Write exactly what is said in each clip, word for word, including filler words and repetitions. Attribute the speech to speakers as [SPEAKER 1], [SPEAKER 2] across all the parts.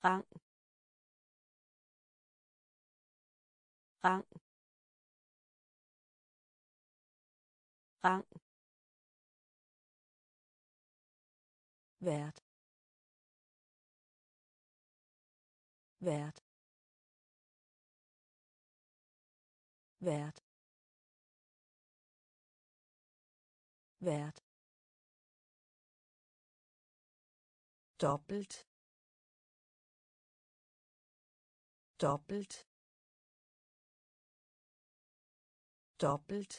[SPEAKER 1] rang rang rang vært vært vært vært dobbelt dobbelt dobbelt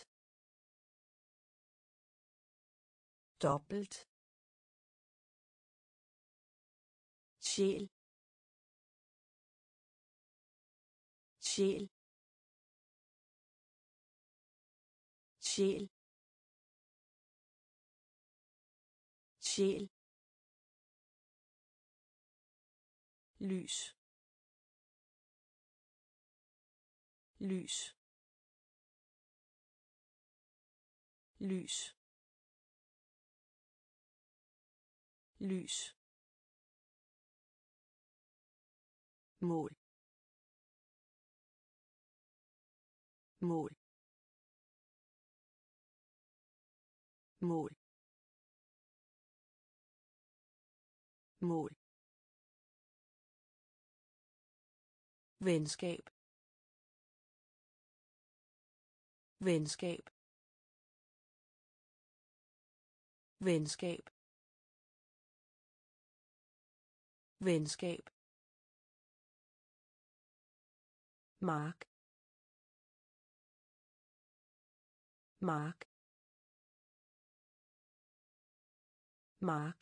[SPEAKER 1] dobbelt sjæl sjæl sjæl sjæl lys lys lys lys mål mål mål mål venskab venskab venskab venskab mark mark mark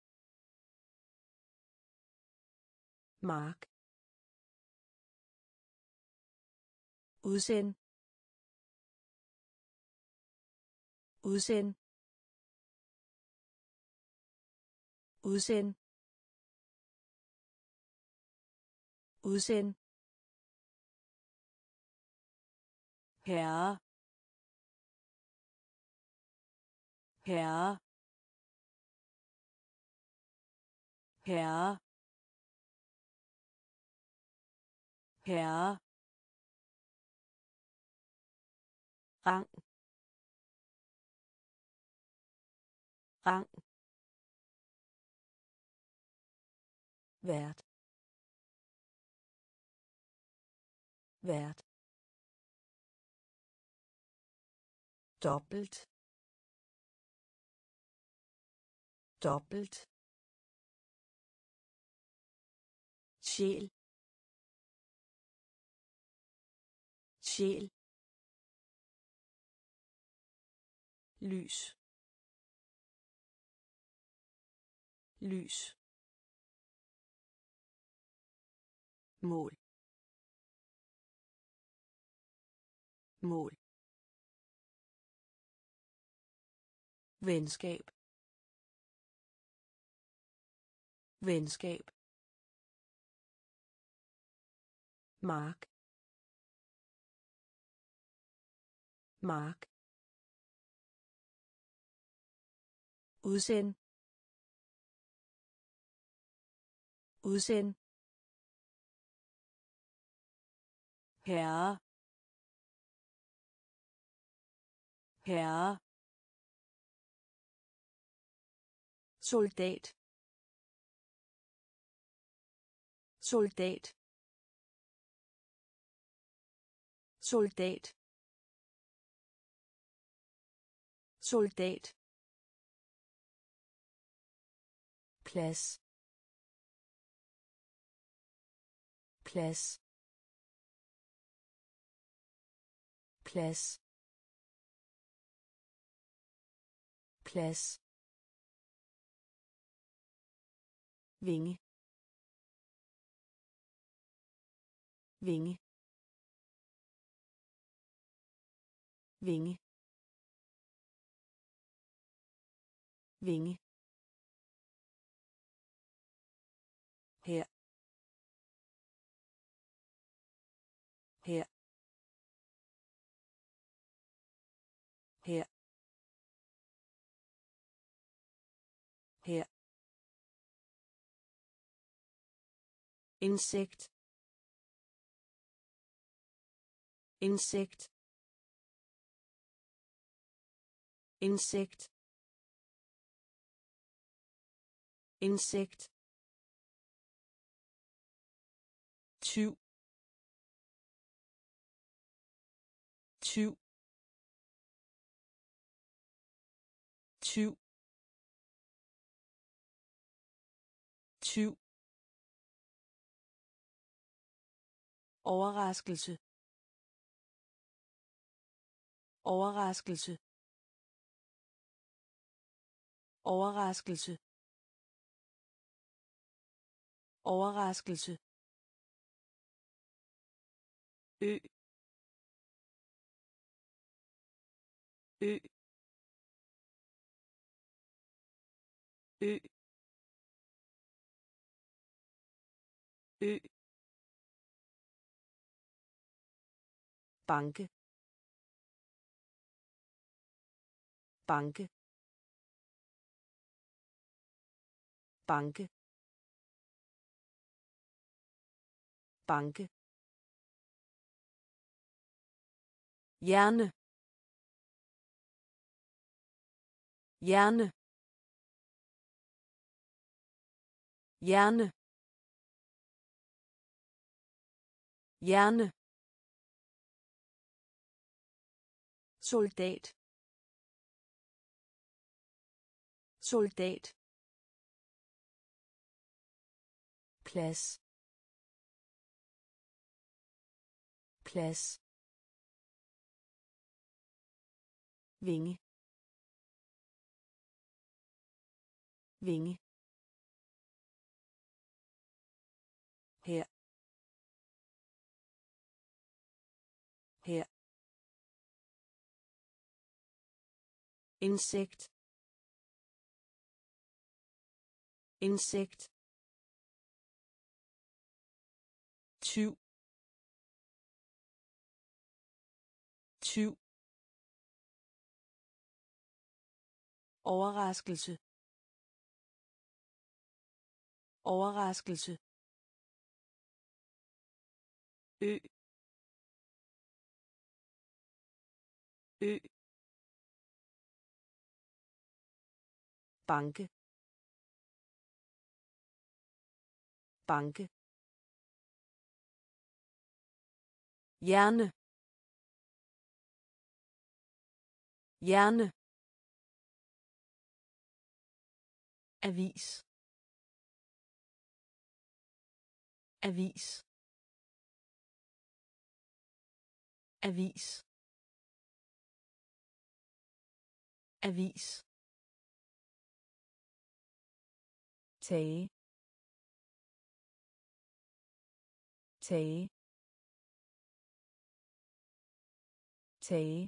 [SPEAKER 1] mark udsend udsend udsend udsend herre herre herre herre rang rang vært vært dobbelt dobbelt sjæl sjæl lys lys mål mål venskab venskab mark mark udsend udsend herre herre soldat soldat soldat soldat plads plads plads plads vinge vinge vinge vinge her her her her insekt insekt insekt insekt tyv tyv tyv tyv overraskelse overraskelse overraskelse overraskelse ø ø ø ø banke banke banke banke hjerne hjerne hjerne hjerne soldat soldat plads plads vinge vinge her her insekt insekt tyv tyv overraskelse overraskelse ø ø banke banke hjerne hjerne avis avis avis avis tage tage tage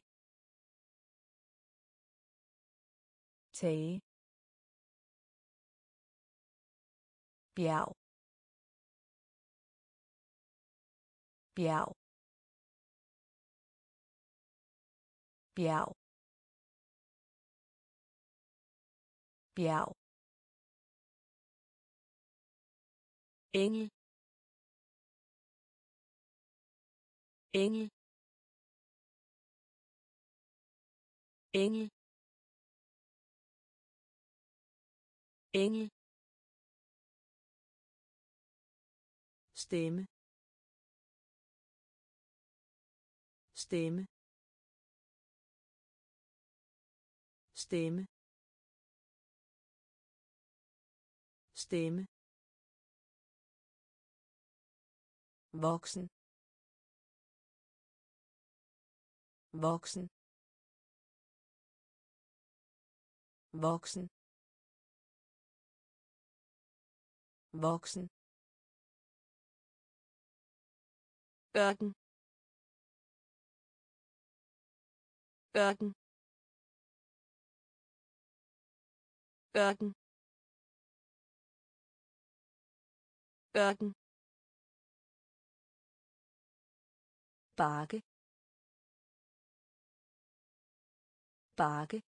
[SPEAKER 1] tage bjerg bjerg bjerg bjerg engel engel engel engel stemme stemme stemme stemme voksen voksen voksen voksen ørken ørken ørken ørken bakke bakke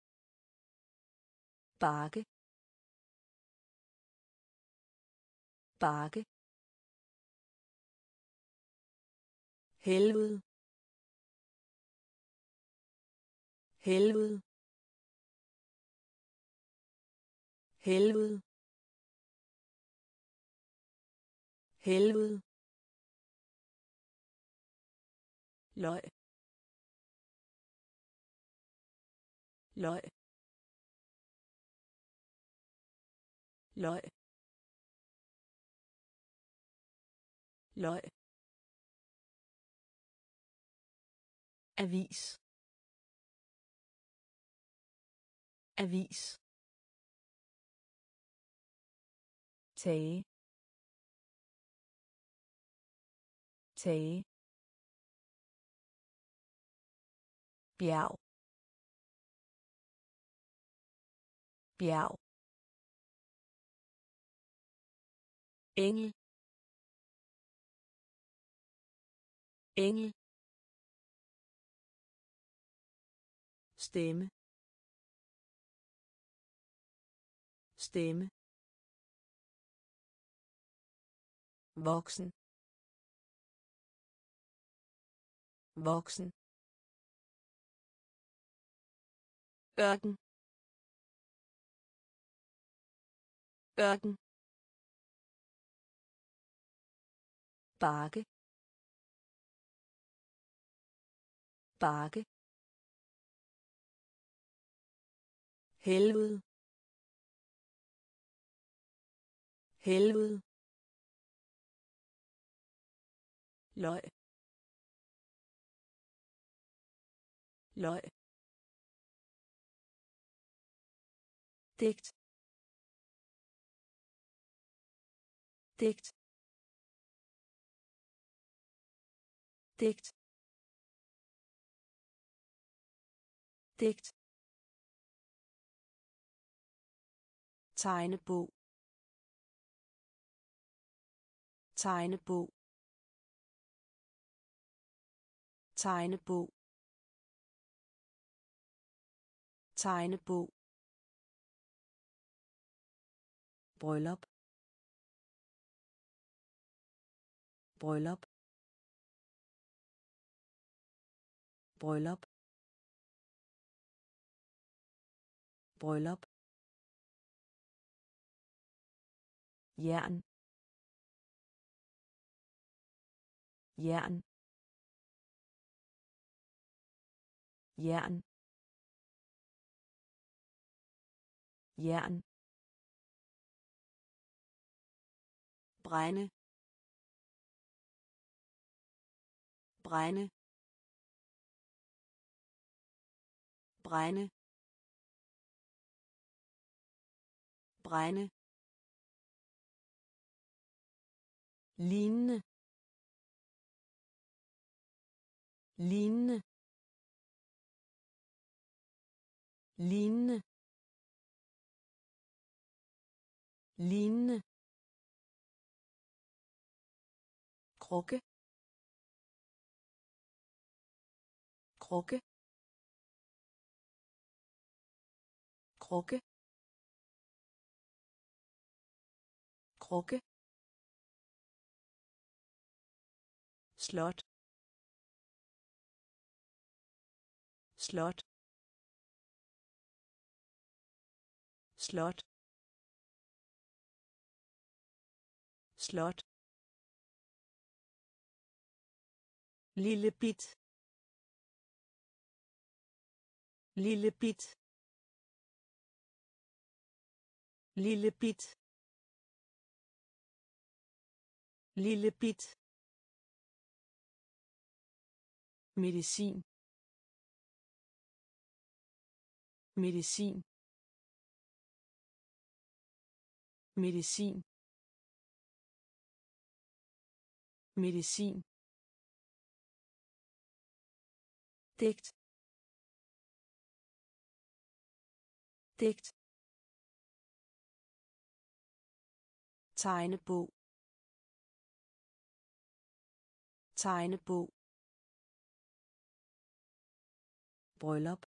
[SPEAKER 1] bakke bakke, helvede, helvede, helvede, helvede, løg, løg, løg, løg, avis, avis, tage, tage, bjerg, bjerg, engel, engel, stemme, stemme, voksen, voksen, ørken, ørken, bakke, bakke, helvede, helvede, løg, løg, digt, digt, digt, digt, tegnebog, tegnebog, tegnebog, tegnebog, bryllup, bryllup, bryllup, bryllup, jern, jern, jern, jern, brænde, brænde, brænde, brænde, lignende, lignende, lignende, lignende, krukke, krukke, krukke, krukke, slot, slot, slot, slot, lille bit, lille bit, lille bit, lille bit, medicin, medicin, medicin, medicin, digt, digt, tegnebog, tegnebog, bryllup,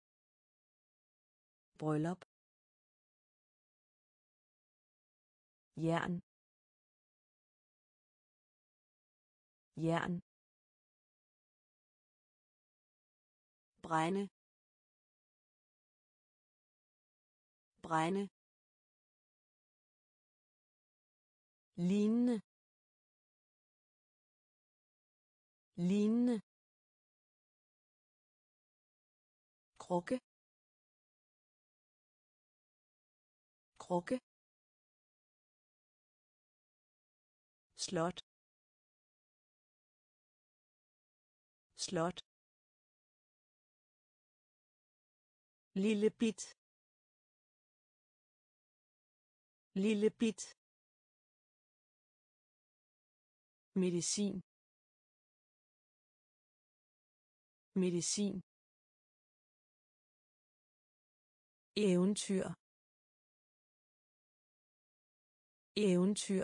[SPEAKER 1] bryllup, jern jern brænde brænde lignende lignende krukke krukke slot slot lille bit lille bit medicin medicin eventyr eventyr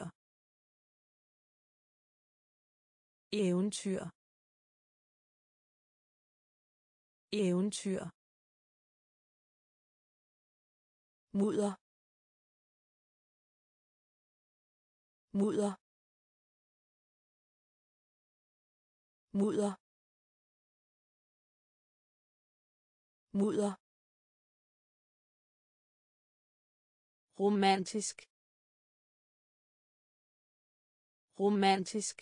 [SPEAKER 1] eventyr eventyr mudder mudder mudder mudder romantisk romantisk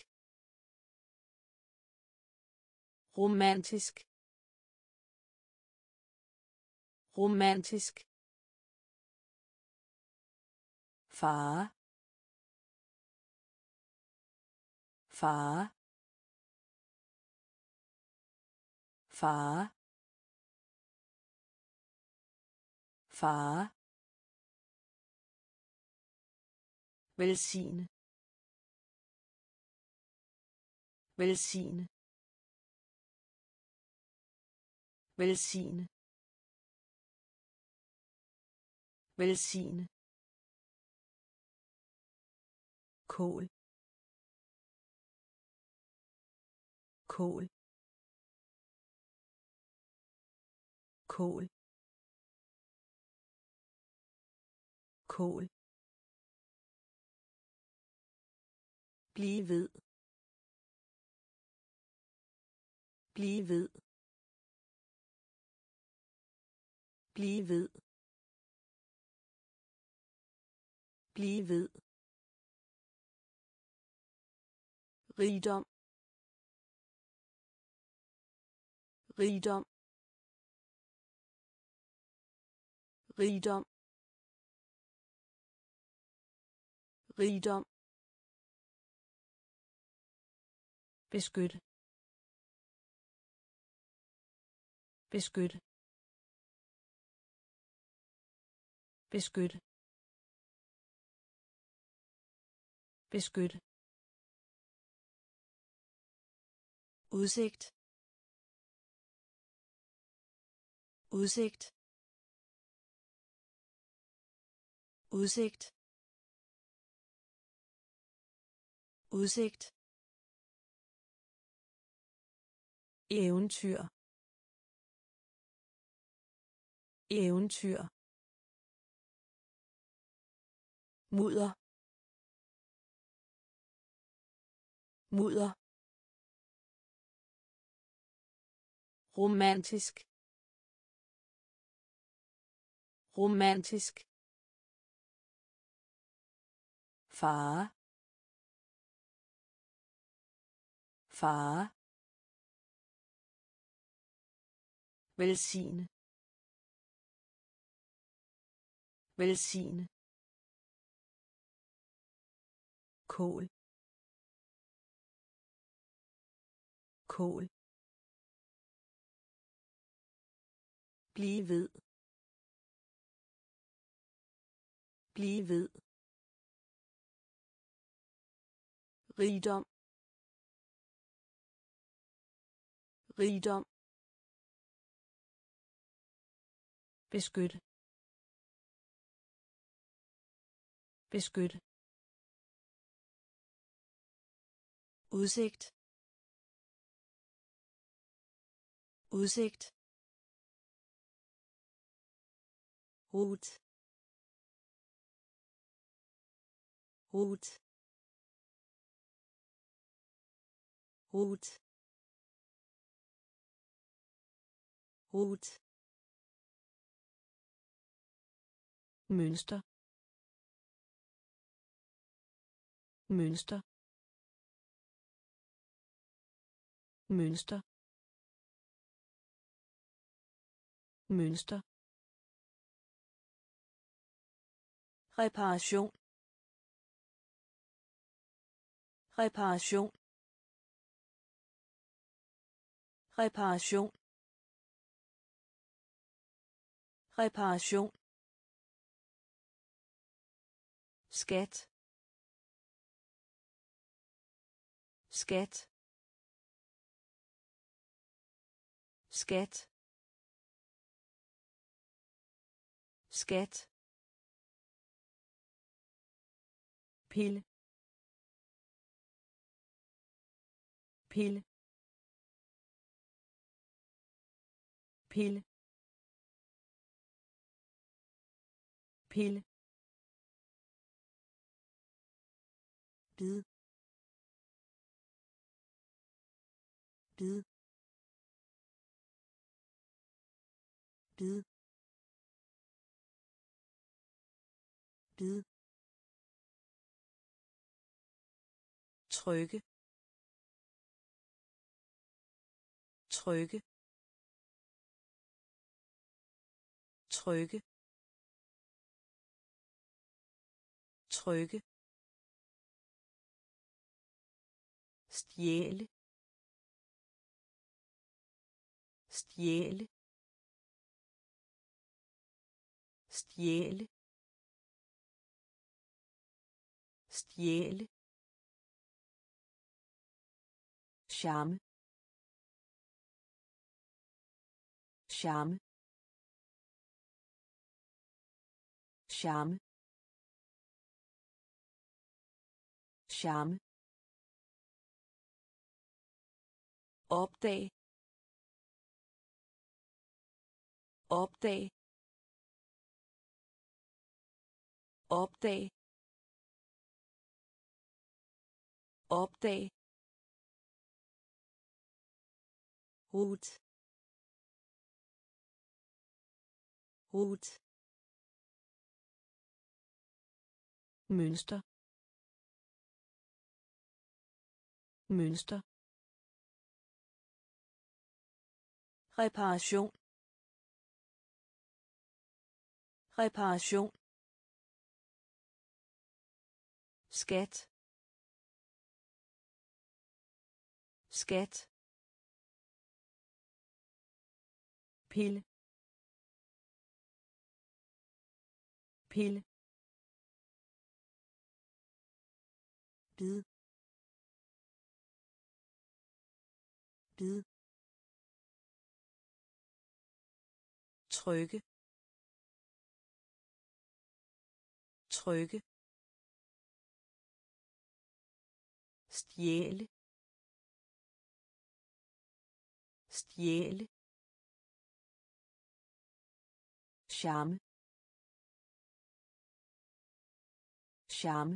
[SPEAKER 1] romantisk romantisk fare fare fare fare velsigne velsigne velsigne velsigne kål kål kål kål blive ved blive ved blive ved blive ved rigdom rigdom rigdom rigdom beskyt beskyt beskyt beskyt udsigt udsigt udsigt udsigt eventyr eventyr mudder mudder romantisk romantisk fare fare velsigne velsigne kål kål blive ved blive ved rigdom rigdom beskyt beskyt udsigt udsigt rut rut rut rut mønster mønster mønster mønster reparation reparation reparation reparation skat skat skat skat pille pille pille pille bid bid bid bid trykke trykke trykke trykke stjæle stjæle stjæle stjæle charme charme charme charme opdag opdag opdag opdag rut rut mønster mønster reparation reparation skat skat pille pille bid bid trykke trykke stjæle stjæle charme charme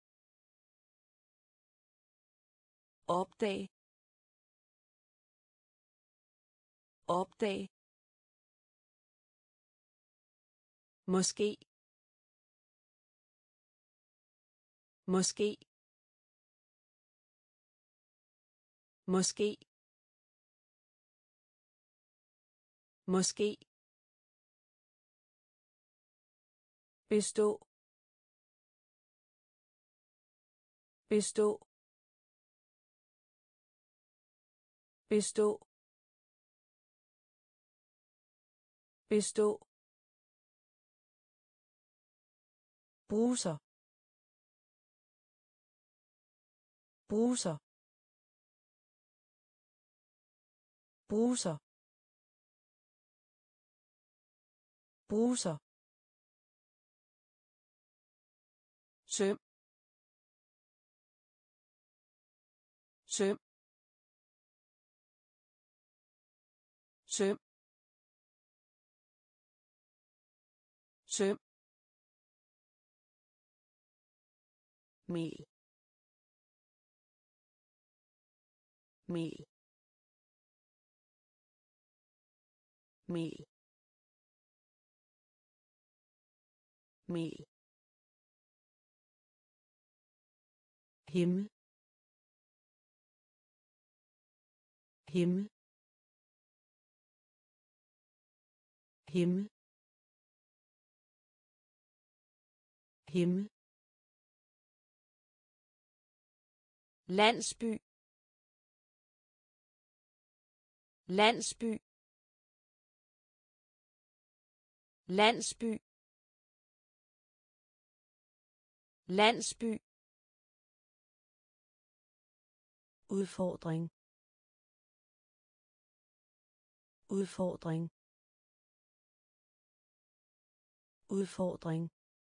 [SPEAKER 1] opdag opdag måske måske måske måske bestå bestå bestå bestå bruser bruser bruser bruser søm søm søm søm mel mel mel mel himmel himmel himmel himmel landsby landsby landsby landsby udfordring udfordring udfordring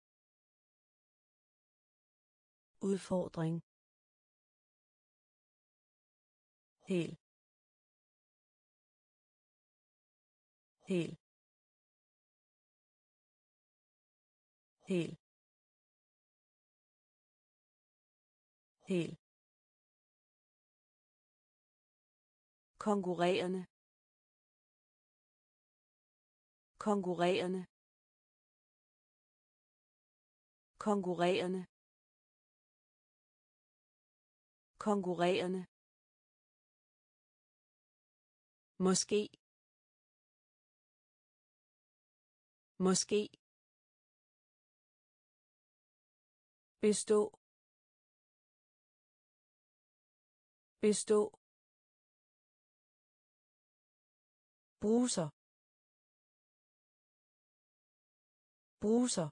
[SPEAKER 1] udfordring hel hel hel hel konkurrerende konkurrerende konkurrerende konkurrerende måske måske bestå bestå bruser bruser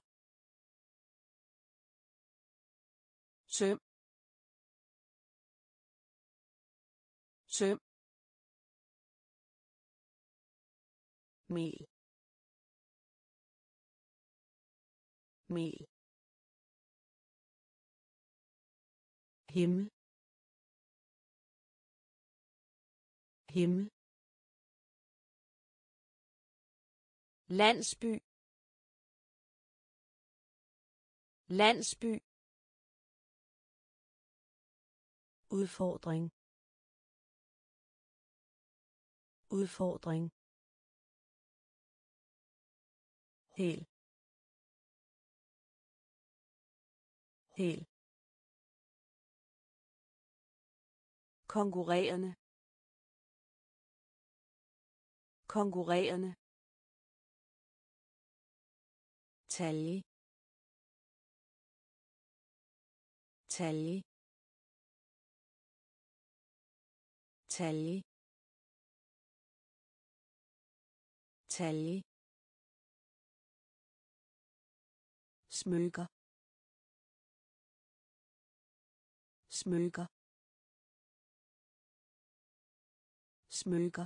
[SPEAKER 1] søm søm mel mel himmel himmel landsby landsby udfordring udfordring hel hel konkurrerende konkurrerende talje talje talje talje smykker smykker smykker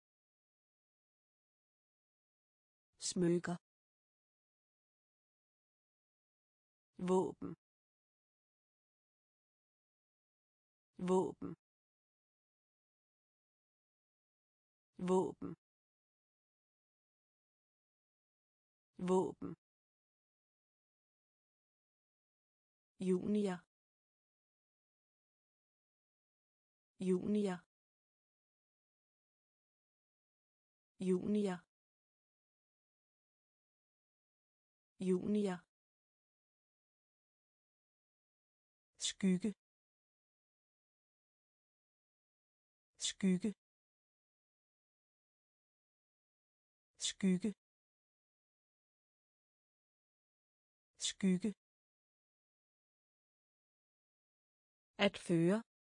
[SPEAKER 1] smykker våben våben våben våben junior junior junior junior skygge skygge skygge skygge at føre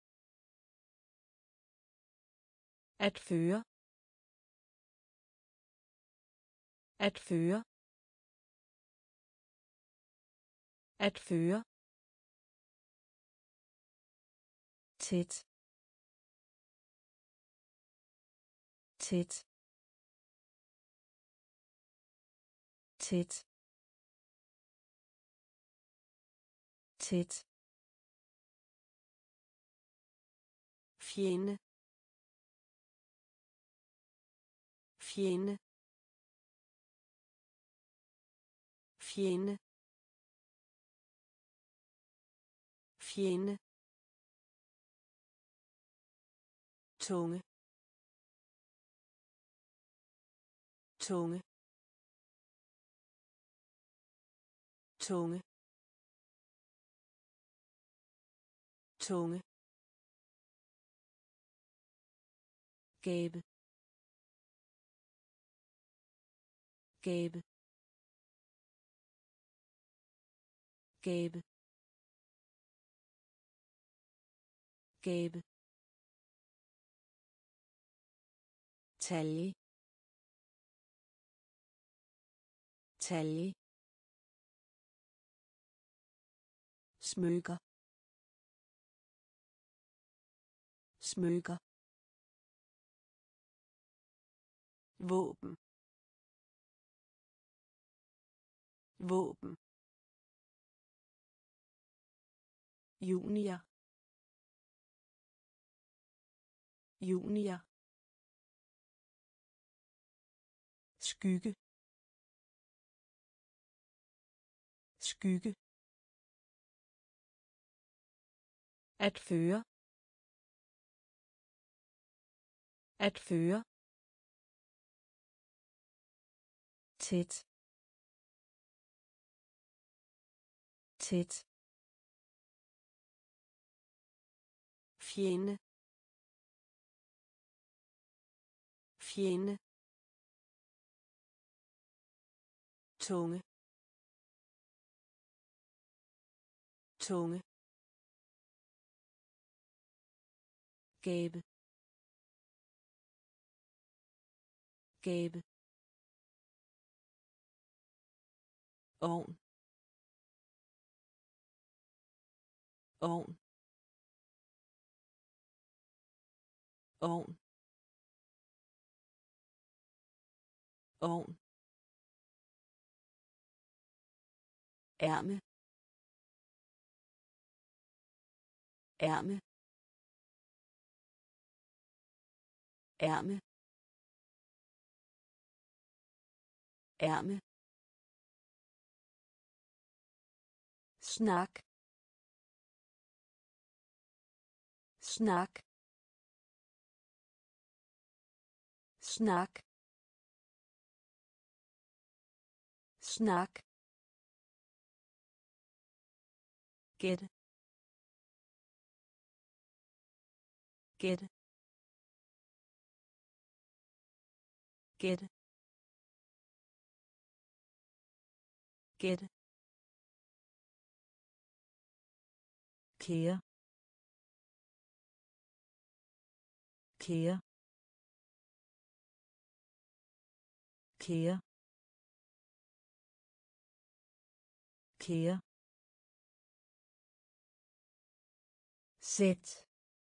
[SPEAKER 1] at føre at føre at føre tæt tæt tæt tæt fjende fjende fjende fjende, tunge, tunge, tunge, tunge, gabe, gabe, gabe, gabe, talje, talje, smykker, smykker, våben, våben, junior, junior, skygge, skygge, at føre, at føre, tæt, tæt, fjende, fjende, tunge, tunge, gabe, gabe, ovn, ovn, ovn, ovn, ærme, ærme, ærme, ærme, snak, snak, snak, snak, gæt, gæt, gæt, gæt, kære, kære, kære, kære, sæt,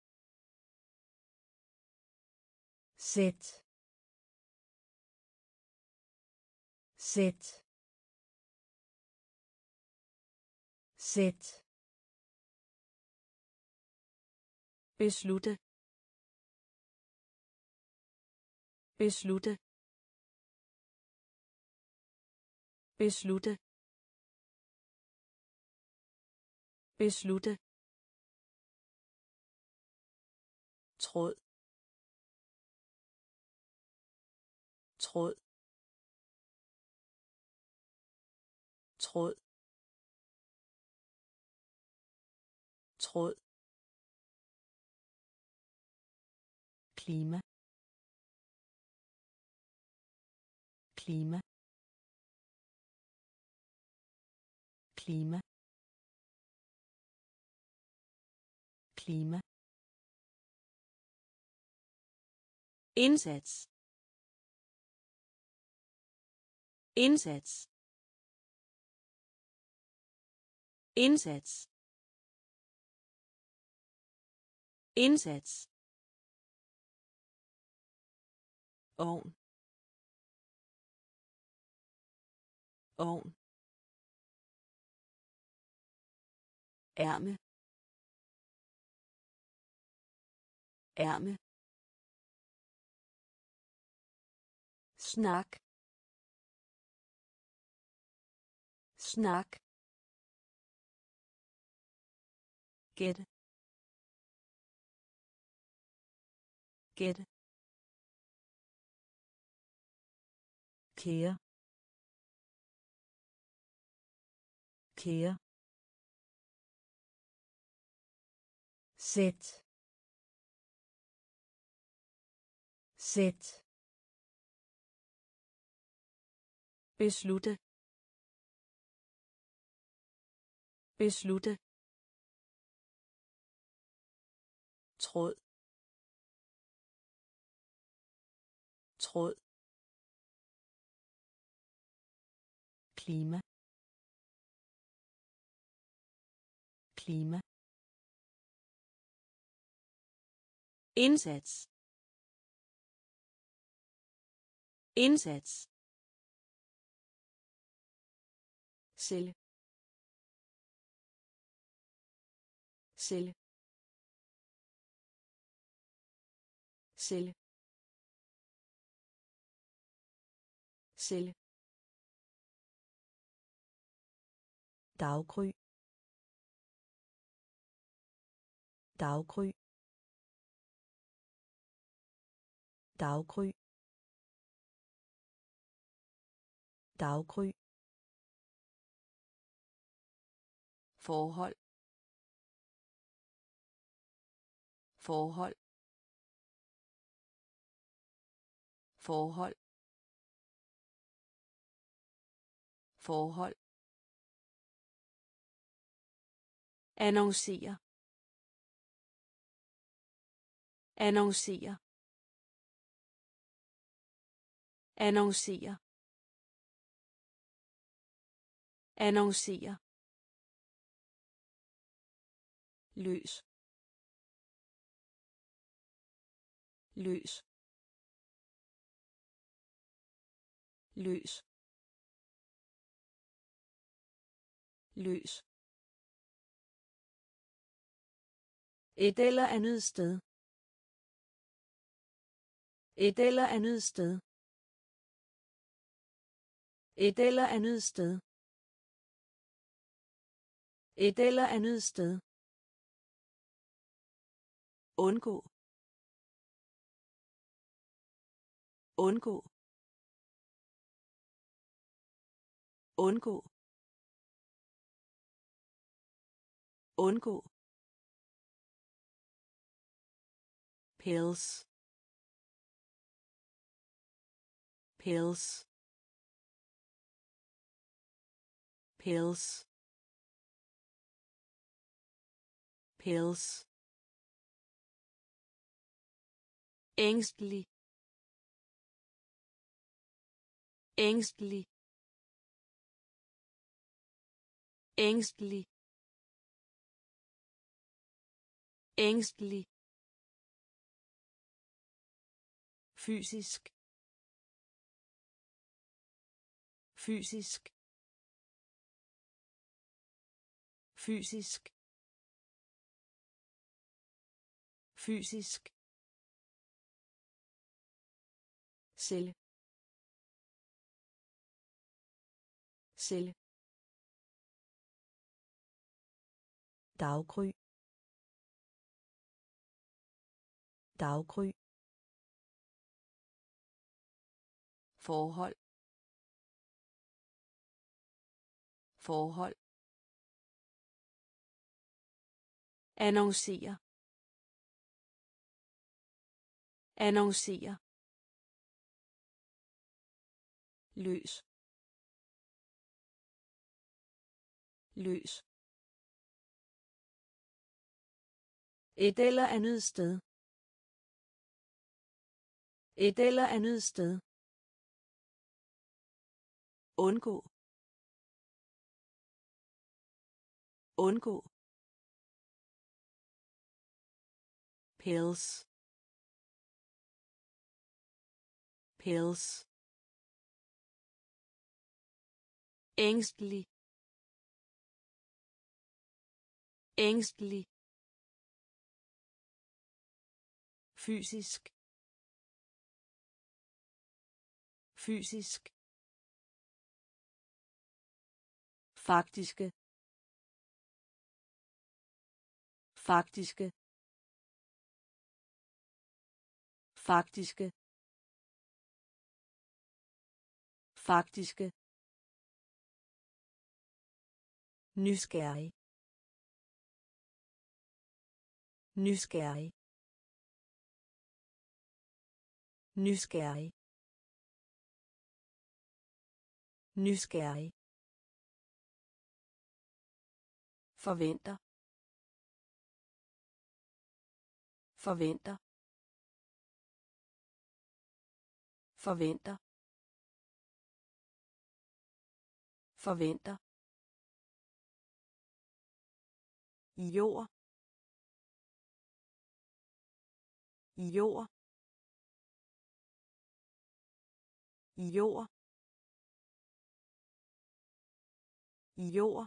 [SPEAKER 1] sæt, sæt, sæt, beslutte, beslutte, beslutte, beslutte, tråd, tråd, tråd, tråd, klima, klima, klima, klima, indsats, indsats, indsats, indsats, ovn, ovn, ærme, ærme, snak, snak, gætte gætte kære kære sæt sæt beslutte beslutte tråd tråd klima klima indsats indsats celle celle celle celle daggry daggry daggry daggry forhold forhold forhold forhold annoncere annoncere annoncere annoncere løs løs løs løs et eller andet sted et eller andet sted et eller andet sted et eller andet sted undgå undgå undgå undgå pills pills pills pills ængstelig ængstelig ængstelig ængstelig fysisk fysisk fysisk fysisk celle celle daggry daggry forhold forhold annoncere annoncere løs løs et eller andet sted et eller andet sted undgå undgå pills pills ængstelig ængstelig fysisk fysisk faktiske faktiske faktiske faktiske nysgerrig nysgerrig nysgerrig nysgerrig forventer forventer forventer forventer jord jord jord jord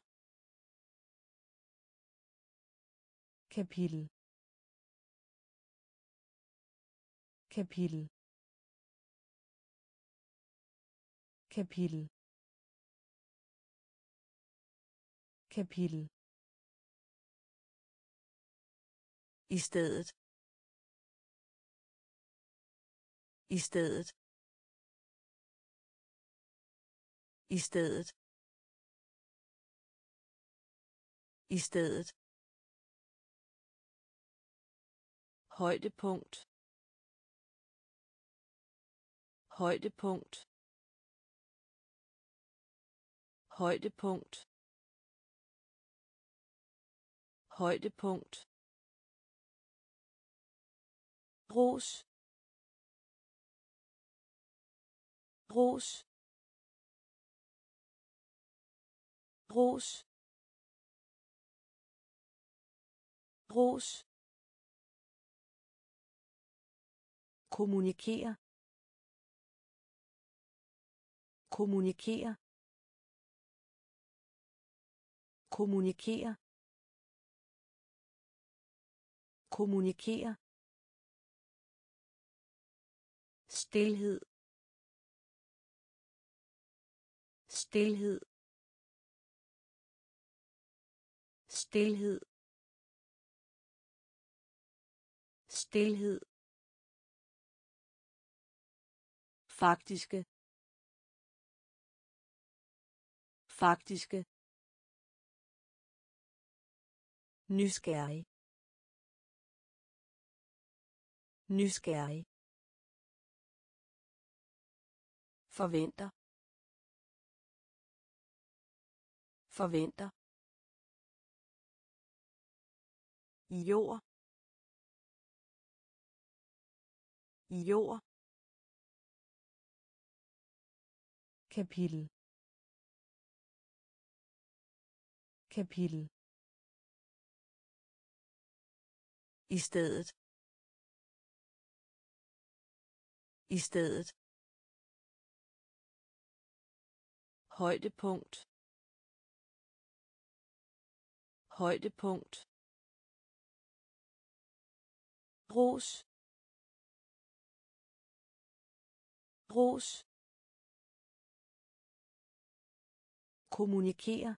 [SPEAKER 1] kapitel kapitel kapitel kapitel i stedet i stedet i stedet i stedet højdepunkt højdepunkt højdepunkt højdepunkt ros ros ros ros kommunikere kommunikere kommunikere kommunikere stilhed stilhed stilhed stilhed faktiske faktiske nysgerrig nysgerrig forventer forventer jord jord kapitel kapitel i stedet i stedet højdepunkt højdepunkt ros ros kommunikere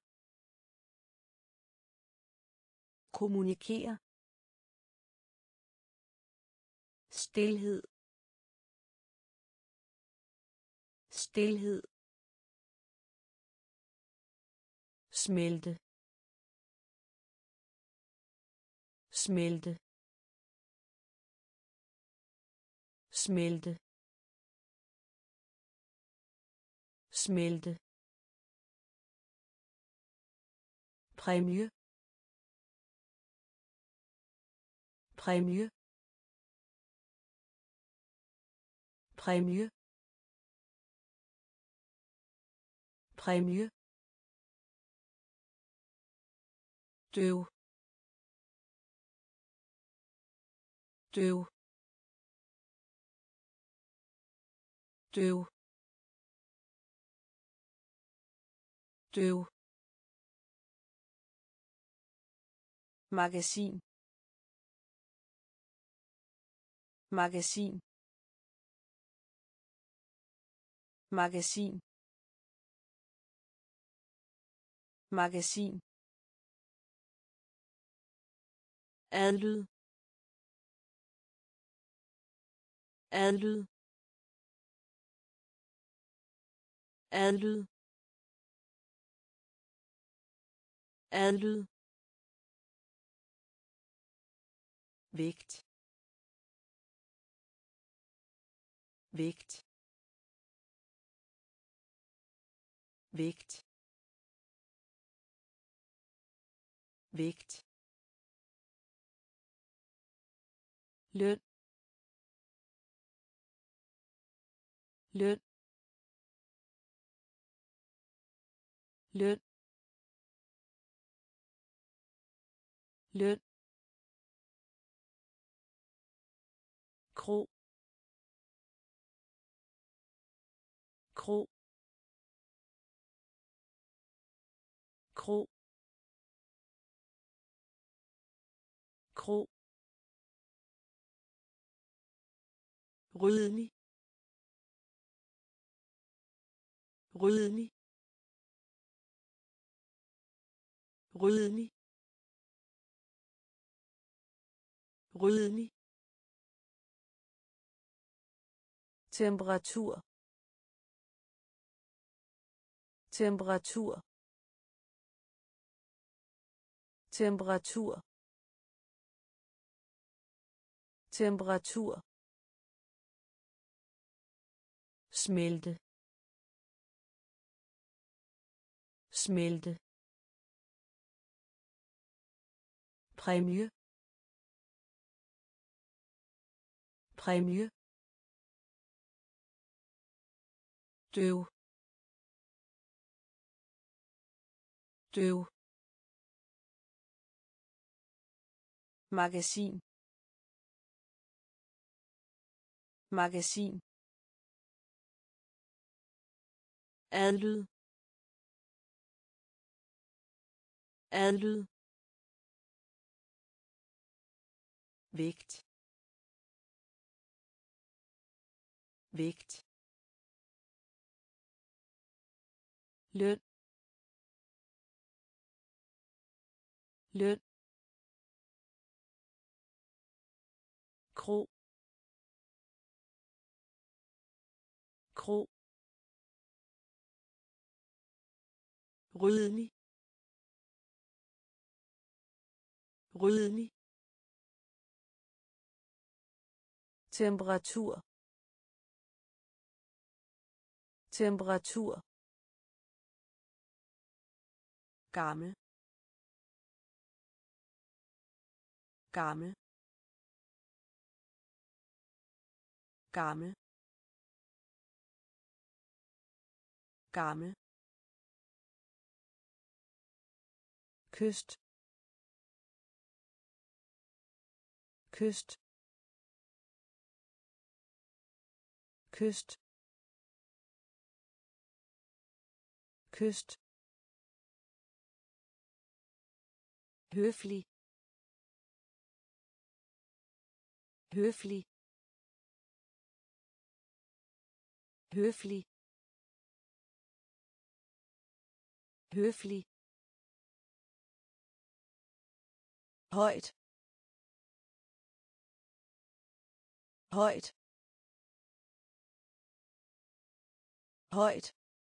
[SPEAKER 1] kommunikere stilhed stilhed smelte smelte smelte smelte præmie præmie præmie præmie døv døv døv døv magasin magasin magasin magasin adlyd adlyd adlyd adlyd vægt vægt vægt vægt løn løn løn løn kro kro kro kro rydlig rydlig rydlig rydlig temperatur temperatur temperatur temperatur smelte smelte præmie præmie døv døv magasin magasin adlyd adlyd vægt vægt løn løn kro kro rydlig rydlig temperatur temperatur gammel gammel gammel gammel kyst kyst kyst kyst høflig høflig høflig høflig højt højt højt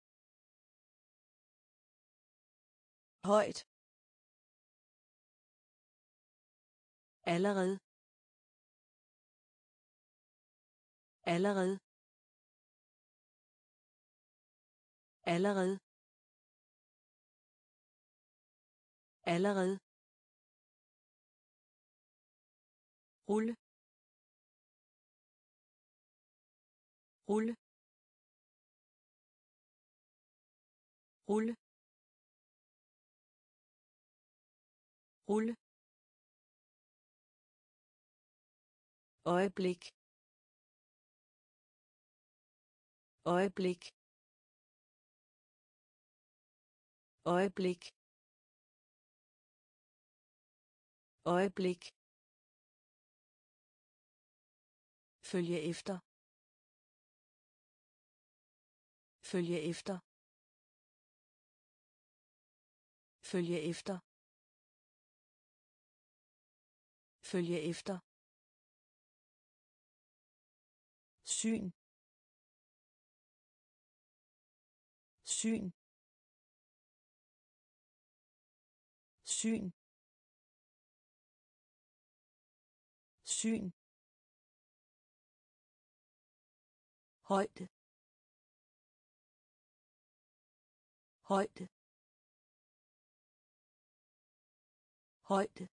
[SPEAKER 1] højt allerede allerede allerede allerede rulle rulle rulle rulle øjeblik øjeblik øjeblik øjeblik følge efter følge efter følge efter Følge efter. Syn. Syn. Syn. Syn. Højde. Højde. Højde.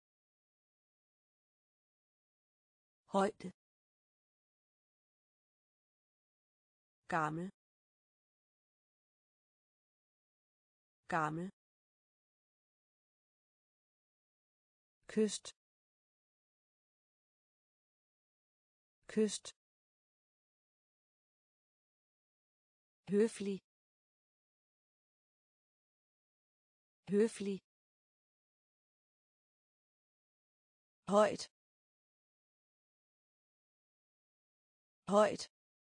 [SPEAKER 1] Højde. Gammel. Gammel. Kyst. Kyst. Høflig. Høflig. Højt. Højt.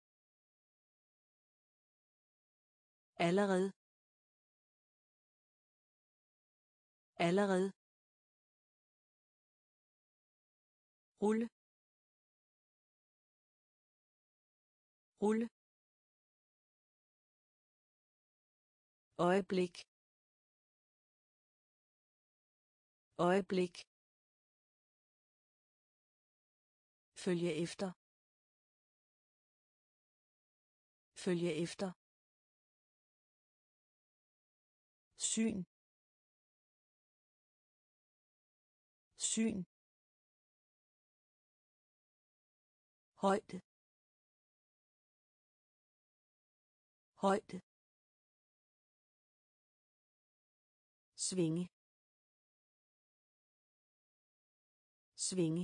[SPEAKER 1] Allerede. Allerede. Rulle. Rulle. Øjeblik. Øjeblik. Følge efter. Følge efter. Syn. Syn. Højde. Højde. Svinge. Svinge.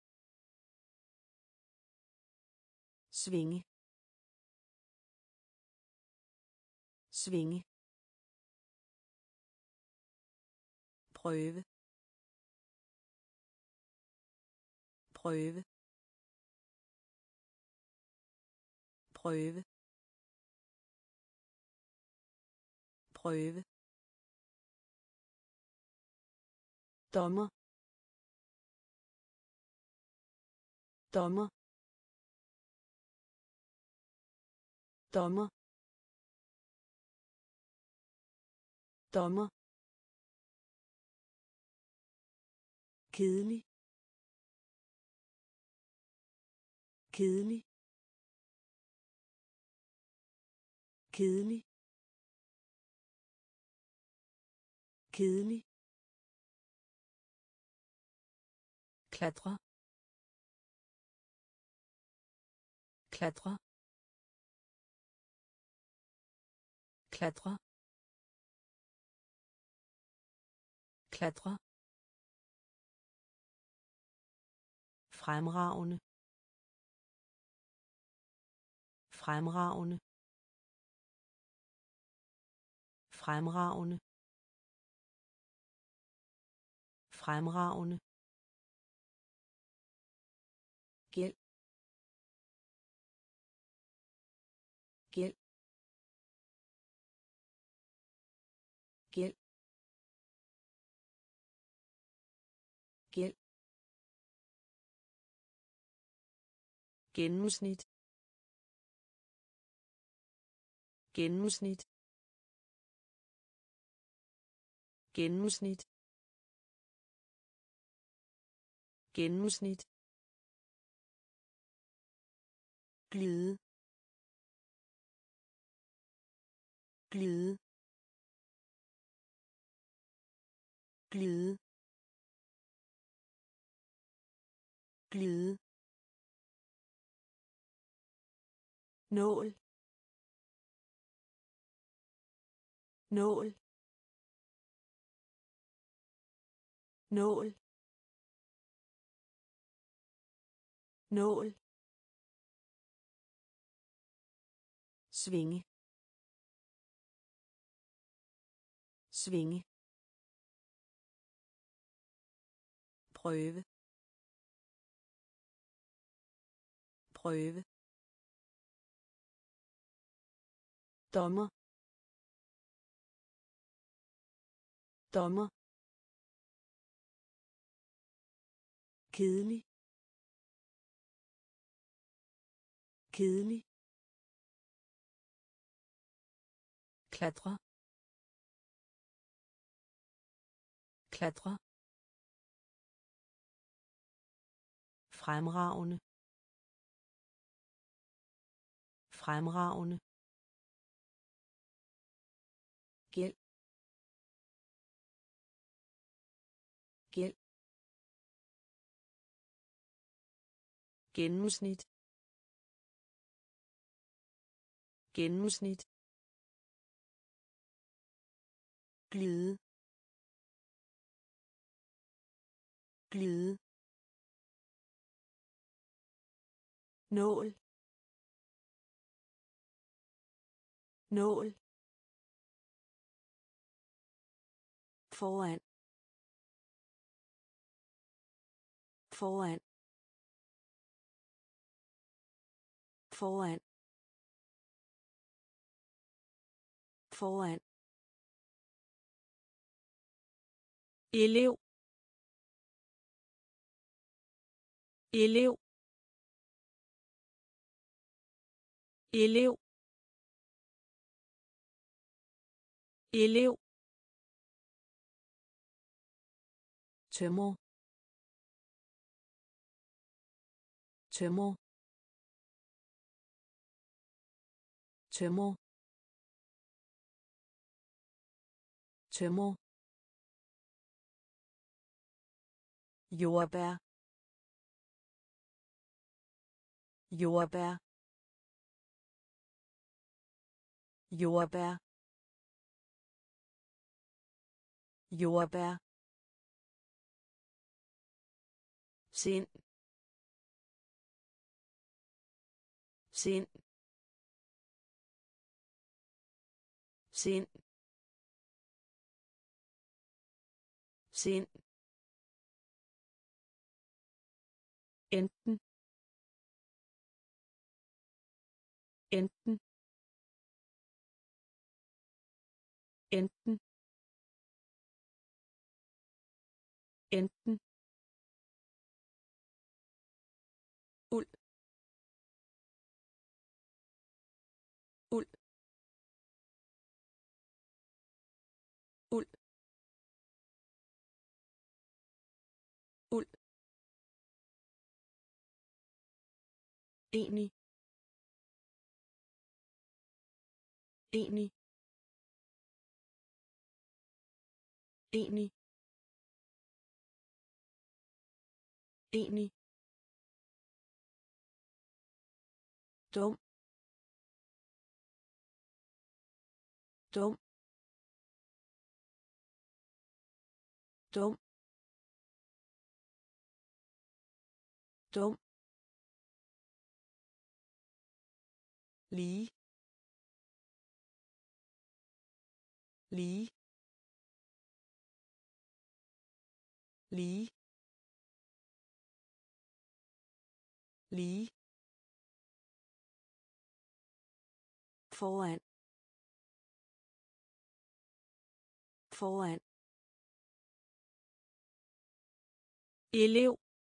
[SPEAKER 1] Svinge. Svinge. Prøve. Prøve. Prøve. Prøve. Dommer. Dommer. Dommer. Dommer. Kedelig. Kedelig. Kedelig. Kedelig. Klatre. Klatre. Klatre. Klatre. Fremragende. Fremragende. Fremragende. Fremragende. Gæld. Gæld. Gæld. Gæld. Gennemsnit. Gennemsnit. Gennemsnit. Gennemsnit. Glide. Glide. Glide. Glide. Nål. Nål. Nål. Nål. Svinge. Svinge. Prøve. Prøve. Dommer. Dommer. kedelig, kedelig, klatre, klatre, fremragende, fremragende, gæld, gæld, gennemsnit, gennemsnit, glide, glide, nål, nål, foran, foran, foran, foran, elev, elev, elev, elev, tømmer, tømmer, tømmer, tømmer, jordbær, jordbær, jordbær, jordbær, sind, sind, sind, sind, enten, enten, enten, enten, uld, uld, uld, uld, enig, enig, enig, enig, dum, dum, dum, dum, lige, lige, lige, lige, foran, foran, elev,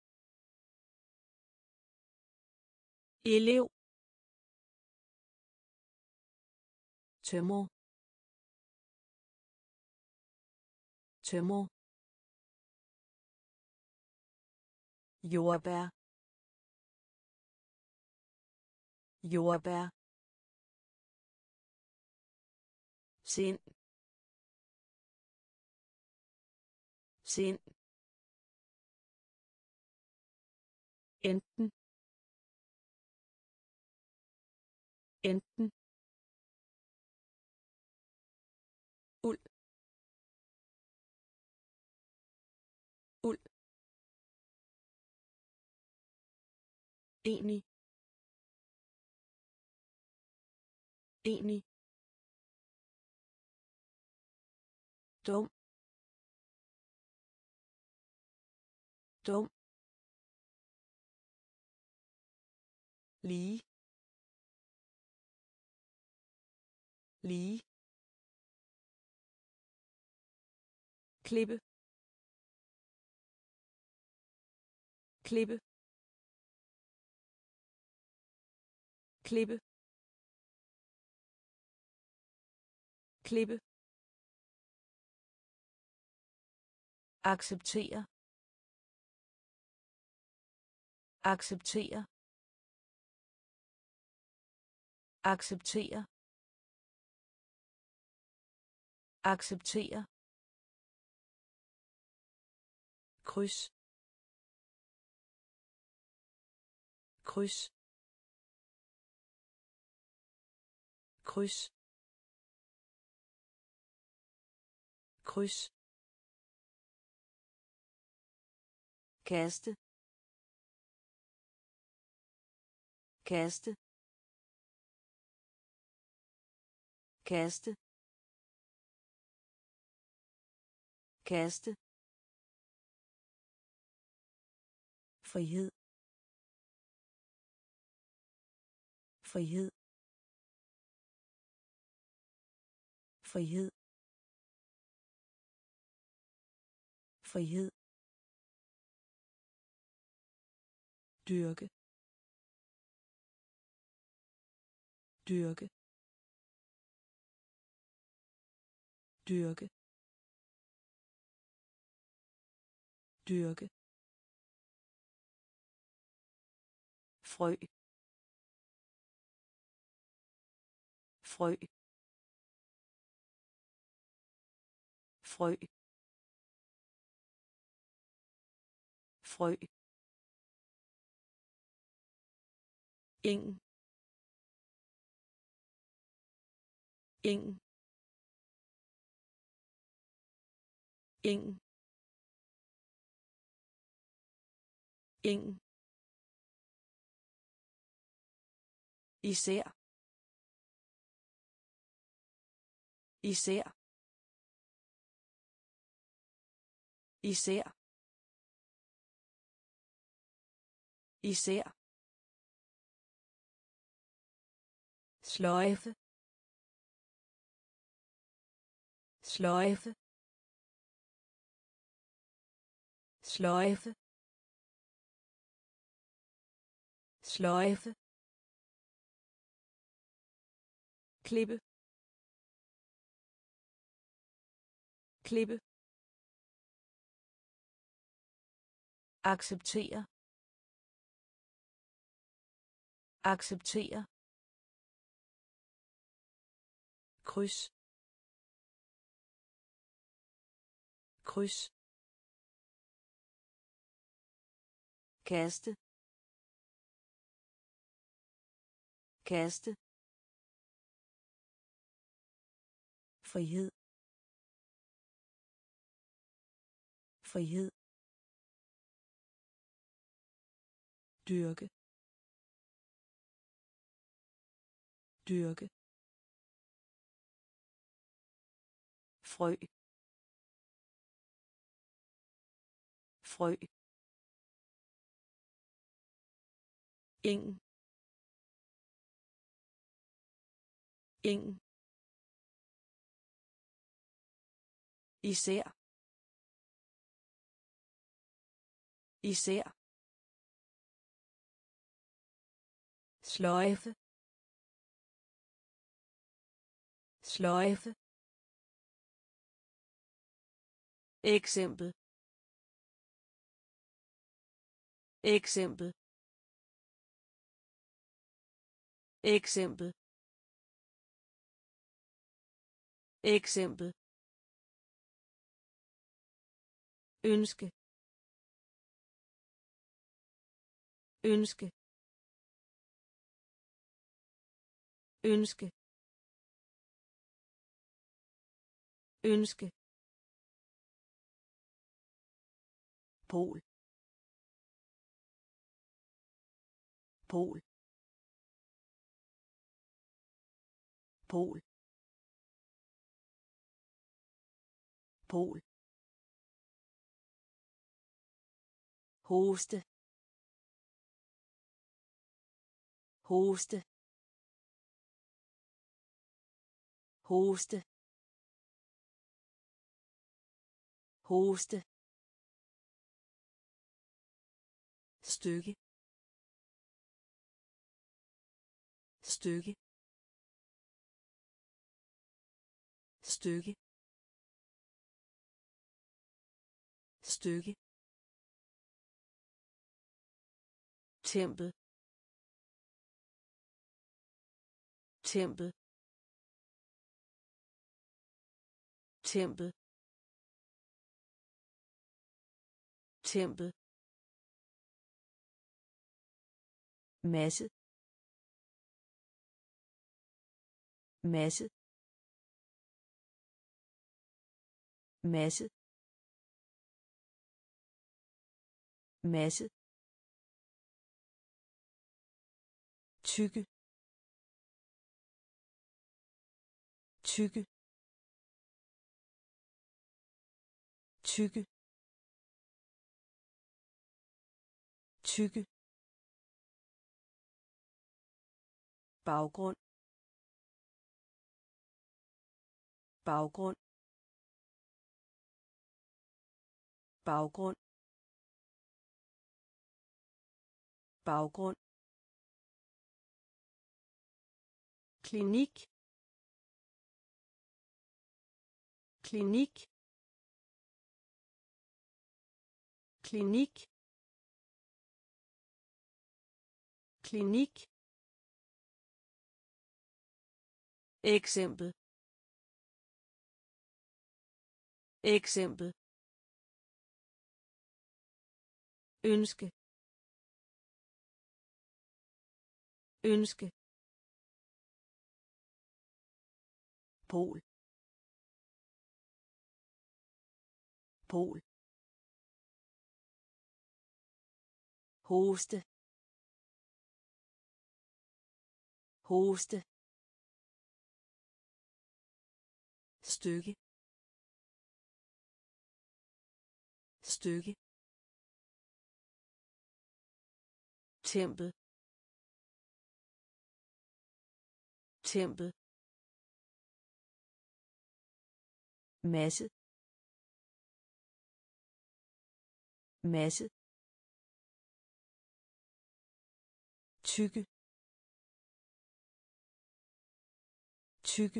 [SPEAKER 1] elev, tømmer, tømmer, jordbær, jordbær, sind, sind, enten, enten, uld, uld, enig, enig, dum, dum, lige, lige, klippe, klippe klippe klippe acceptere acceptere acceptere acceptere kryds kryds kryds kryds kaste kaste kaste kaste frihed frihed frihed frihed dyrke dyrke dyrke dyrke frø frø frø frø ing ing ing ing især især især især sløjfe sløjfe sløjfe sløjfe klippe klippe acceptere acceptere kryds kryds kaste kaste frihed frihed dyrke dyrke frø frø ing ing især især sløjfe sløjfe eksempel eksempel eksempel eksempel ønske ønske ønske ønske pol pol pol pol hoste hoste hoste hoste stykke stykke stykke stykke tempel tempel tempel tempel masse masse masse masse tykke tykke tykke tykke baggrund baggrund baggrund baggrund klinik klinik klinik klinik eksempel eksempel ønske ønske pol pol hoste hoste stykke stykke tempel tempel masse masse tykke tykke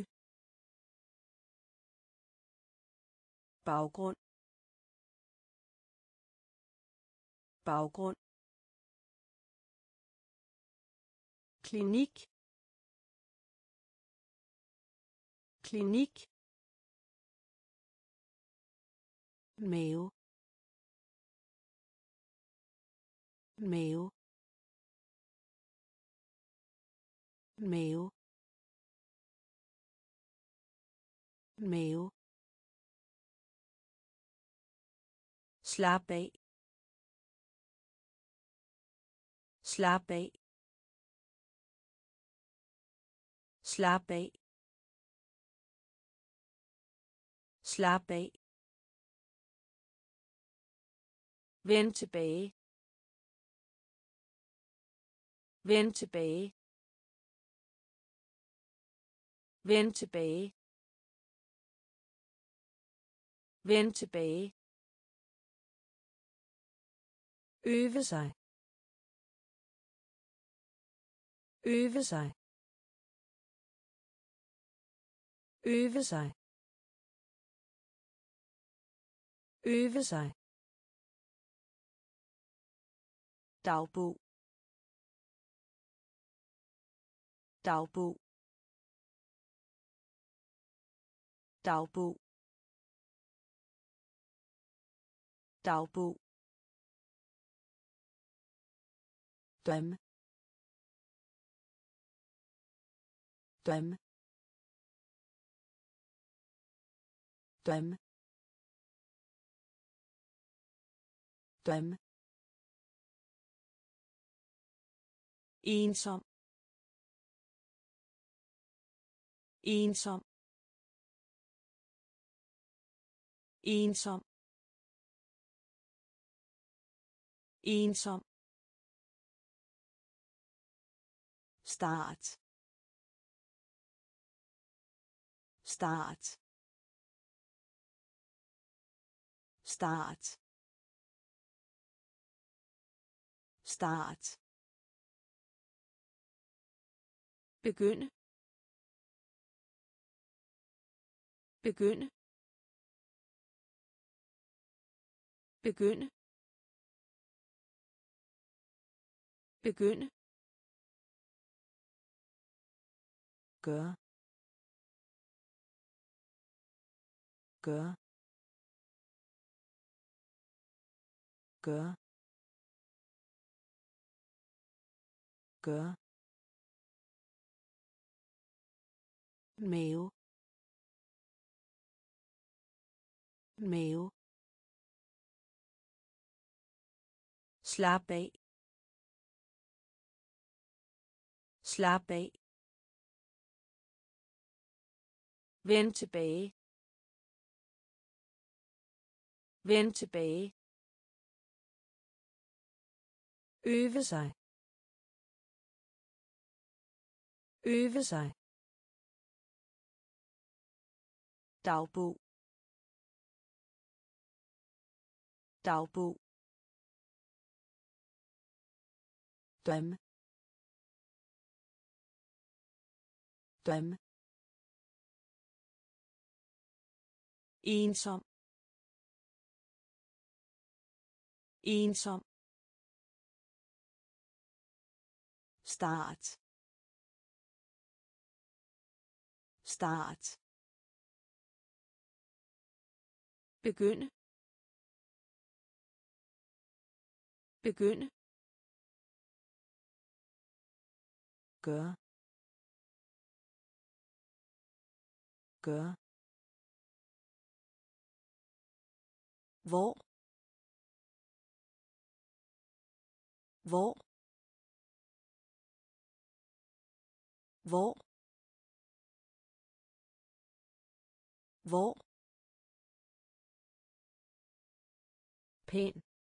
[SPEAKER 1] baggrund baggrund klinik klinik mave mave mave mave slap af slap af slap af slap af vend tilbage vend tilbage vend tilbage vend tilbage øve sig øve sig øve sig øve sig dagbog dagbog dagbog dagbog drøm drøm drøm drøm ensom ensom ensom ensom start start start start, begynde, begynde, begynde, begynde, gør, gør, gør, gør, mave, mave, slap af, slap af, vend tilbage, vend tilbage, øve sig, øve sig, dagbog, dagbog, drøm, drøm, ensom, ensom, start, start, begynde, begynde, gør, gør, hvor, hvor, hvor, hvor, pæn,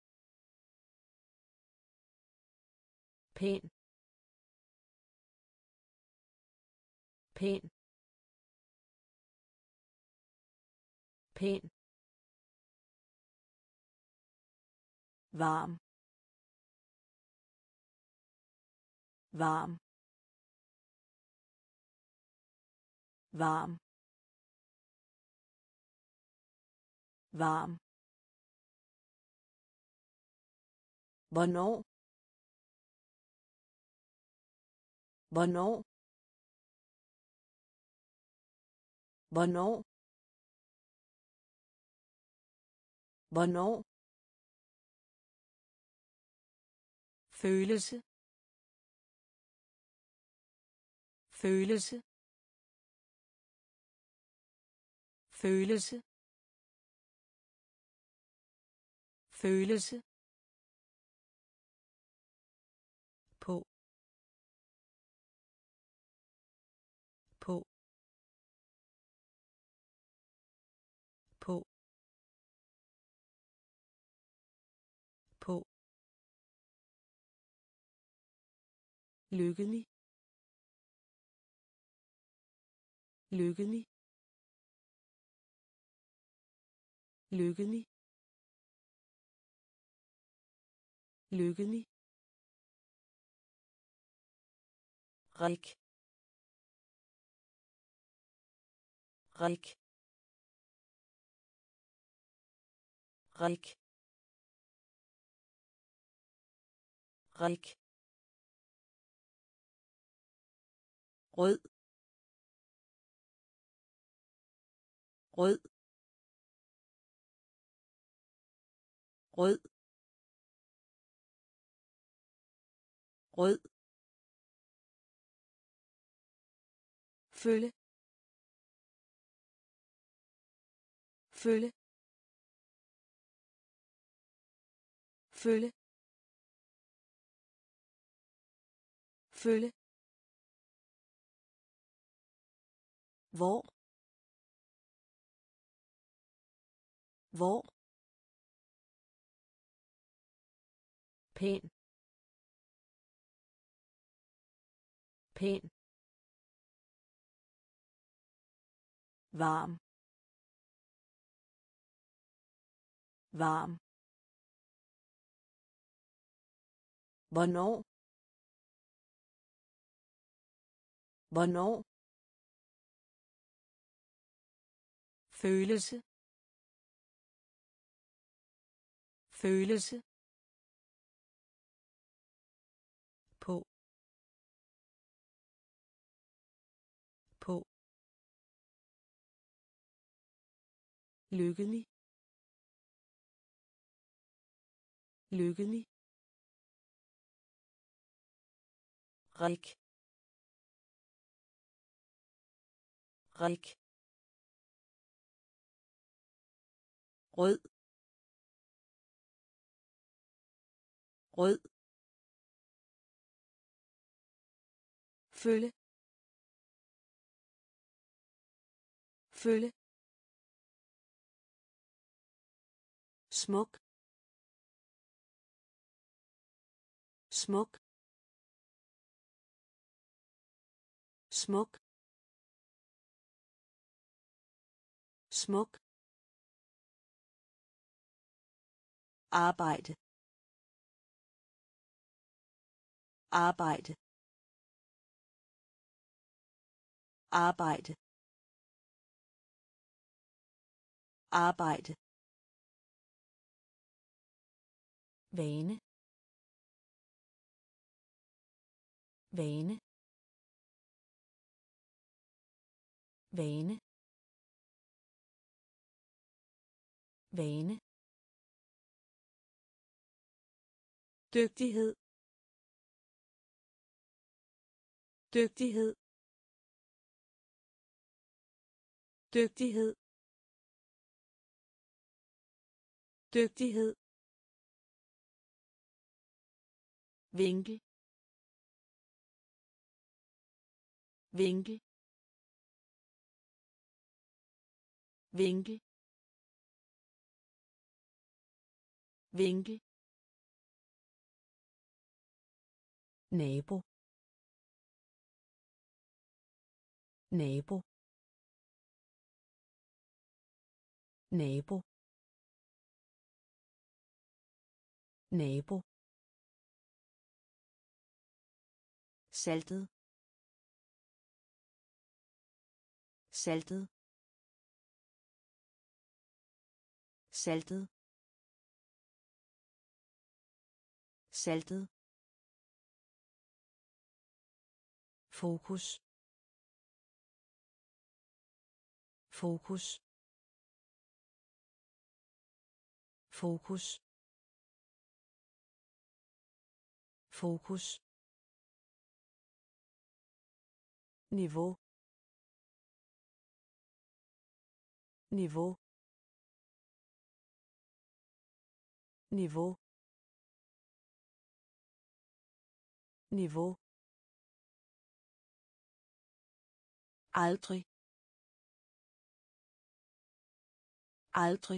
[SPEAKER 1] pæn, pæn, pæn, varm, varm, varm, varm, hvornår, hvornår, hvornår, hvornår, følelse, følelse, følelse, følelse, på, på, på, på, lykkelig, lykkelig, lykkelig, lykkelig, rik, rik, rik, rik, rød, rød, rød, rød, følge, følge, følge, følge, hvor, hvor, pæn, pæn, varm, varm, Hvornår? Hvornår? Følelse. Følelse. På. På. Lykkelig. Lykkelig. Rik. Rik. Rød. Rød. Følge. Følge. Smuk. Smuk. Smuk. Smuk. Arbejde. Arbejde. Arbejde. Arbejde. Vane. Vane. Vane. Vane. Dygtighed. Dygtighed. Dygtighed. Dygtighed. Vinkel. Vinkel. Vinkel. Vinkel. Nabo. Nabo. Nabo. Nabo. Saltet. Saltet. Saltet. Saltet. Fokus. Fokus. Fokus. Fokus. Niveau. Niveau. Niveau. Niveau. Aldrig. Aldrig.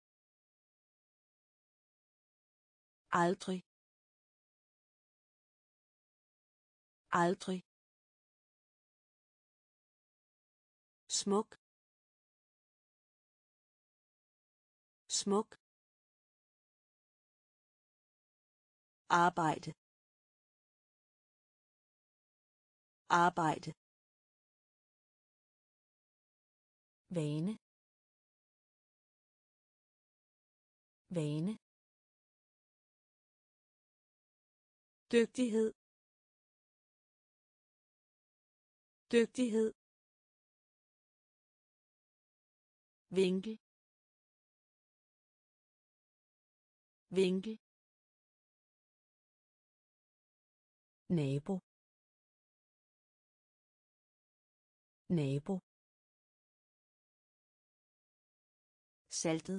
[SPEAKER 1] Aldrig. Aldrig. Smuk. Smuk. Arbejde. Arbejde. Vane. Vane. Dygtighed. Dygtighed. Vinkel. Vinkel. Nabo. Nabo. Saltet.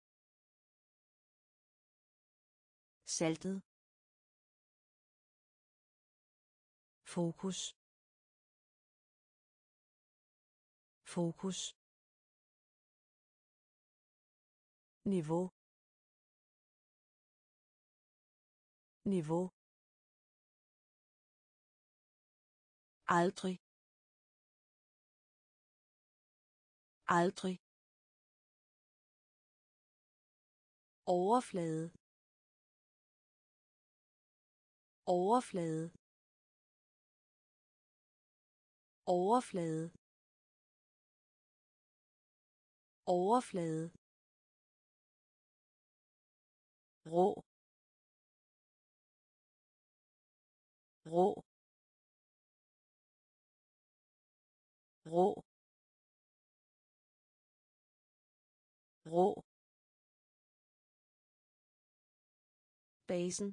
[SPEAKER 1] Saltet. Fokus. Fokus. Niveau. Niveau. Aldrig. Aldrig. Overflade. overflade overflade overflade rå rå rå rå basen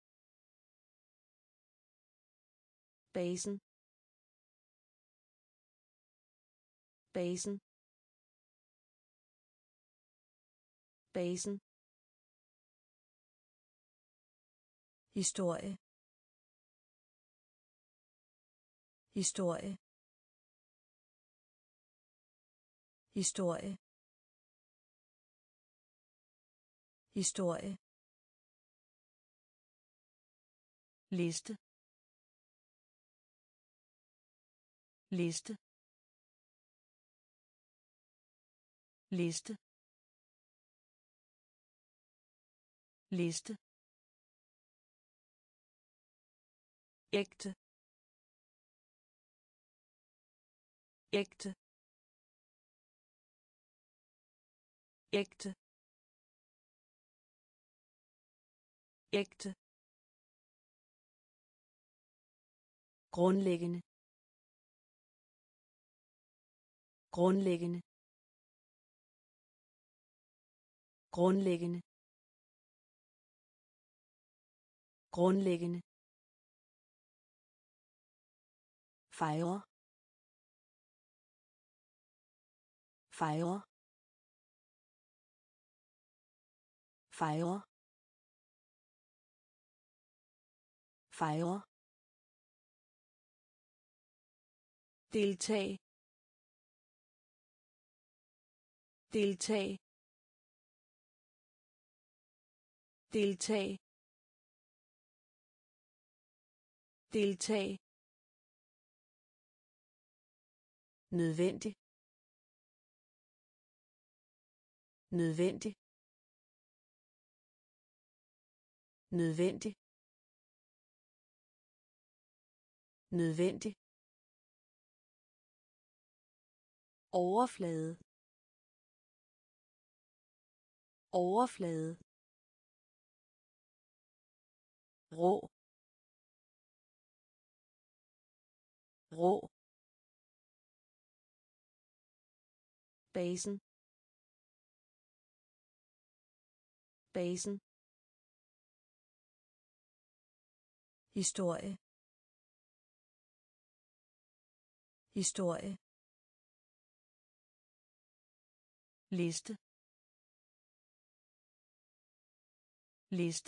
[SPEAKER 1] basen basen basen historie historie historie historie liste liste liste liste ægte ægte ægte ægte grundlæggende grundlæggende grundlæggende grundlæggende fejre fejre fejre fejre deltag deltag deltag deltag nødvendig nødvendig nødvendig nødvendig overflade overflade rå rå basen basen historie historie liste liste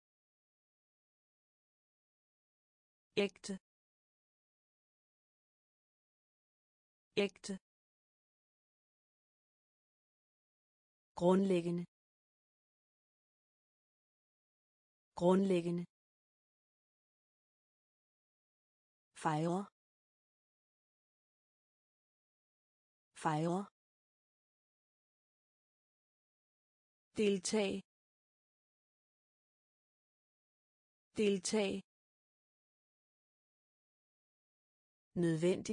[SPEAKER 1] ægte ægte grundlæggende grundlæggende fejre fejre deltag deltag nødvendig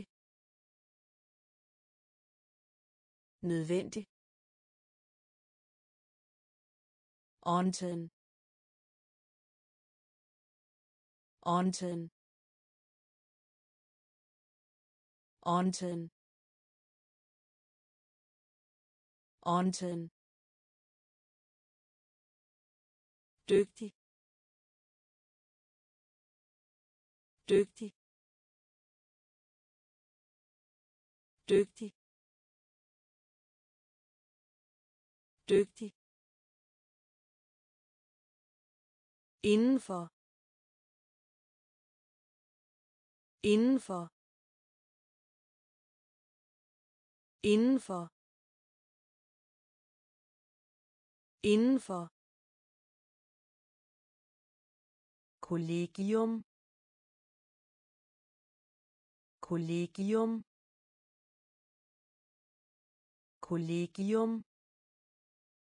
[SPEAKER 1] nødvendig Onten. Onten. Onten. Onten. Dygtig. Dygtig. Dygtig. Dygtig. Indenfor. Indenfor. Indenfor. Indenfor. Kollegium. Kollegium. Kollegium.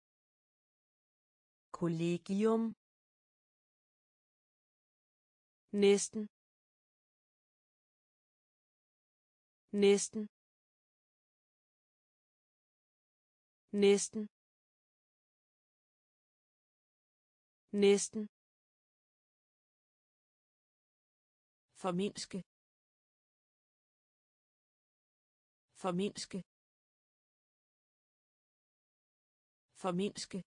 [SPEAKER 1] Kollegium. næsten næsten næsten næsten formindske formindske formindske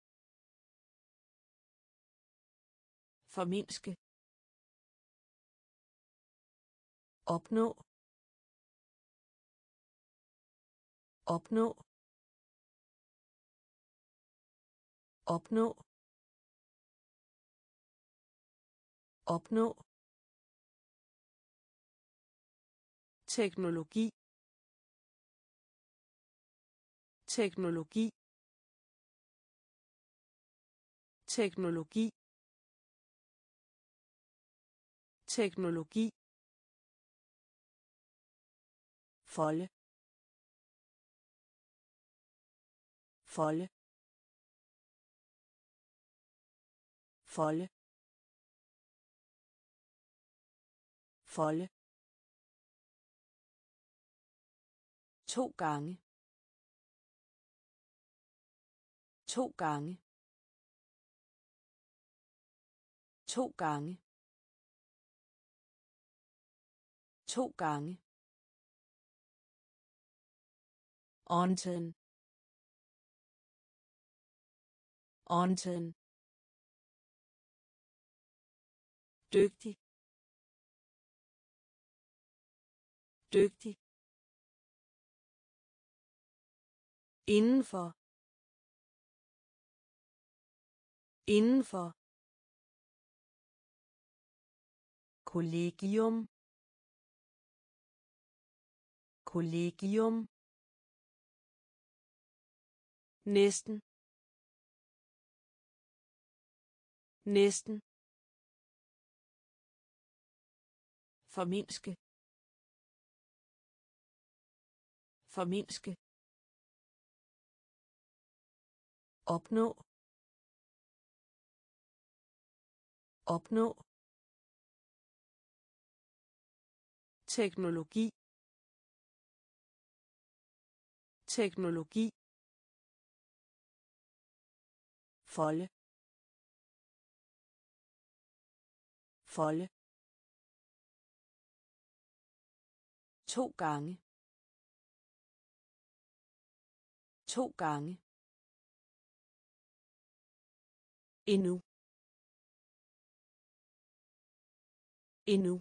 [SPEAKER 1] formindske opnå opnå opnå opnå teknologi teknologi teknologi teknologi folde folde folde folde to gange to gange to gange to gange Onten. Onten. Dygtig. Dygtig. Indenfor. Indenfor. Kollegium. Kollegium. Næsten. Næsten. Formindske. Formindske. Opnå. Opnå. Teknologi. Teknologi. Folde. Folde. To gange. To gange. Endnu. Endnu.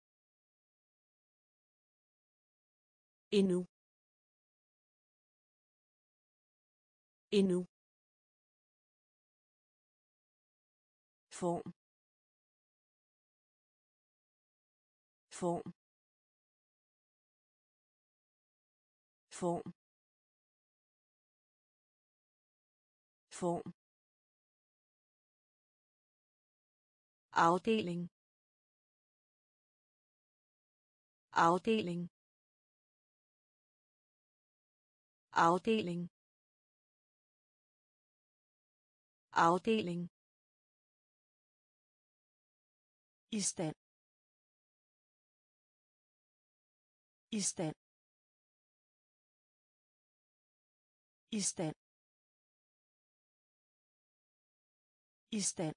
[SPEAKER 1] Endnu. Endnu. Form. Form. Form. Form. Afdeling. Afdeling. Afdeling. Afdeling. I stand. I stand. I stand. I stand.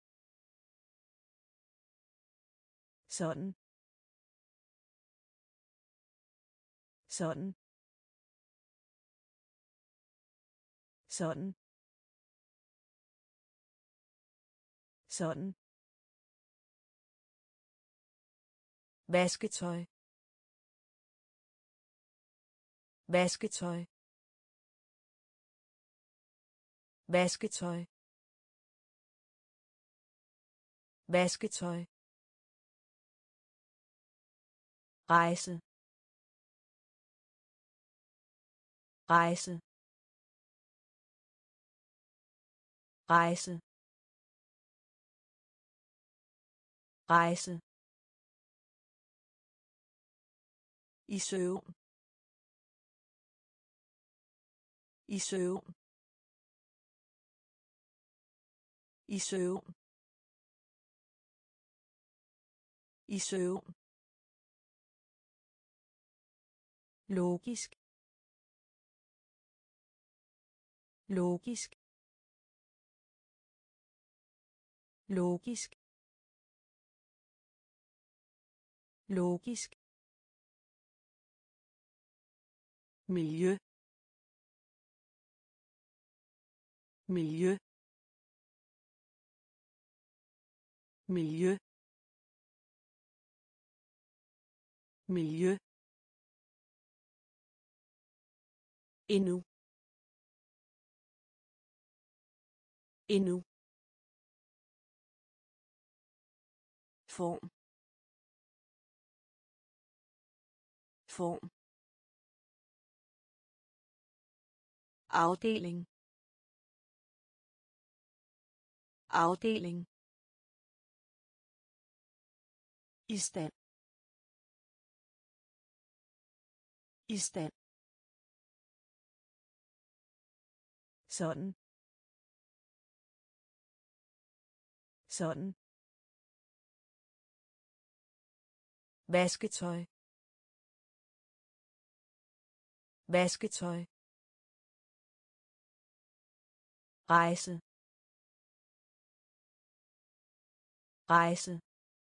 [SPEAKER 1] Sådan. Sådan. Sådan. Sådan. Vasketøj. Vasketøj. Vasketøj. Vasketøj. Rejse. Rejse. Rejse. Rejse. I søvn. I søvn. I søvn. I søvn. Logisk. Logisk. Logisk. Logisk. Miljø. Miljø. Miljø. Miljø. Endnu. Endnu. Form. Form. Afdeling. Afdeling. I stand. I stand. Sådan. Sådan. Vasketøj. Vasketøj. Rejse. Rejse.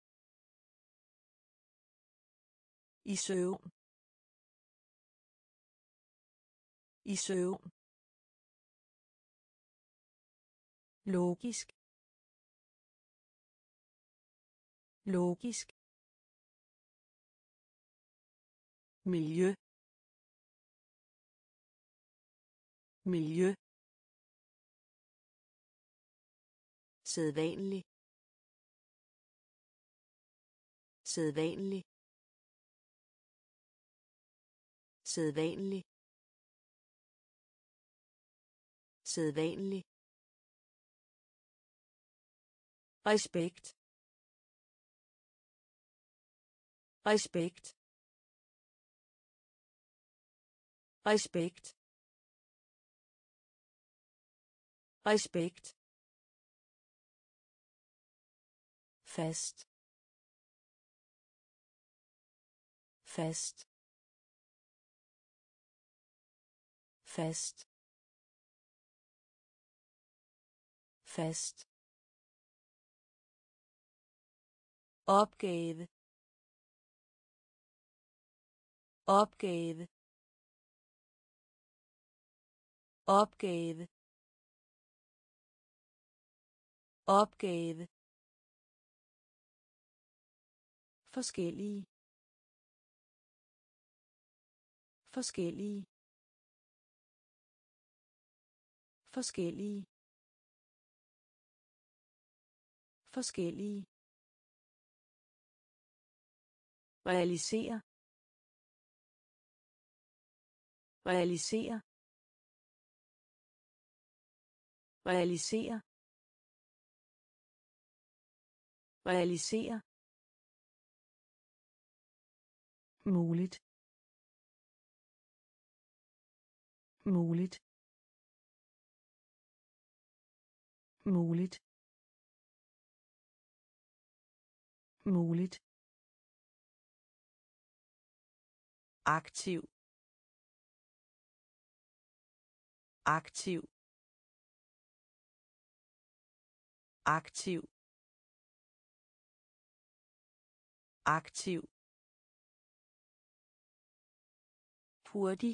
[SPEAKER 1] I søvn. I søvn. Logisk. Logisk. Miljø. Miljø. Sædvanlig. Sædvanlig. Sædvanlig. Sædvanlig. Respekt. Respekt. Respekt. Respekt. Fast. Fast. Fast. Fast. Opgave. Opgave. Opgave. Opgave. Forskellige. Forskellige. Forskellige. Forskellige. Realisere. Realisere. Realisere. Realisere. Muligt. Muligt. Muligt. Muligt. Aktiv. Aktiv. Aktiv. Aktiv. Hurtig.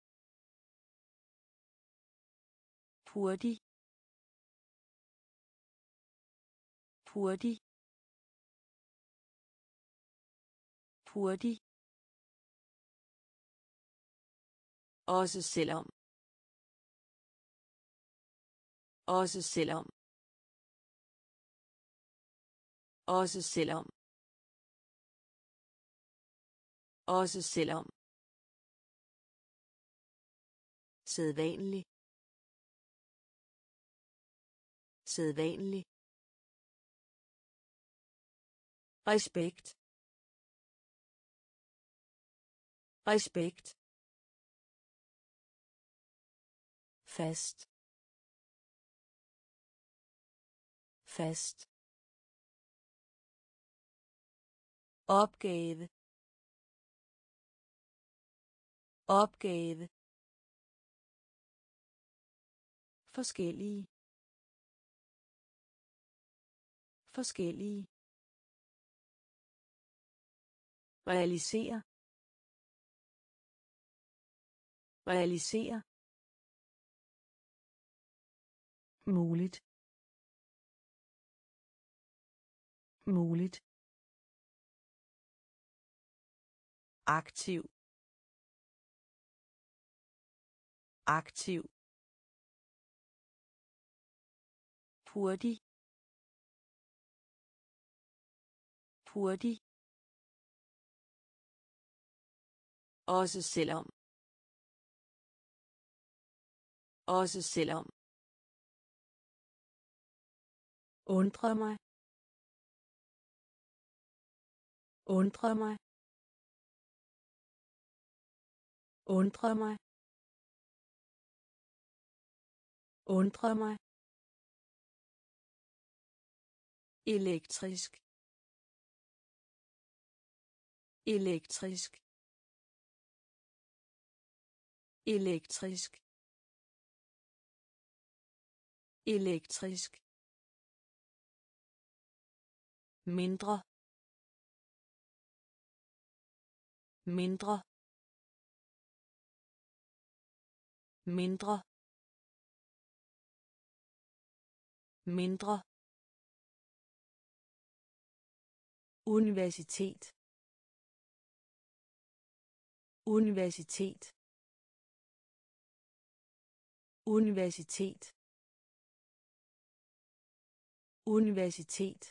[SPEAKER 1] Hurtig. Hurtig. Hurtig. Også selvom. Også selvom. Også selvom. Også selvom. Sædvanlig. Sædvanlig. Respekt. Respekt. Fast. Fast. opgave opgave forskellige forskellige realisere realisere muligt muligt aktiv aktiv hurtig hurtig også selvom også selvom undre mig undre mig undre mig undre mig elektrisk elektrisk elektrisk elektrisk mindre mindre mindre mindre universitet universitet universitet universitet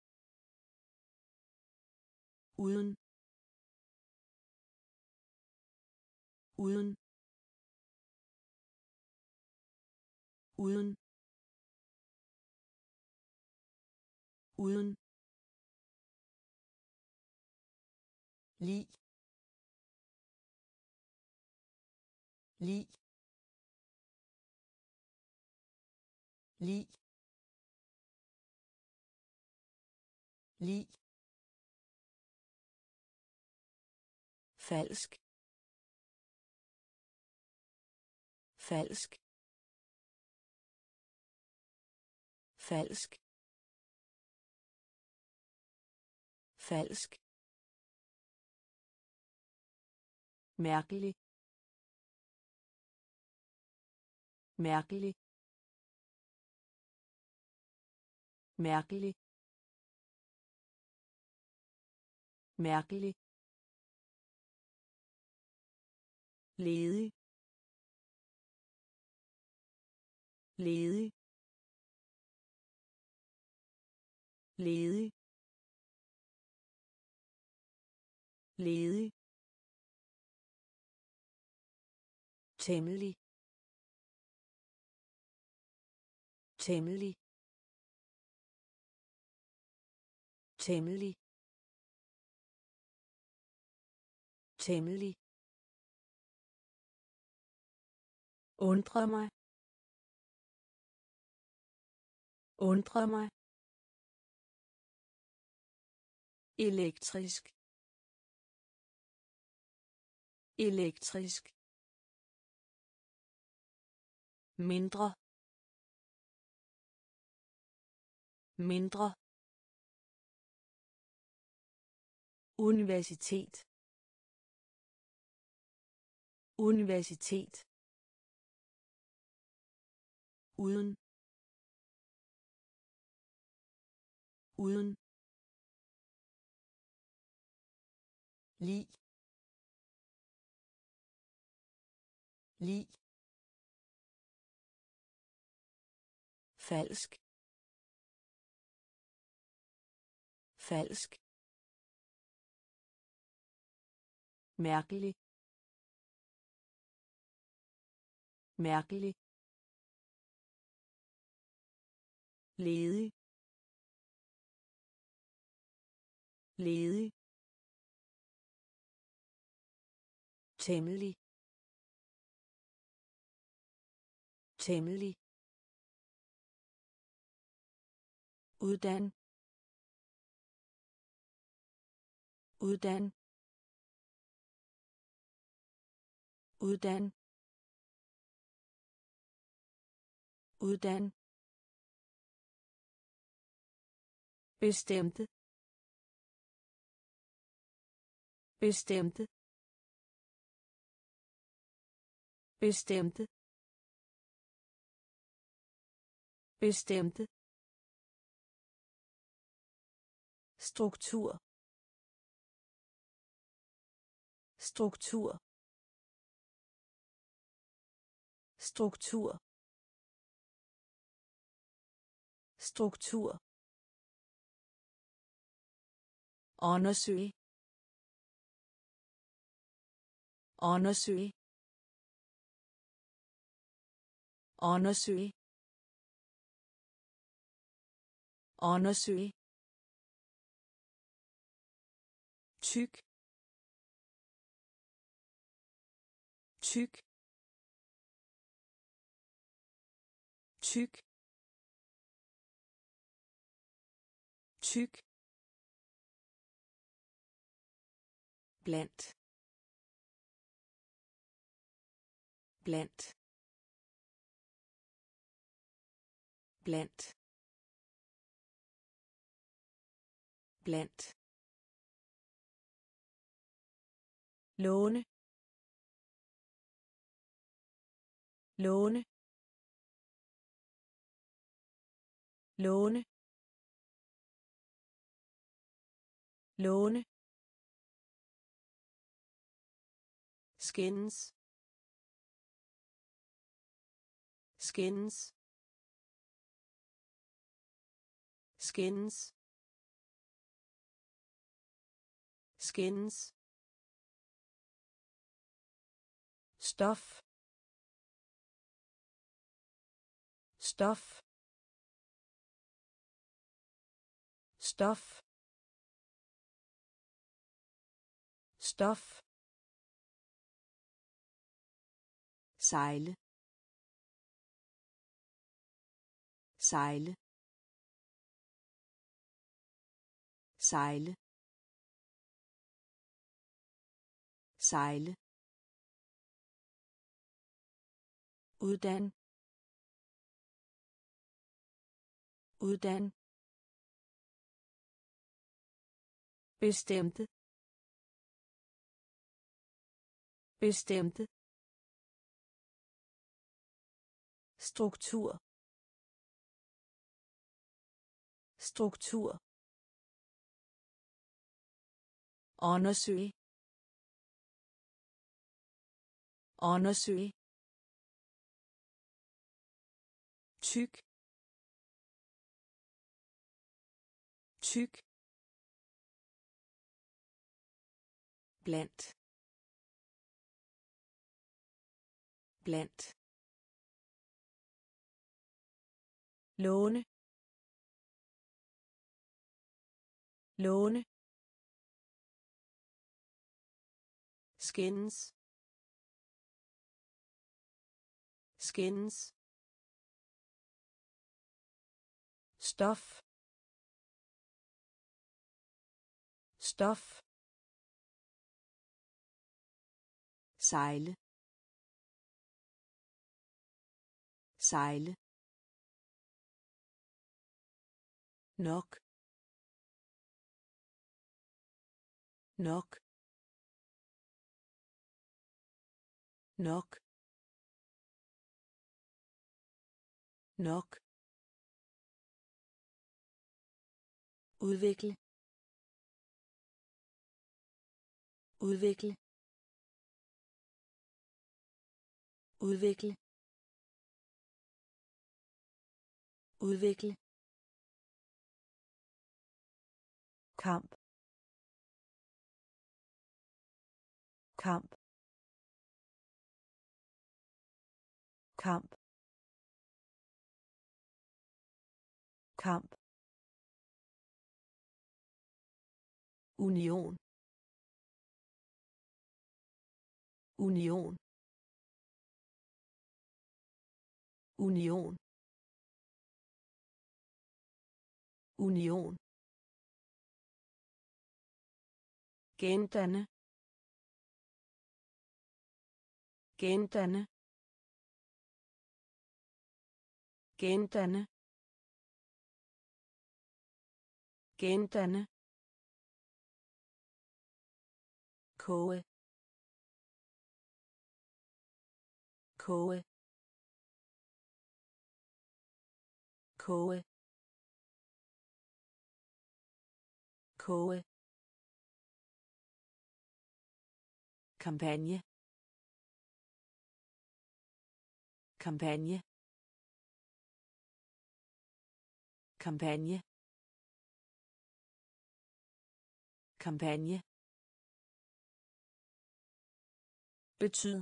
[SPEAKER 1] uden uden uden uden lig lig lig lig falsk falsk falsk falsk mærkelig mærkelig mærkelig mærkelig ledig ledig ledig ledig temmelig temmelig temmelig temmelig undre mig undre mig elektrisk elektrisk mindre mindre universitet universitet uden uden lig lig falsk falsk mærkelig mærkelig ledig ledig temmelig temmelig uddan uddan uddan uddan bestemte bestemte bestemte bestemte struktur struktur struktur struktur undersøge undersøge undersøge undersøge tyk tyk tyk tyk blandt blandt blandt blandt låne låne låne låne skins skins skins skins stof stof stof stof sejle sejle sejle sejle uddan uddan bestemte bestemte struktur struktur undersøge undersøge tyk tyk blandt blandt låne låne skins skins stof stof sejle sejle nok nok nok nok udvikle udvikle udvikle udvikle kamp kamp kamp kamp union union union union gendanne gendanne gendanne gendanne koge koge koge koge kampagne kampagne kampagne kampagne betyd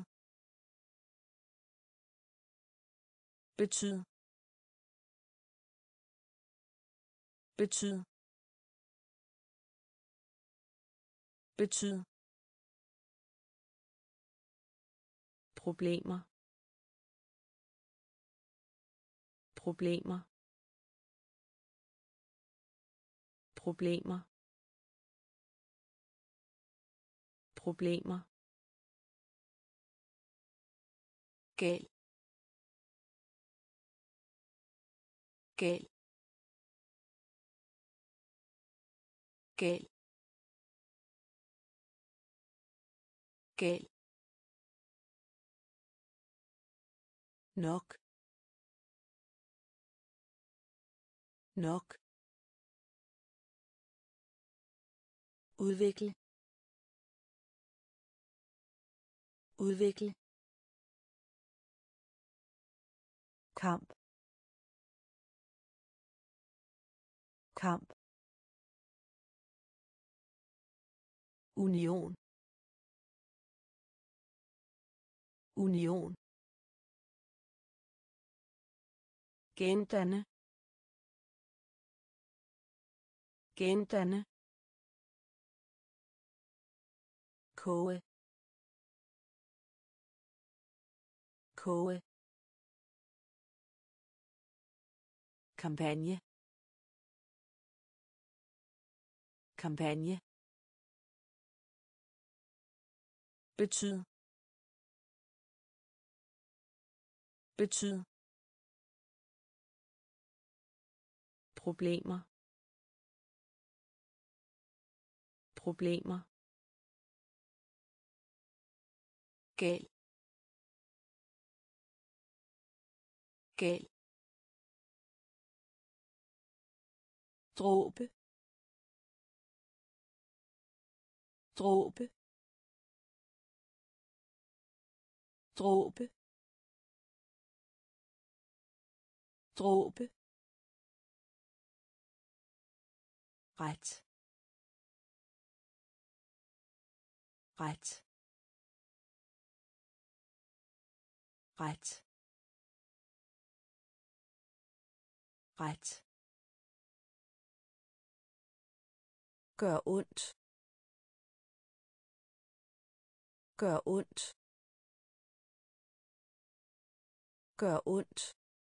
[SPEAKER 1] betyd betyd betyd problemer problemer problemer problemer gal gal gal gal nok nok udvikle udvikle kamp kamp union union gendanne gendanne koge koge kampagne kampagne betyd betyd problemer problemer gal gal dråbe dråbe dråbe dråbe ret ret ret ret gør ondt gør ondt gør ondt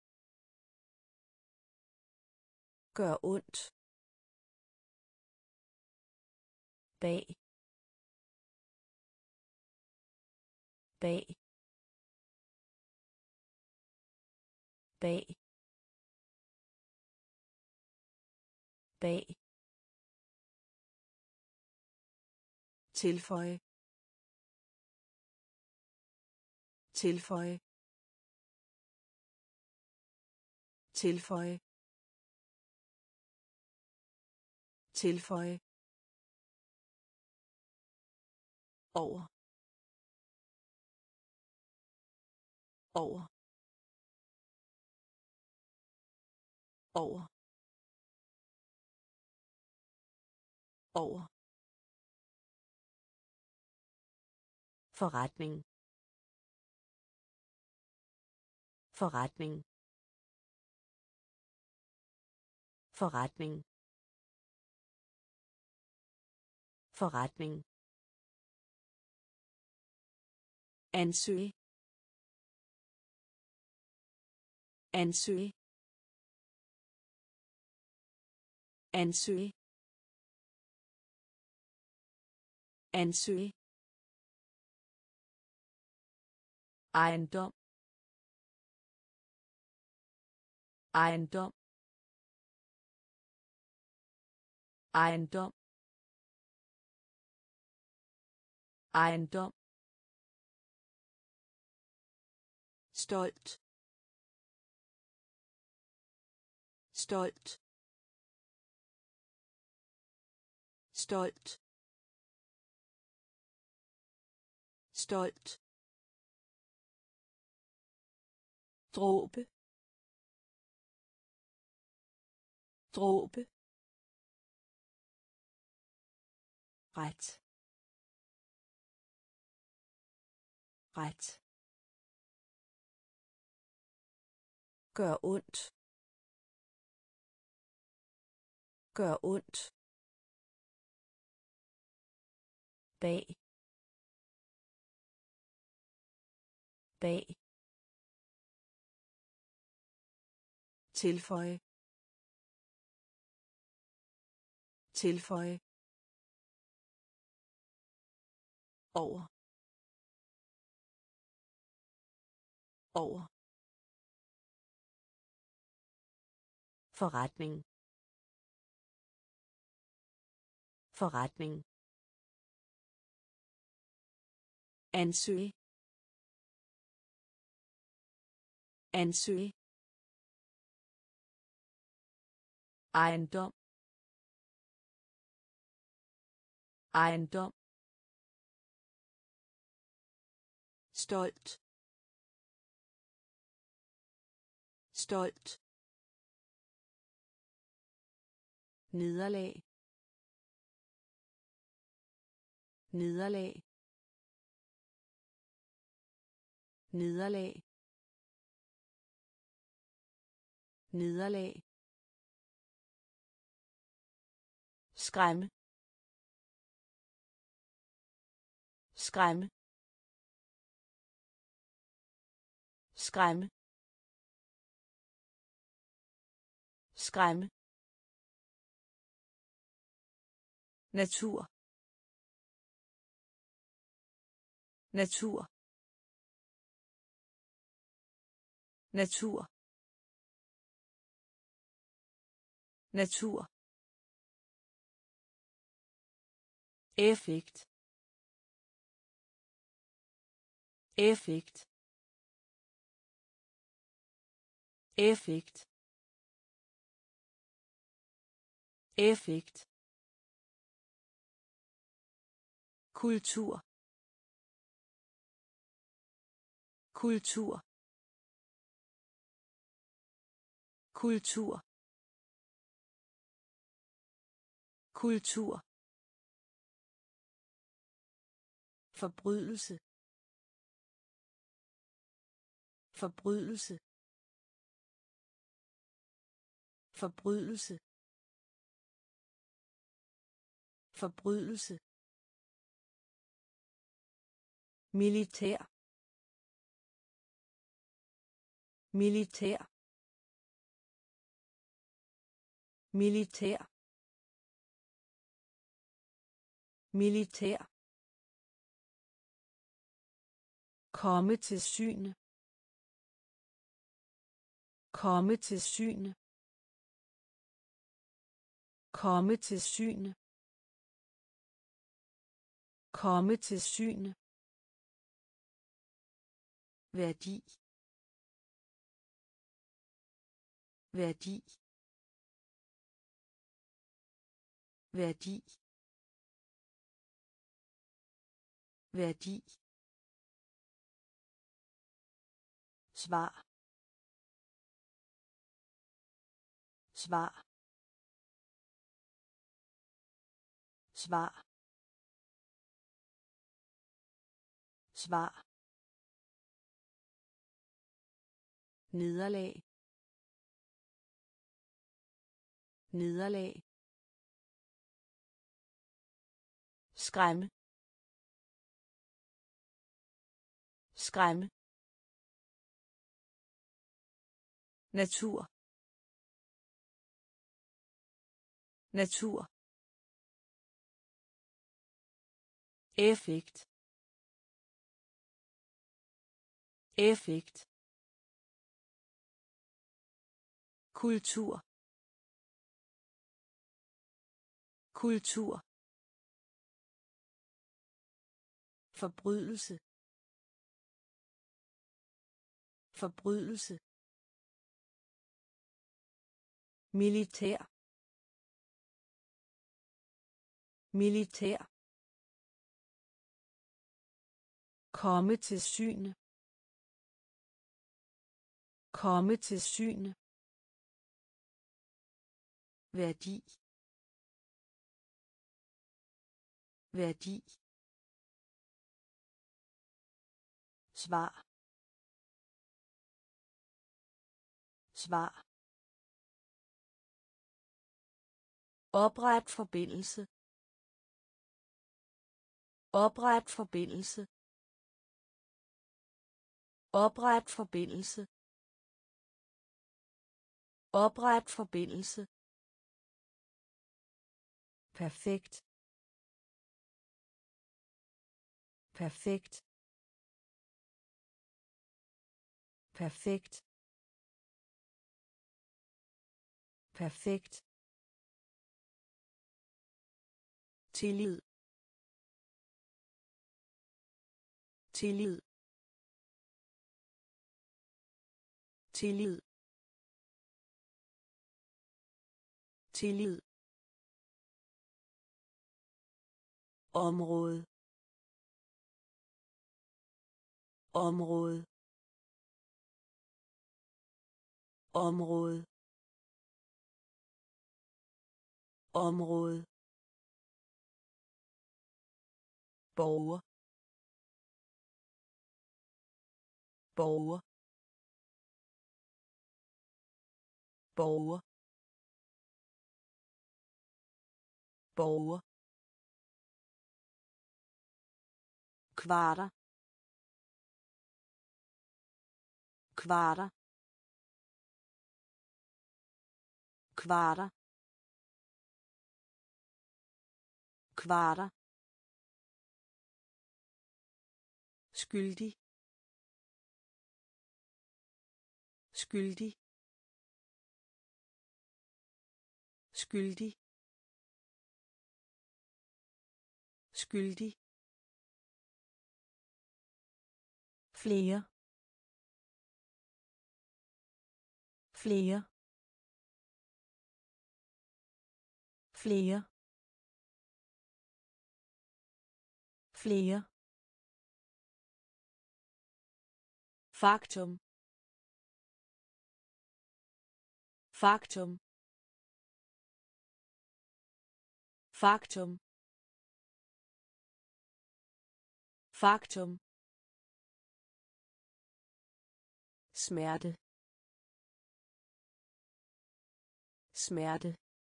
[SPEAKER 1] gør ondt bag bag bag bag tilføje tilføje tilføje tilføje over over over over forretning forretning forretning forretning ansøge ansøge ansøge ansøge, ejendom, ejendom, ejendom, ejendom, stolt, stolt, stolt, stolt, dråbe, dråbe, ret, ret, gør ondt, gør ondt, bag, bag, tilføje, tilføje, over, over, forretning, forretning, ansøge, ansøge, ejendom, ejendom, stolt, stolt, nederlag, nederlag, nederlag, nederlag, skræmme, skræmme, skræmme, skræmme, natur, natur, natur, natur, effekt, effekt, effekt, effekt, kultur, kultur, kultur, kultur, forbrydelse, forbrydelse, forbrydelse, forbrydelse, militær, militær, militær, militær, komme til syne, komme til syne, komme til syne, komme til syne, værdi, værdi, værdi, værdi, svar, svar, svar, svar, nederlag, nederlag, skræmme, skræmme, natur, natur, effekt effekt kultur kultur forbrydelse forbrydelse militær militær komme til syne komme til syne værdi værdi svar svar opret forbindelse opret forbindelse opret forbindelse opret forbindelse perfekt perfekt perfekt perfekt tillid tillid tillid tillid område område område område borger borger borger borger kvarter kvarter kvarter kvarter skyldig skyldig skyldig skyldig flere flere flere flere faktum faktum faktum faktum smerte smerte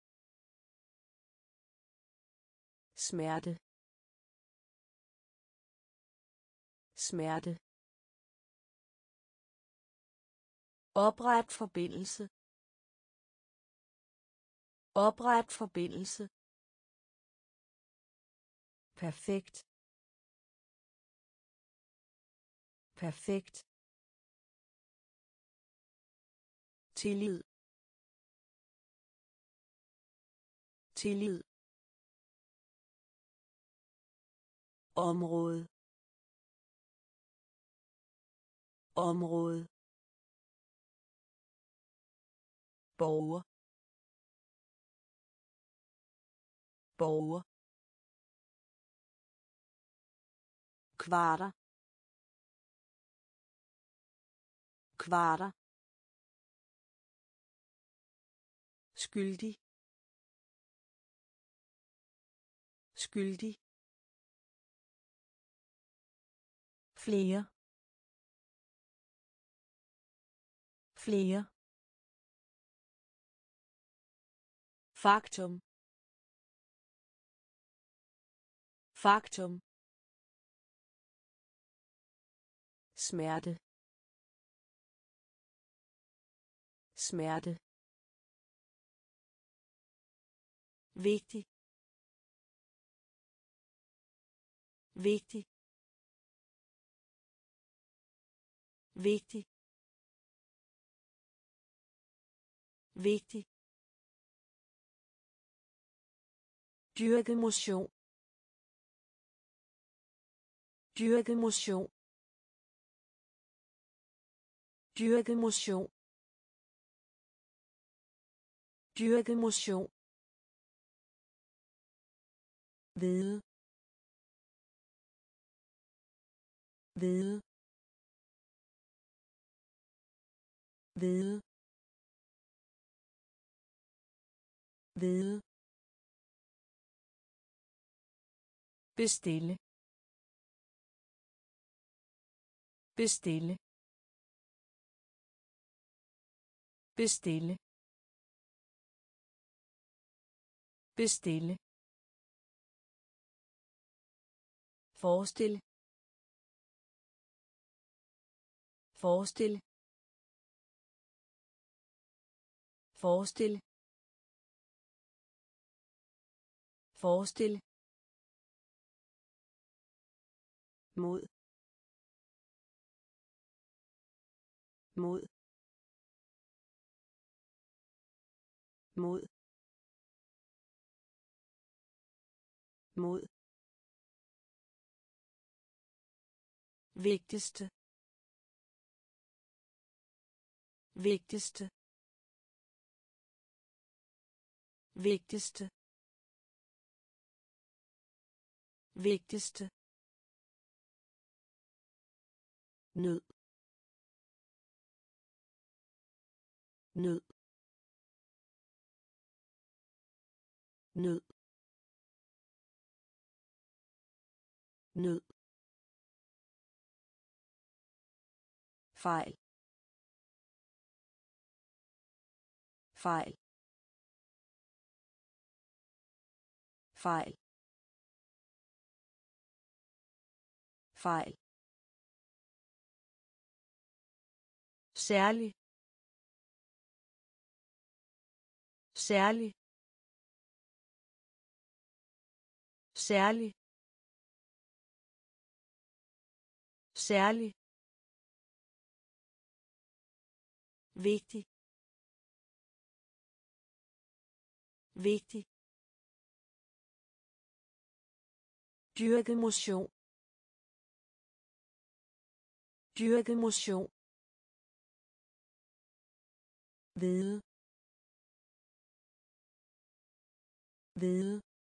[SPEAKER 1] smerte smerte opret forbindelse opret forbindelse perfekt perfekt tillid tillid område område borger borger kvarter kvarter skyldig skyldig flere flere faktum faktum smerte smerte vigtig vigtig, vigtig, vigtig, dyrke motion, dyrke motion, dyrke motion, dyrke motion, vide, vide, vide, vide, bestille, bestille, bestille, bestille, forestil, forestil, forestil, forestil, mod, mod, mod, mod, vigtigste, vigtigste, vigtigste, vigtigste, nød, nød, nød, nød, fejl, fejl, fejl, fejl, særlig, særlig, særlig, særlig, vigtig, vigtig, dyrke motion, dyrke motion, vide, vide,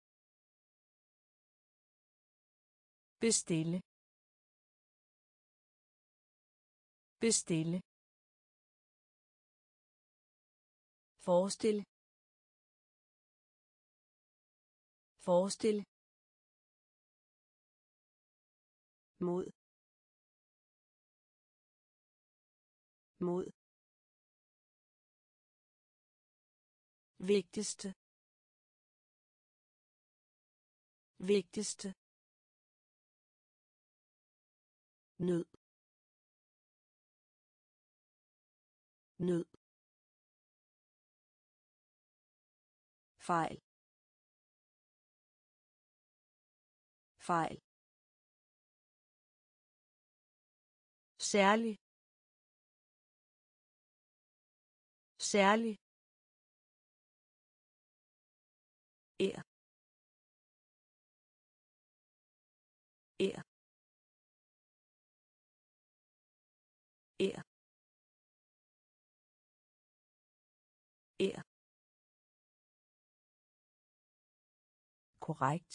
[SPEAKER 1] bestille, bestille, forestil, forestil, mod, mod, vigtigste, vigtigste, nød, nød, fejl, fejl, særlig, særlig, er, er, er, er, korrekt,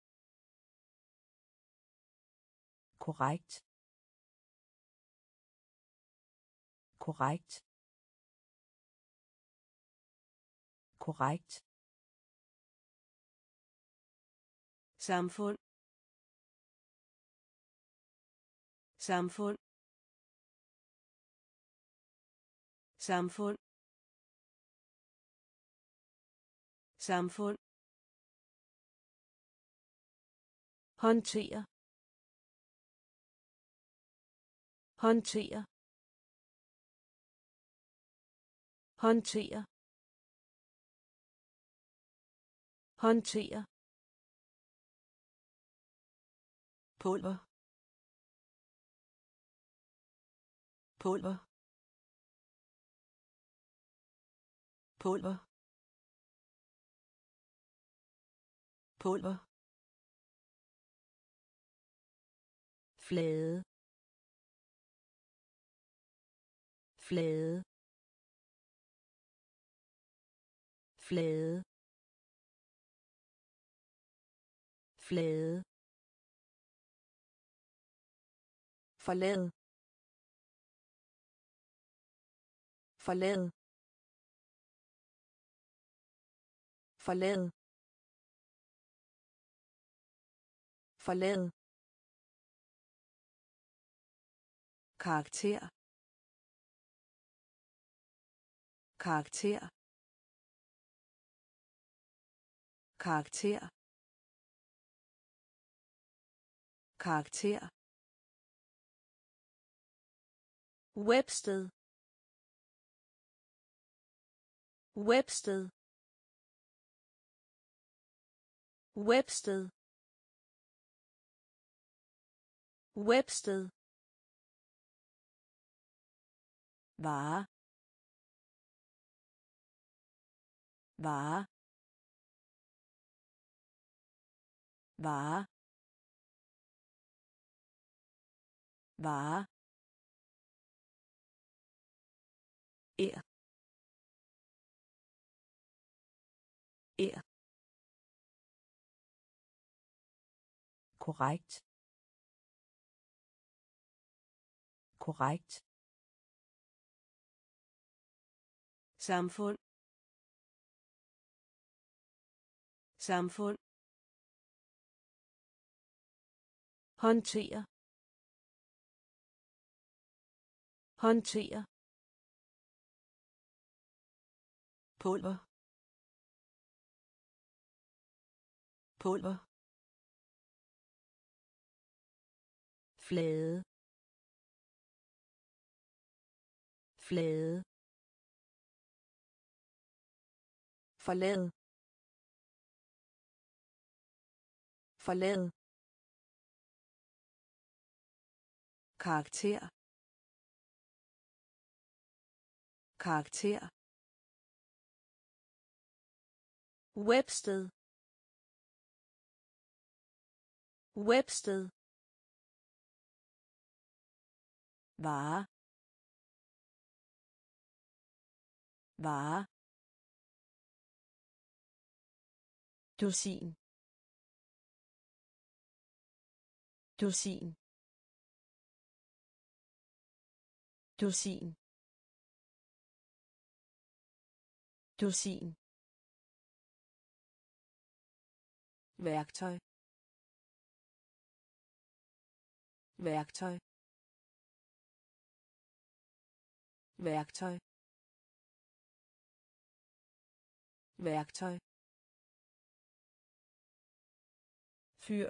[SPEAKER 1] korrekt, korrekt, korrekt, samfund, samfund, samfund, samfund, håndtere, håndtere, håndtere, håndtere, pulver pulver pulver pulver flade flade flade flade forlad forlad forlad forlad karakter karakter karakter karakter Websted Websted Websted Websted vare vare vare vare er er korrekt korrekt samfund samfund håndtere håndtere pulver pulver flade flade forlad forlad karakter karakter Websted Websted vare vare dusin dusin dusin dusin værktøj værktøj værktøj værktøj fyr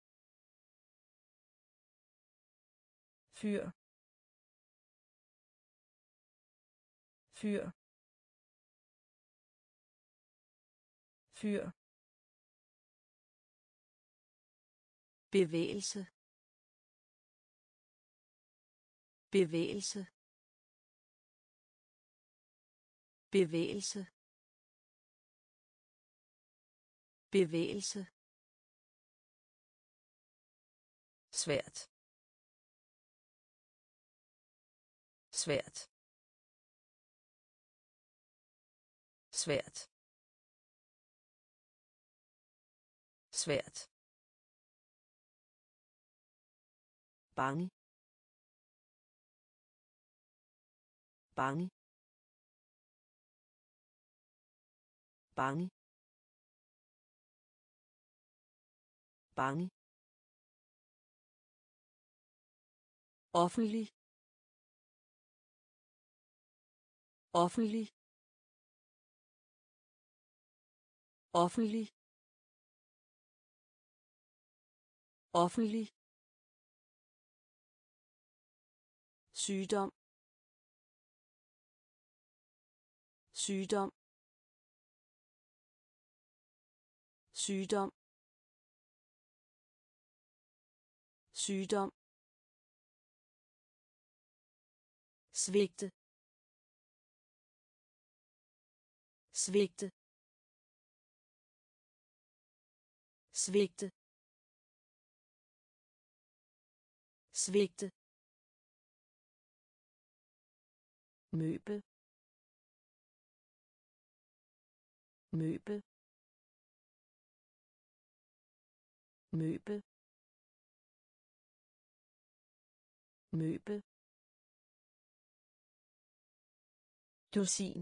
[SPEAKER 1] fyr fyr fyr bevægelse bevægelse bevægelse bevægelse svært svært svært svært bange bange bange bange offentlig offentlig offentlig offentlig sygdom sygdom sygdom sygdom, svigte, svigte, svigte, svigte, møbel, møbel, møbel, møbel, dusin,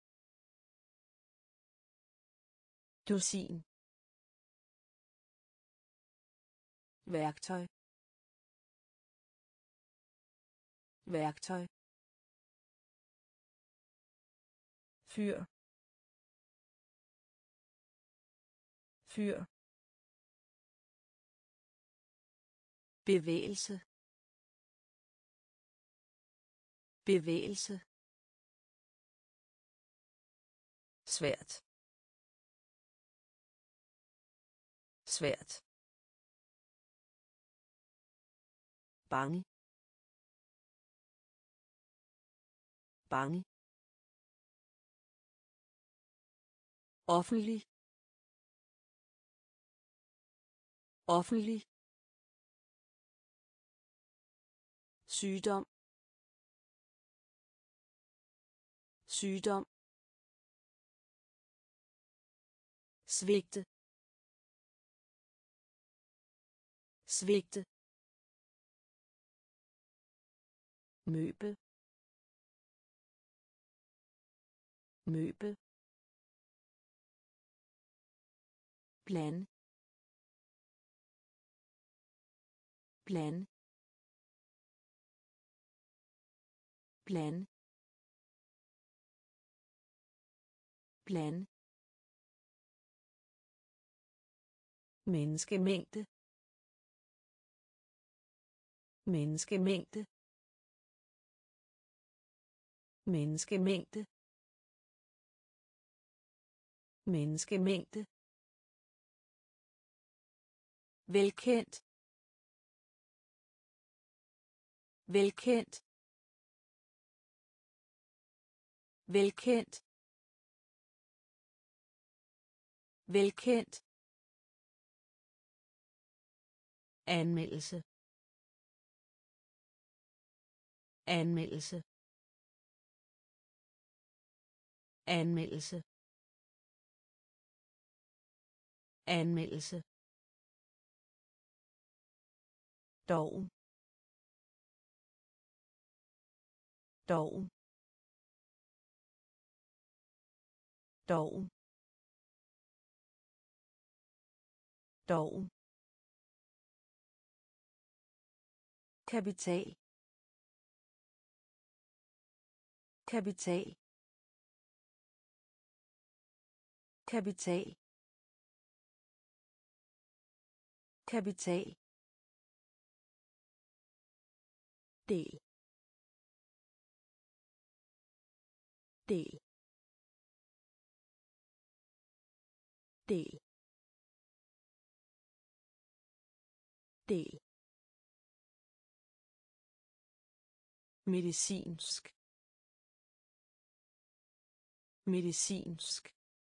[SPEAKER 1] dusin, værktøj, værktøj, fyr, fyr, bevægelse, bevægelse, svært, svært, bange, bange, offentlig, offentlig, sygdom, sygdom, svigte, svigte, møbel, møbel, plan, plan, plan, plan, menneskemængde, menneskemængde, menneskemængde, menneskemængde, velkendt, velkendt, velkendt, velkendt, anmeldelse, anmeldelse, anmeldelse, anmeldelse, doven, doven, doven, doven, kapital, kapital, kapital, kapital, del, del, del, del, medicinsk, medicinsk,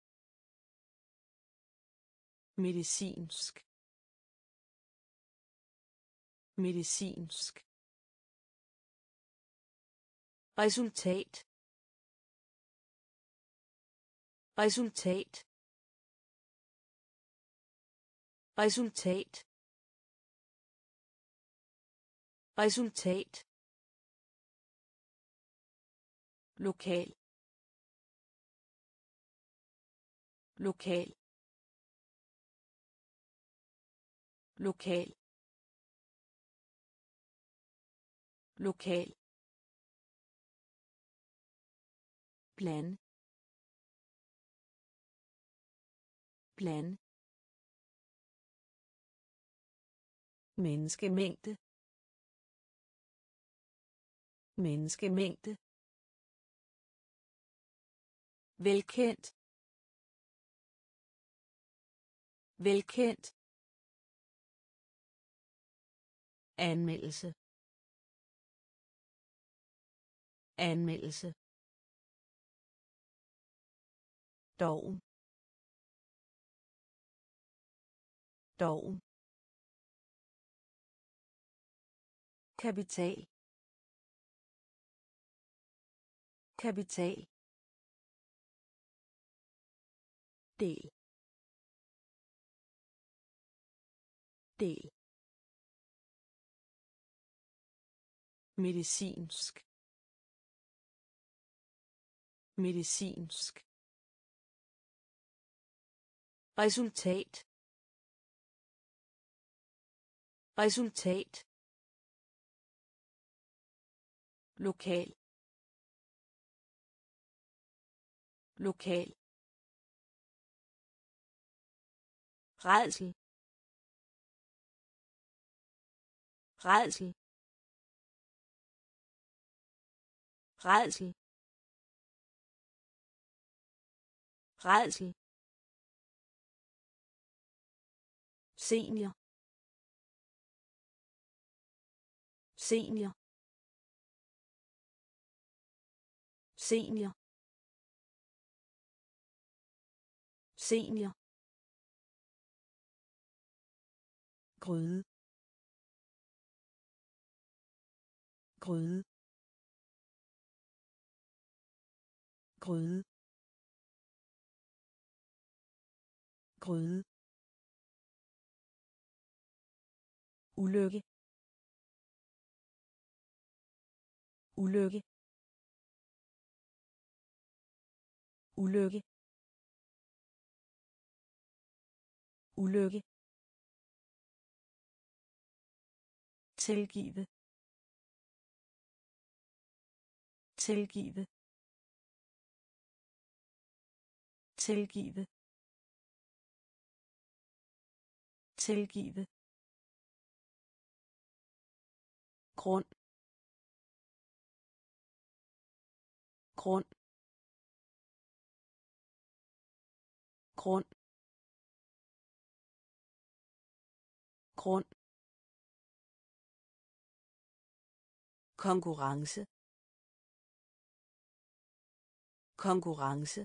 [SPEAKER 1] medicinsk, medicinsk, resultat, resultat, resultat, resultat, lokal, lokal, lokal, lokal, plan, plan, menneskemængde, menneskemængde, velkendt, velkendt, anmeldelse anmeldelse dog dog kapital kapital del del medicinsk medicinsk resultat resultat lokal lokal rædsel rædsel rædsel rædsel senior senior senior senior gryde gryde gryde gryde ulykke ulykke ulykke ulykke tilgive tilgive tilgive tilgive grund grund grund grund konkurrence konkurrence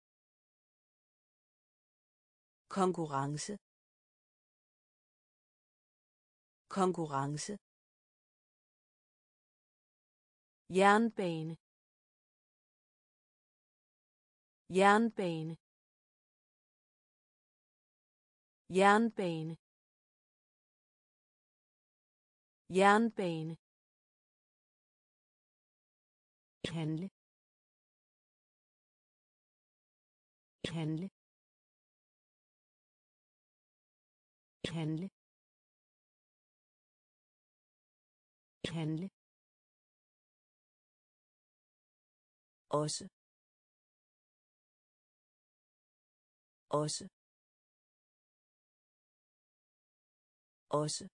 [SPEAKER 1] konkurrence konkurrence jernbane jernbane jernbane jernbane handle handle handle handle også også også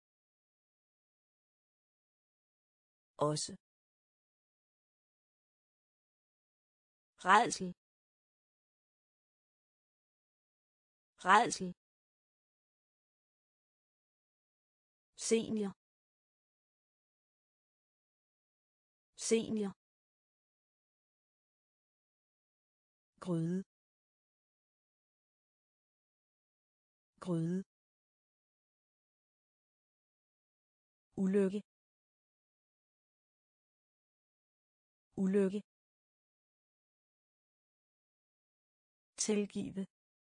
[SPEAKER 1] også rædsel rædsel senior senior gryde gryde ulykke ulykke tilgive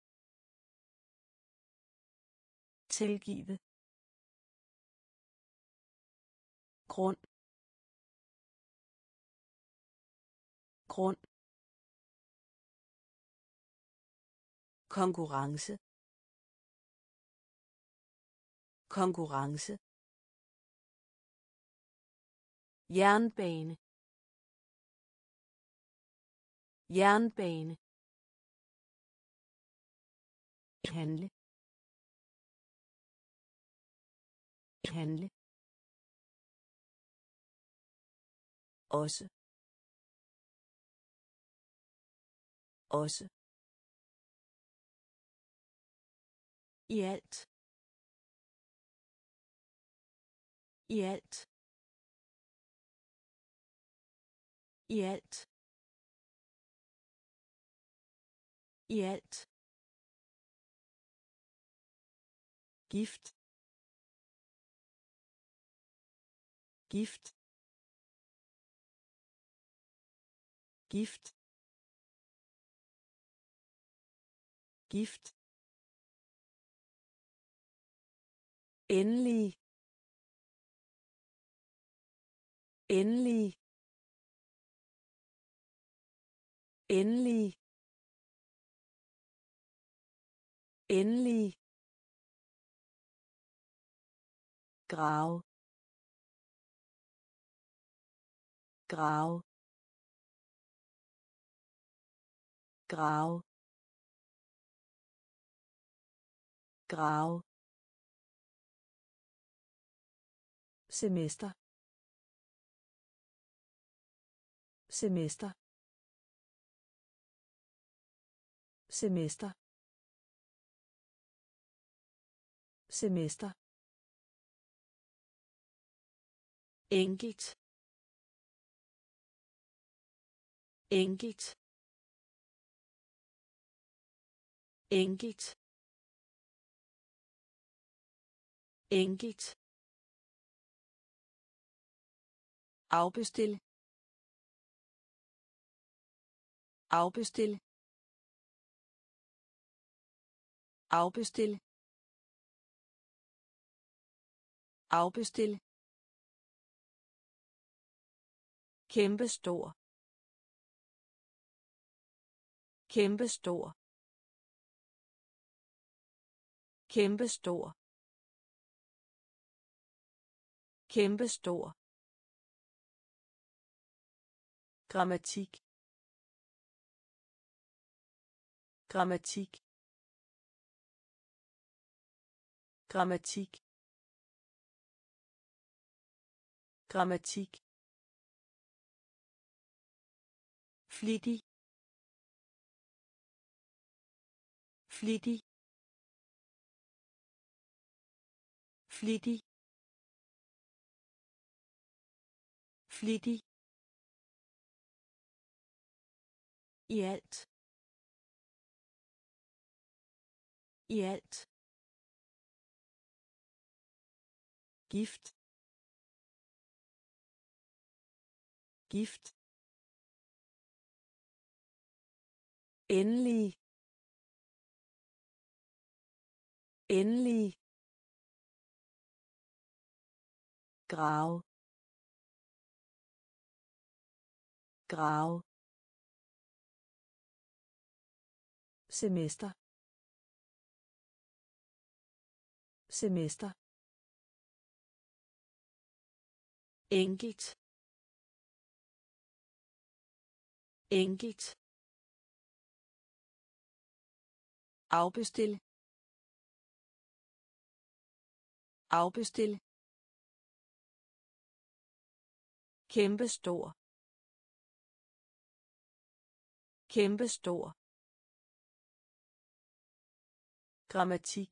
[SPEAKER 1] tilgive grund grund konkurrence konkurrence jernbane jernbane handle handle også også i alt I alt. I alt. I alt. Gift. Gift. Gift. Gift. Endelig. Endelig. Endelig. Endelig. Grav. Grav. Grav. Grav. Semester. Semester. Semester. Semester. Enkelt. Enkelt. Enkelt. Enkelt. Afbestil. Afbestil. Afbestil. Afbestil. Kæmpestor. Kæmpestor. Kæmpestor. Kæmpestor. Grammatik. Grammatik. Grammatik. Grammatik. Flittig. Flittig. Flittig. Flittig. I alt. I alt. Gift. Gift. Endelig. Endelig. Grav. Grav. Semester. Semester. Enkelt. Enkelt. Afbestil. Afbestil. Kæmpestor. Kæmpestor. Grammatik.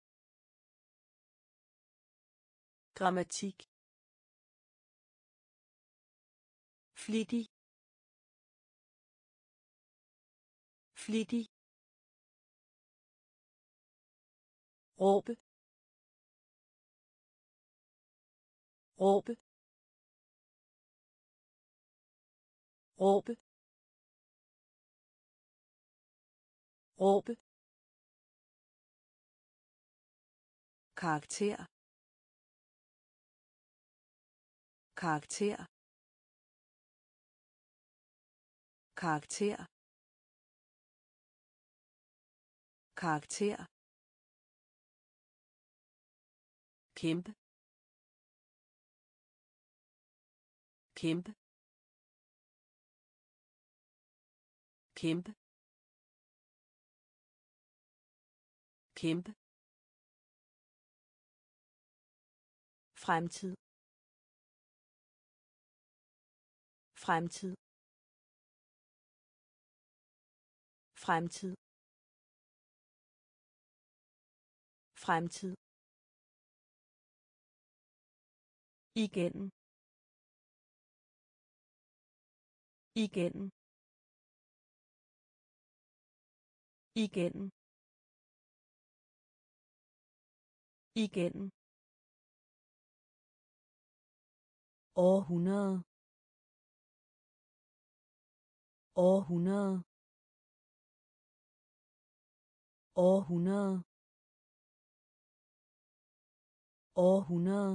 [SPEAKER 1] Grammatik. Flittig. Flittig. Råbe. Råbe. Råbe. Råbe. Karakter. Karakter. Karakter. Karakter. Kæmpe. Kæmpe. Kæmpe. Kæmpe. Fremtid. Fremtid. Fremtid. Fremtid. igennem igennem igennem igennem århundrede århundrede århundrede århundrede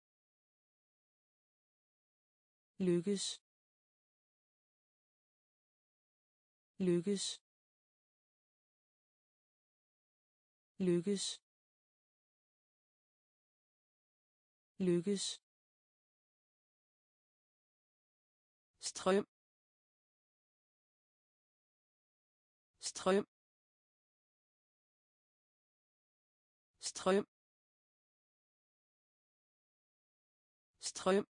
[SPEAKER 1] lykkes lykkes lykkes lykkes strøm strøm strøm strøm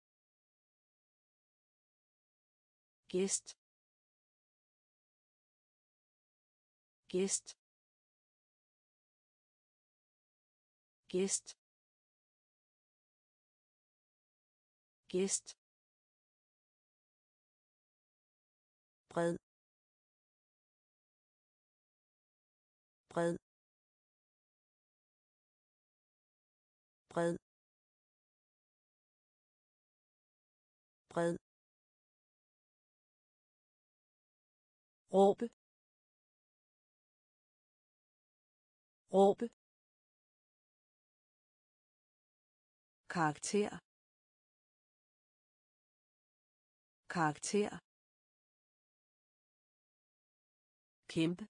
[SPEAKER 1] gæst gæst gæst gæst bred bred bred bred råbe råbe karakter karakter kæmpe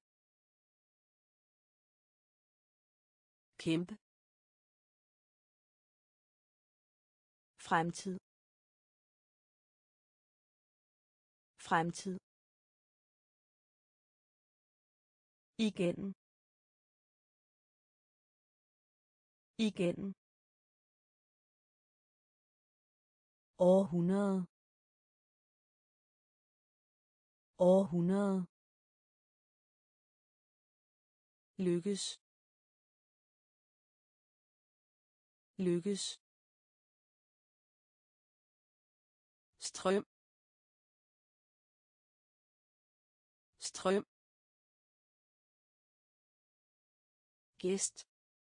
[SPEAKER 1] kæmpe fremtid fremtid igennem igennem århundrede århundrede lykkes lykkes strøm strøm gæst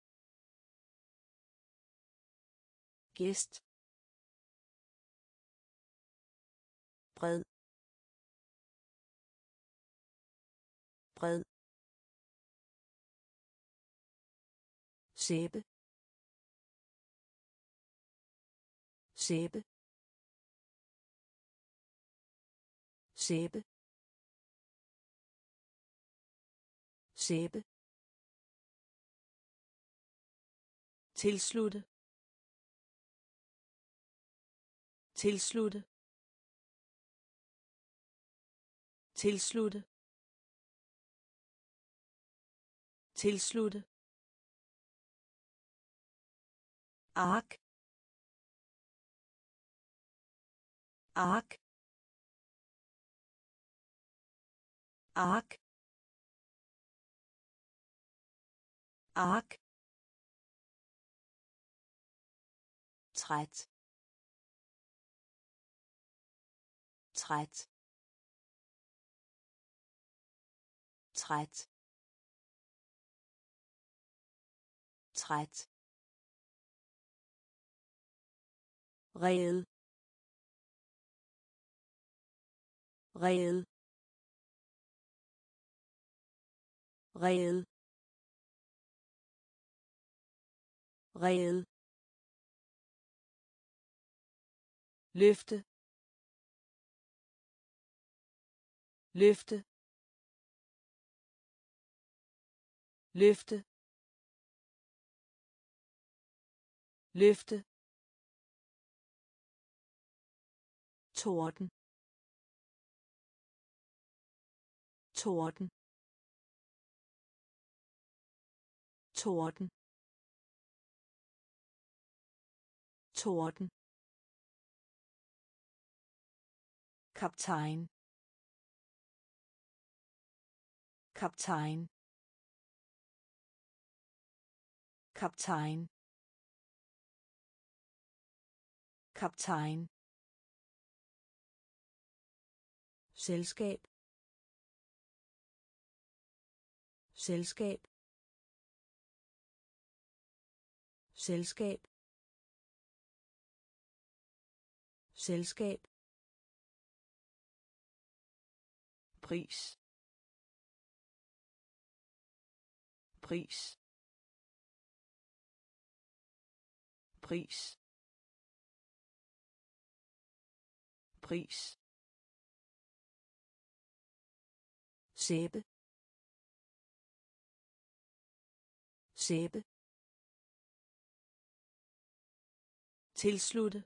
[SPEAKER 1] gæst bred bred sæbe sæbe sæbe sæbe tilslutte tilslutte tilslutte tilslutte ark ark ark ark træt træt træt træt reel reel reel reel løfte løfte løfte løfte torden torden torden torden kaptajn kaptajn kaptajn kaptajn, selskab, selskab, selskab, selskab, pris, pris, pris, pris, sæbe, sæbe, tilslutte,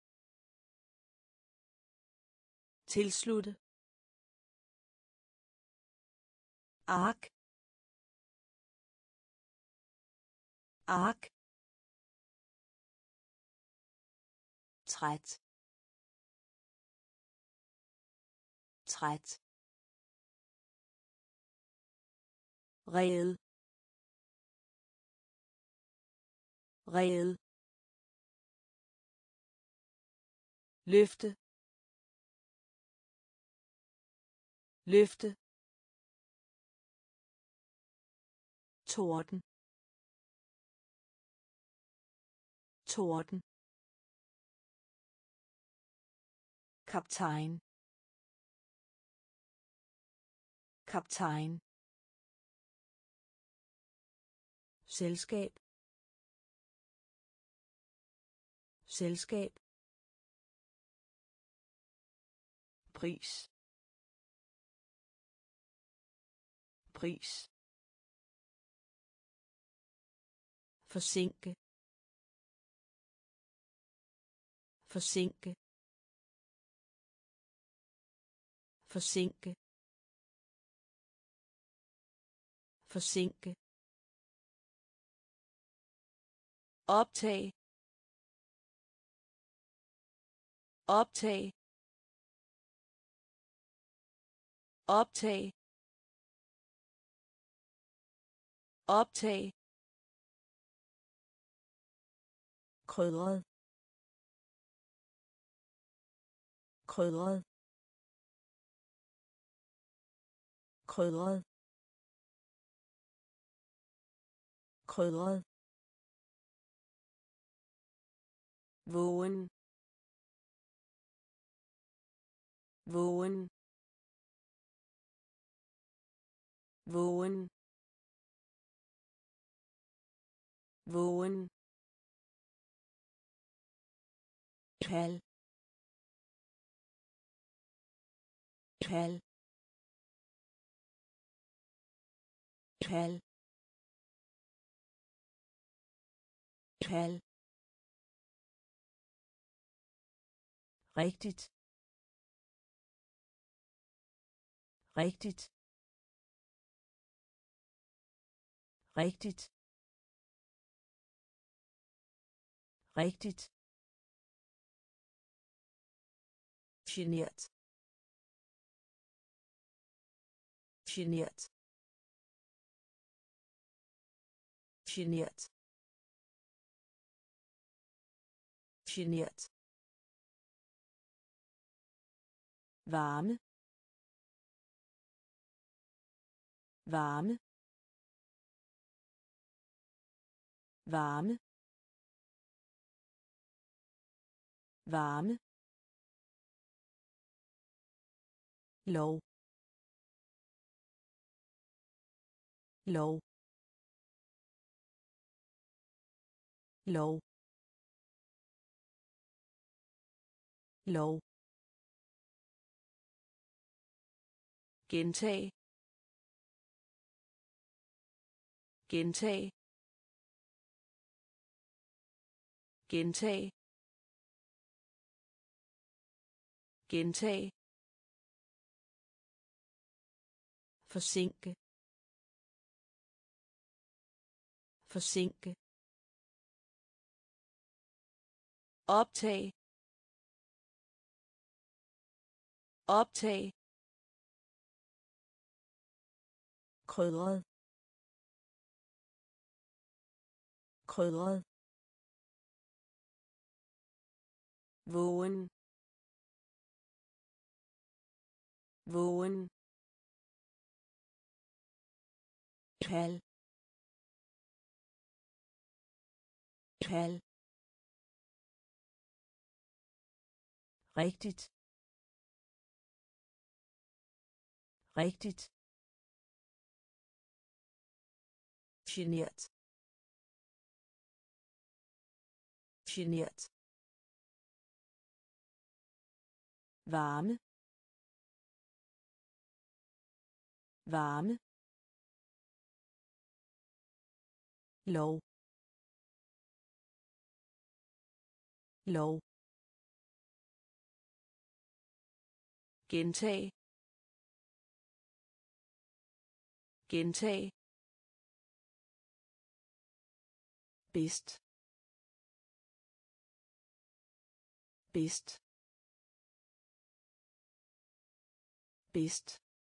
[SPEAKER 1] tilslutte, ark, ark, træt, træt, reel, reel, løfte, løfte, torden, torden, kaptajn, kaptajn, selskab, selskab, pris, pris, forsinke, forsinke, forsinke, forsinke, optag, optag, optag, optag, krydret, krydret, krydret, krydret, vågen, vågen, vågen, vågen, kald, kald, kald, kald, rigtigt, rigtigt, rigtigt, rigtigt, genert, genert, genert, genert, varme, varme, varme, varme, lov, lov, lov, lov, gentag, gentag, gentag, gentag, forsinke, forsinke, optag, optag, krydret, krydret, vågen vågen kald kald rigtigt rigtigt genert genert varme varme lov lov gentag gentag bedst bedst bedst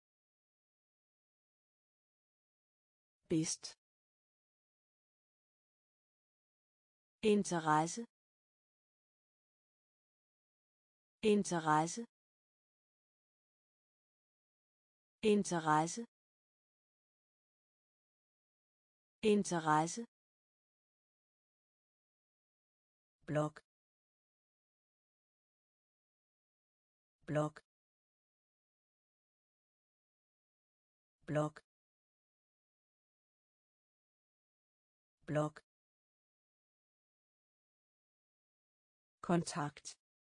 [SPEAKER 1] bedst interesse interesse interesse interesse blok blok blok blok kontakt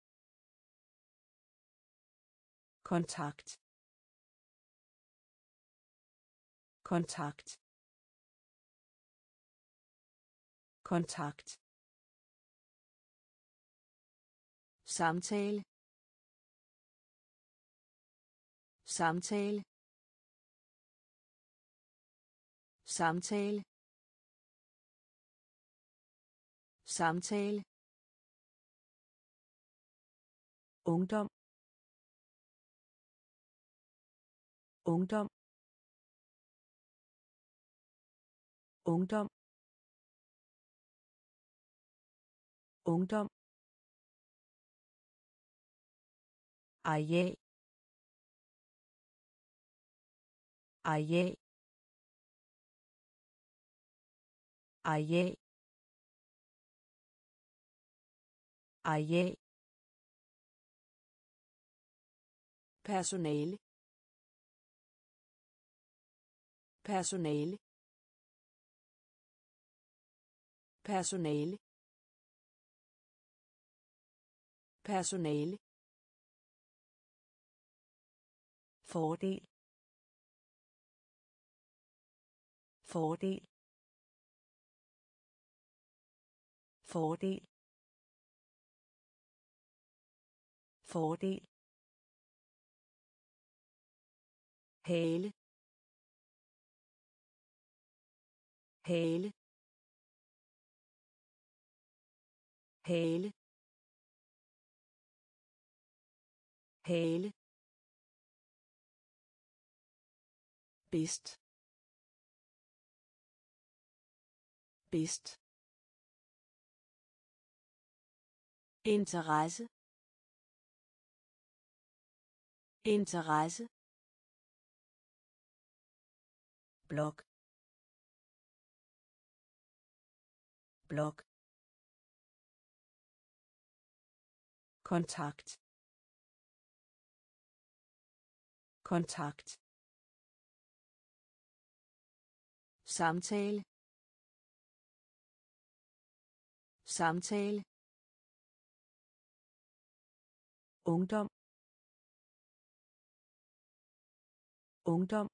[SPEAKER 1] kontakt kontakt kontakt samtale samtale samtale samtale ungdom ungdom ungdom ungdom areal areal areal areal personale personale personale personale fordel fordel fordel fordel hale hale hale hale bedst bedst interesse interesse blok blok kontakt kontakt samtale samtale ungdom ungdom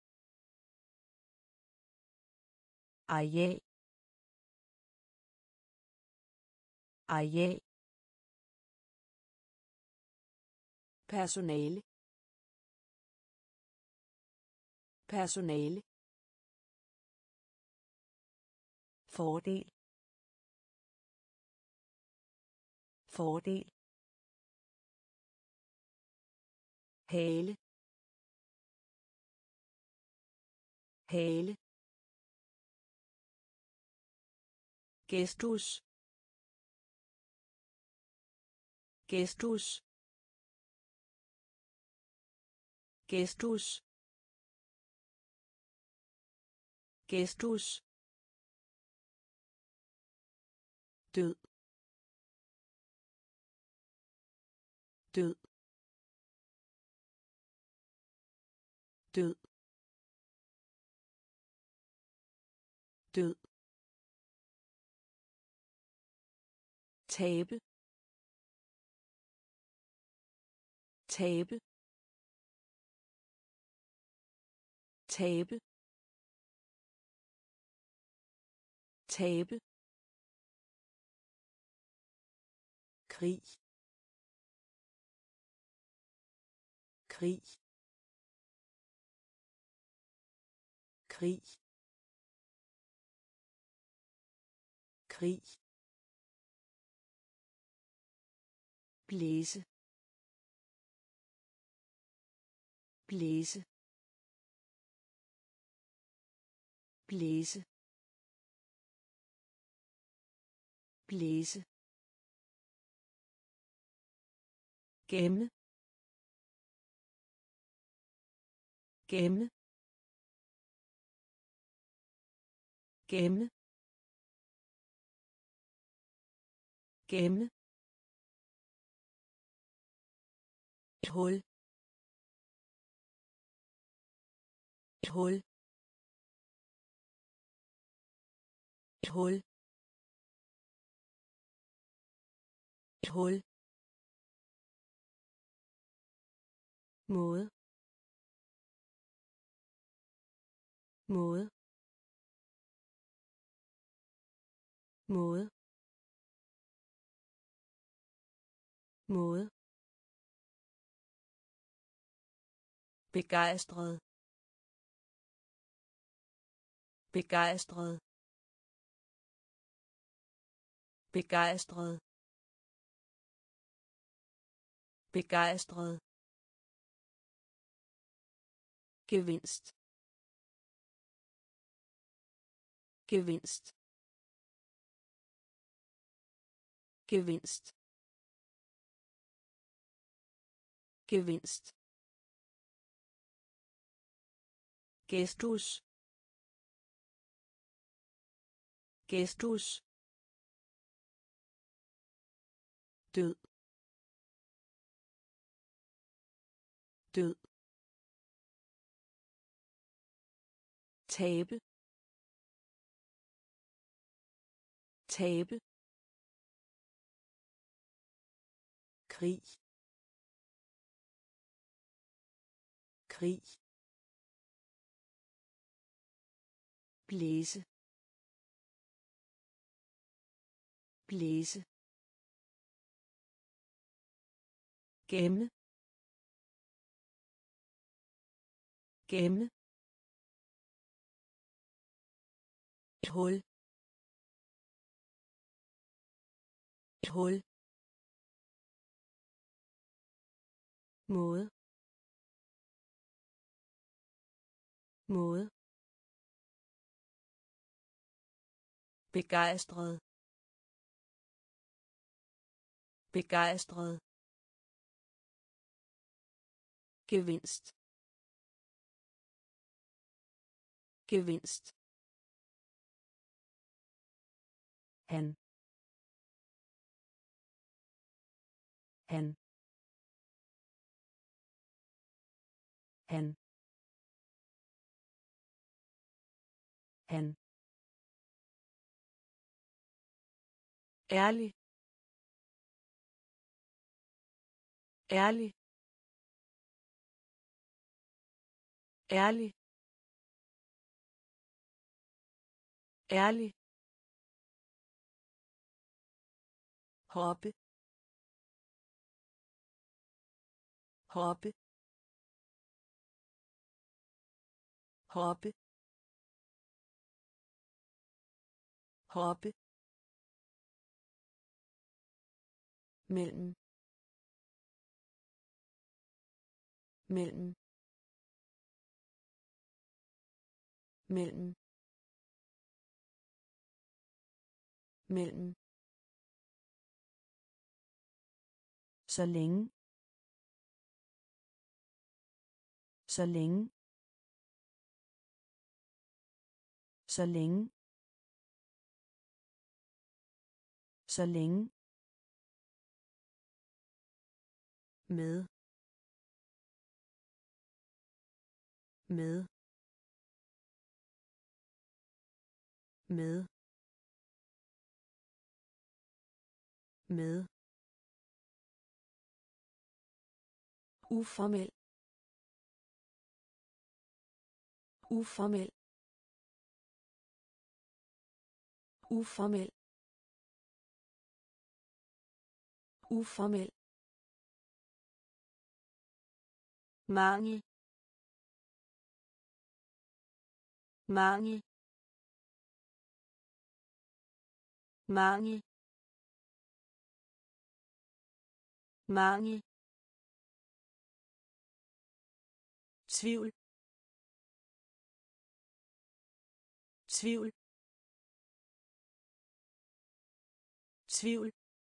[SPEAKER 1] areal areal personale personale fordel fordel hale hale gestus gestus gestus gestus død død død død tabe tabe tabe tabe krig krig krig krig blæse blæse blæse blæse gemme gemme gemme gemme et hul et hul et hul et hul måde måde måde måde begejstret begejstret begejstret begejstret gevinst gevinst gevinst gevinst gestus gestus død død tabe tabe krig krig blæse blæse gemme gemme et hul et hul måde måde begejstret begejstret gevinst gevinst han han han han ærlig ærlig ærlig ærlig hoppe hoppe hoppe hoppe mellem mellem mellem mellem så længe så længe så længe så længe med med med med uformel uformel uformel uformel mangel mangel mangel mangel tvivl tvivl tvivl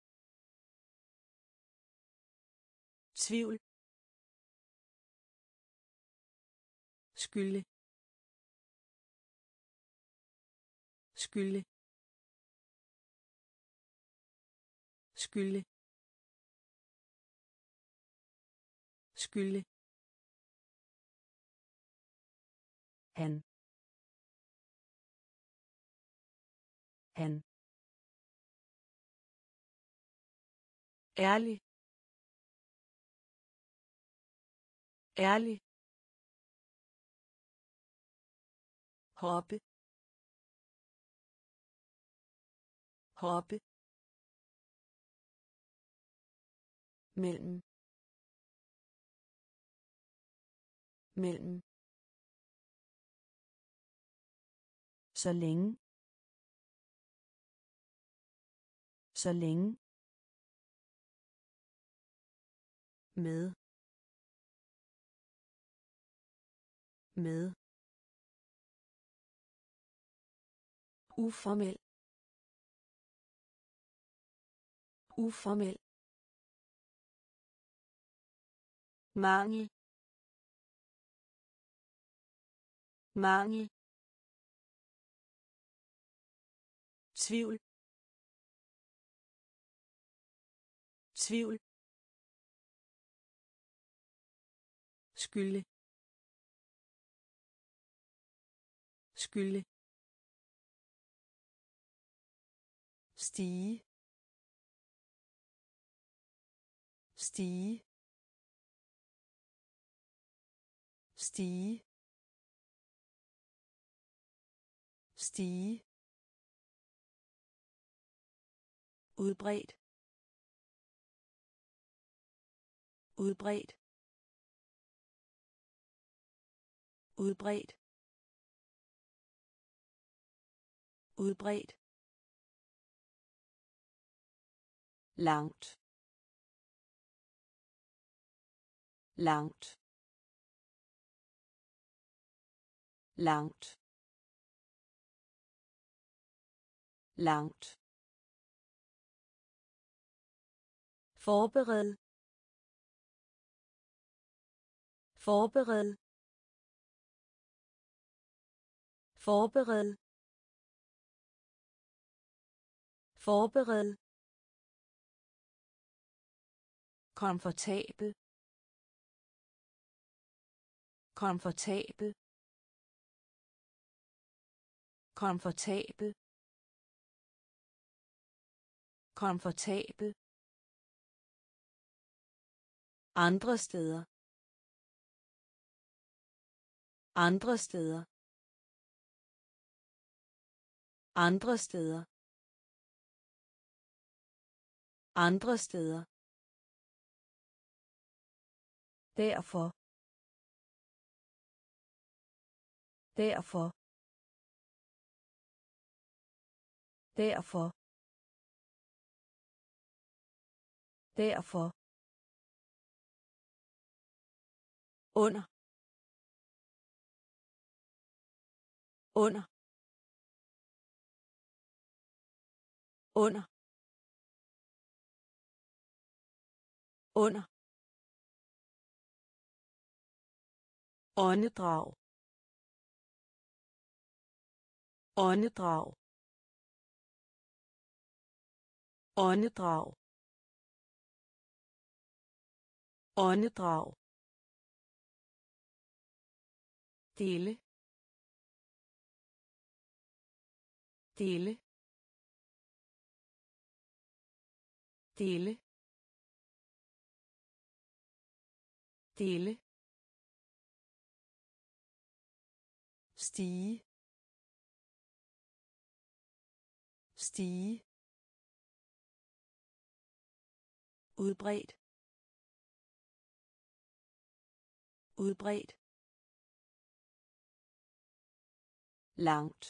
[SPEAKER 1] tvivl skylde skylde skylde skylde han han ærlig ærlig hoppe hoppe mellem mellem så længe så længe med med uformel uformel mangel mangel tvivl tvivl skylde skylde stige stige stige stige udbredt udbredt udbredt udbredt langt langt langt langt forbered forbered forbered forbered komfortabel komfortabel komfortabel komfortabel andre steder andre steder andre steder andre steder derfor derfor derfor derfor under under under under, åndedrag, åndedrag, åndedrag, åndedrag, dele, dele, dele, dele, stige, stige, udbredt, udbredt, langt,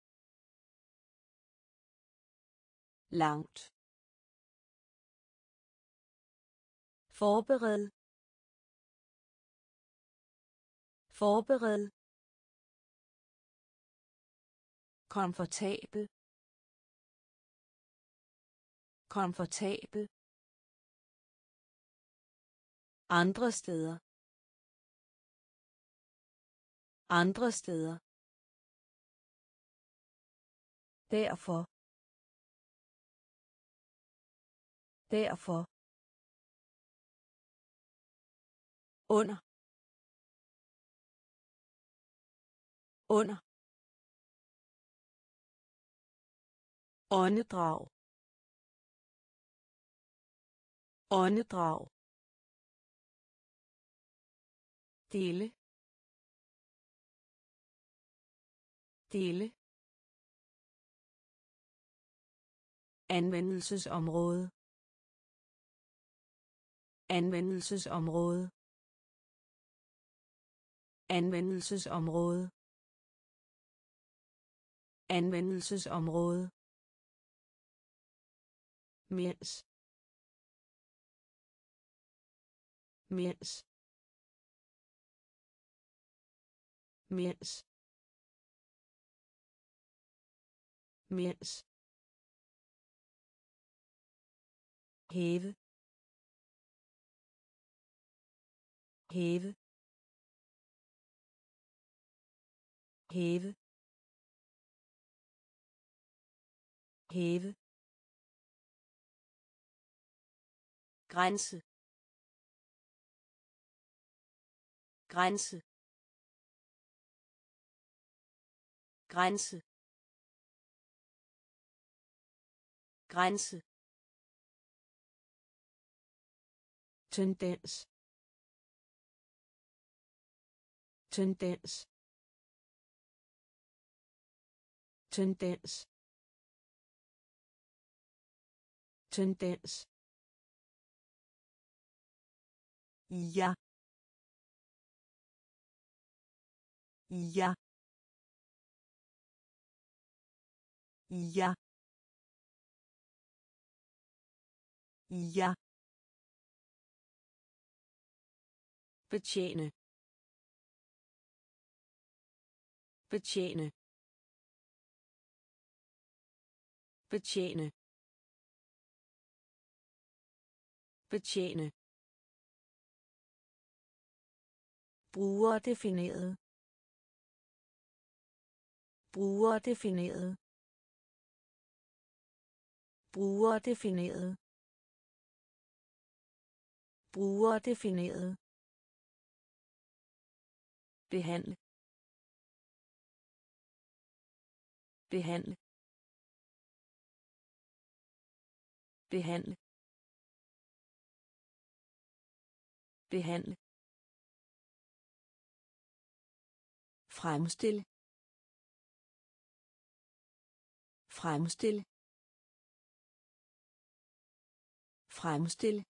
[SPEAKER 1] langt, forbered, forbered, komfortabel, komfortabel, andre steder, andre steder, derfor, derfor, under, under, åndedrag, åndedrag, dele, dele, anvendelsesområde, anvendelsesområde, anvendelsesområde, anvendelsesområde, mens, mens, mens, mens, hæve, hæve, hæve, hæve, grænse, grænse, grænse, grænse, tendens, tendens, tendens, tendens, ja, ja, ja, ja, betjene, betjene, betjene, betjene, brugerdefineret, brugerdefineret, brugerdefineret, brugerdefineret, behandle, behandle, behandle, behandle, fremstille, fremstille, fremstille,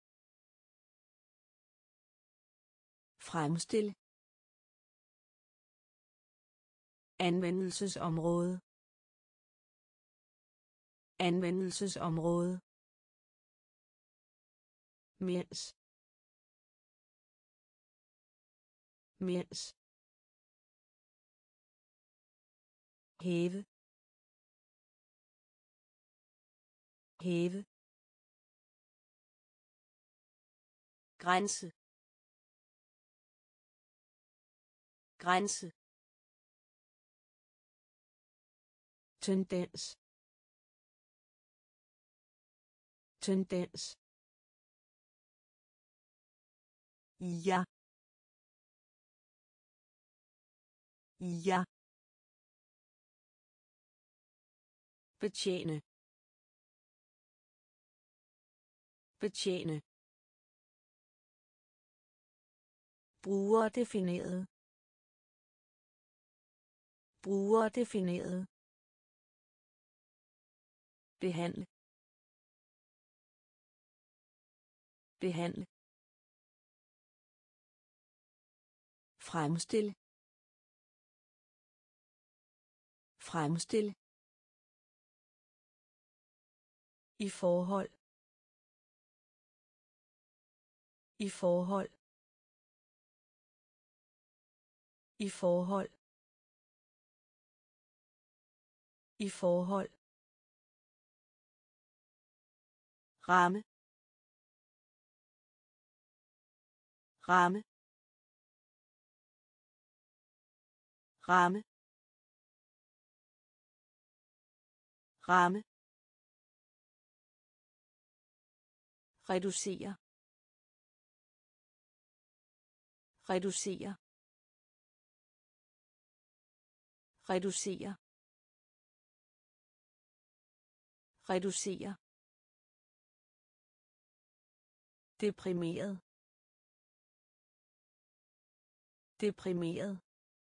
[SPEAKER 1] fremstille, anvendelsesområde, anvendelsesområde, mens, mens, hæve, hæve, grænse, grænse, tendens, tendens, ja, ja, betjene, betjene, brugerdefineret, brugerdefineret, behandle, behandle, fremstille, fremstille, i forhold, i forhold, i forhold, i forhold, ramme, ramme, ramme, ramme, reducere, reducere, reducere, reducere, deprimeret, deprimeret,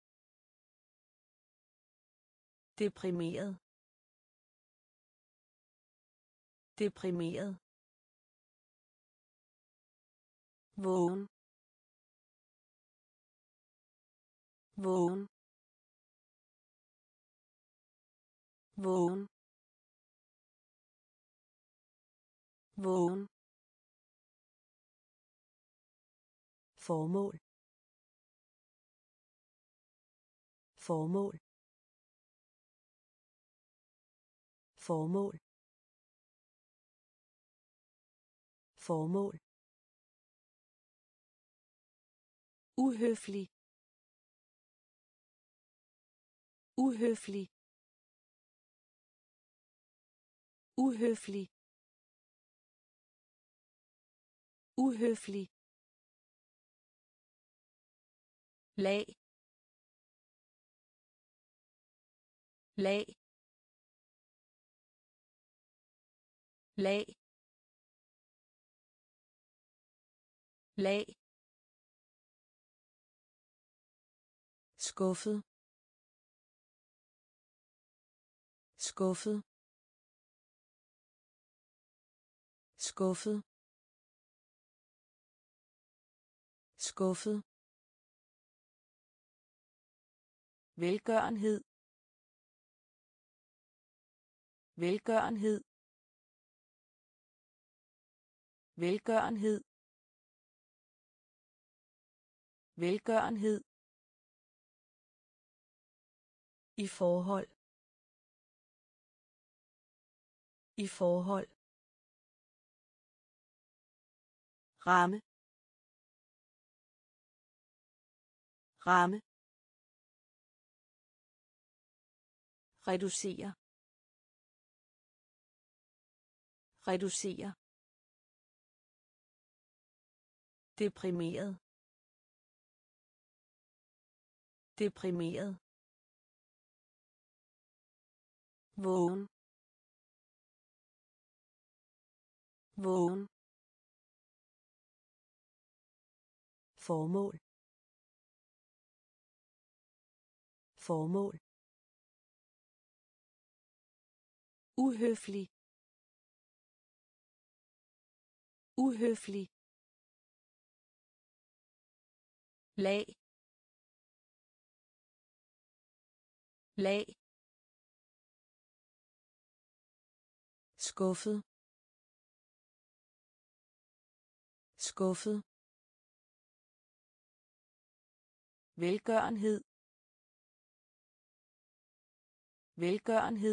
[SPEAKER 1] deprimeret, deprimeret, vågen, vågen, vågen, vågen, formål, formål, formål, formål, uhøflig, uhøflig, uhøflig, uhøflig, lag, lag, lag, lag, skuffet, skuffet, skuffet, skuffet, velgørenhed, velgørenhed, velgørenhed, velgørenhed, i forhold, i forhold, ramme, ramme, reducere, reducere, deprimeret, deprimeret, vågen, vågen, formål, formål, uhøflig, uhøflig, lag, lag, skuffet, skuffet, velgørenhed, velgørenhed,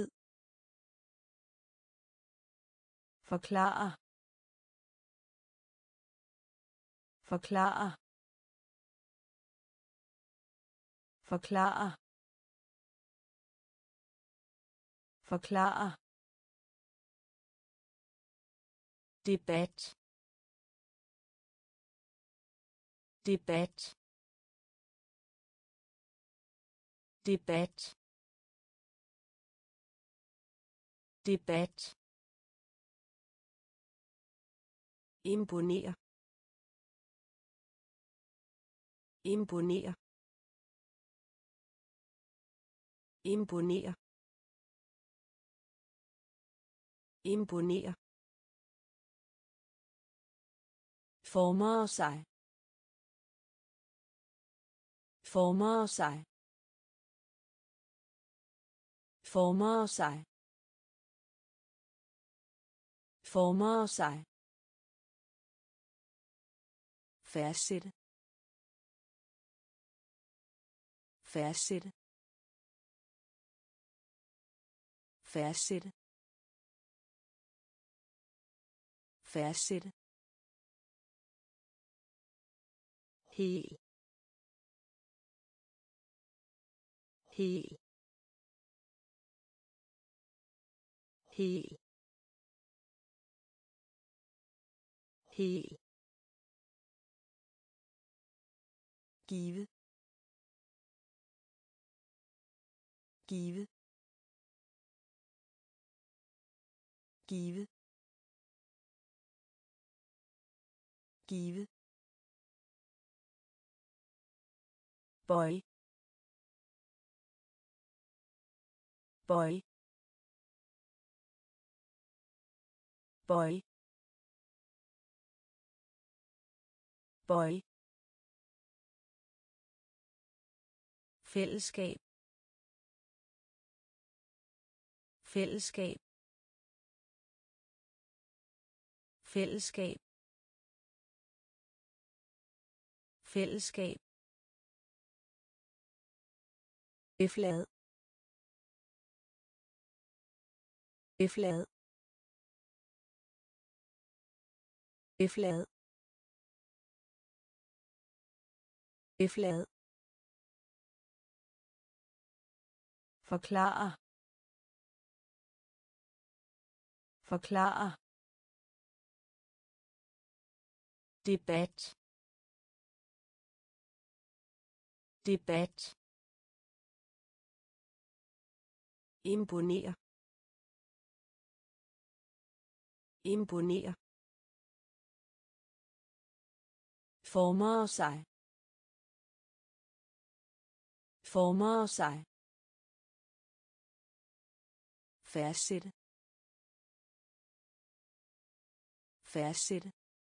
[SPEAKER 1] forklare, forklare forklare forklare debat debat debat debat imponere imponere imponere imponere former sig former sig former sig former sig fastsætte fastsætte fastsætte fastsætte hel hel hel hel give give give give boy boy boy boy fællesskab fællesskab fællesskab fællesskab efterlad efterlad efterlad efterlad forklare forklare debat debat imponere imponere former sig former sig fastsætte fastsætte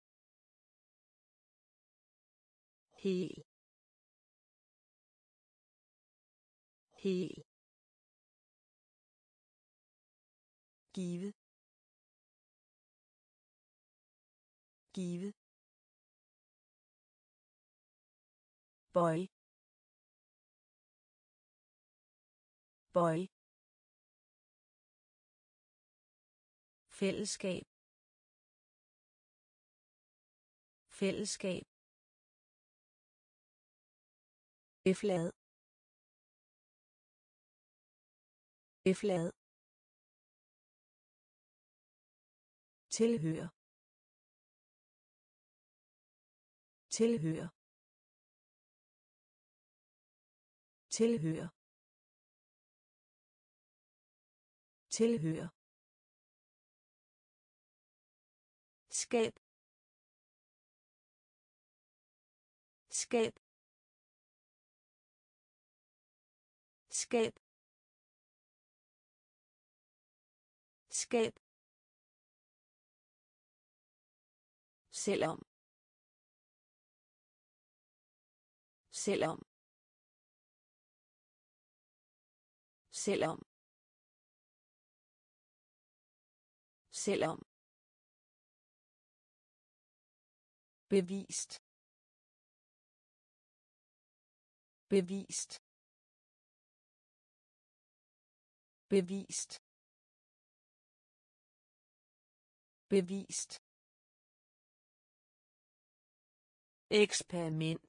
[SPEAKER 1] hel hel give give boy boy fællesskab fællesskab efterlad efterlad tilhør tilhør tilhør tilhør skab skab skab skab selvom selvom selvom selvom bevist bevist bevist bevist eksperiment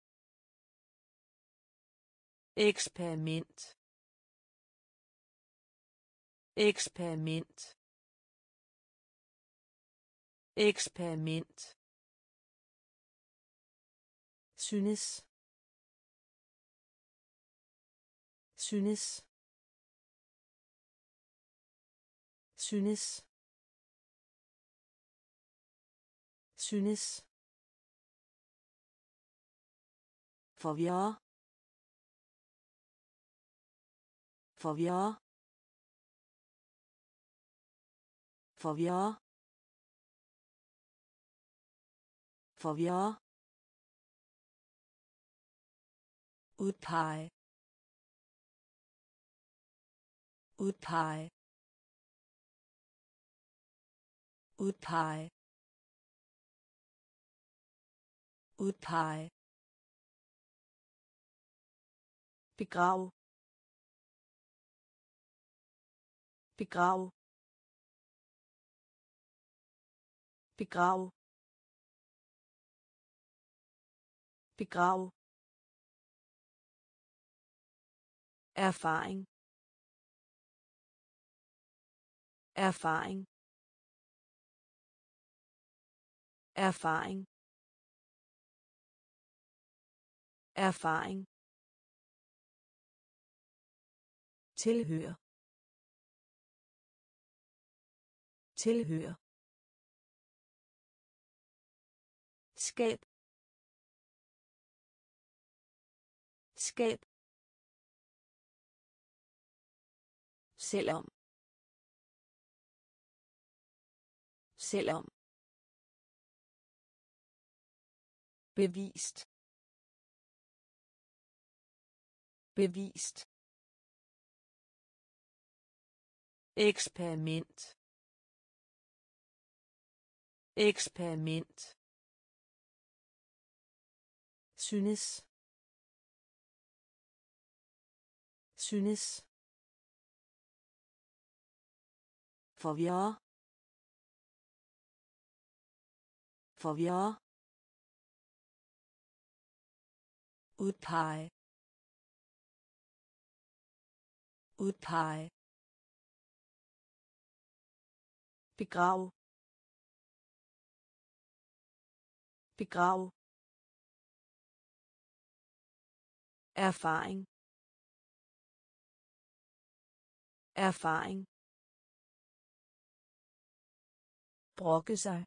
[SPEAKER 1] eksperiment eksperiment eksperiment synes synes synes synes forvirre forvirre forvirre forvirre udpege udpege udpege udpege begrav begrav begrav begrav erfaring erfaring erfaring erfaring tilhør tilhør skab skab selvom selvom bevist bevist eksperiment eksperiment synes synes forvirre forvirre udpege udpege begrav begrav erfaring erfaring brokke sig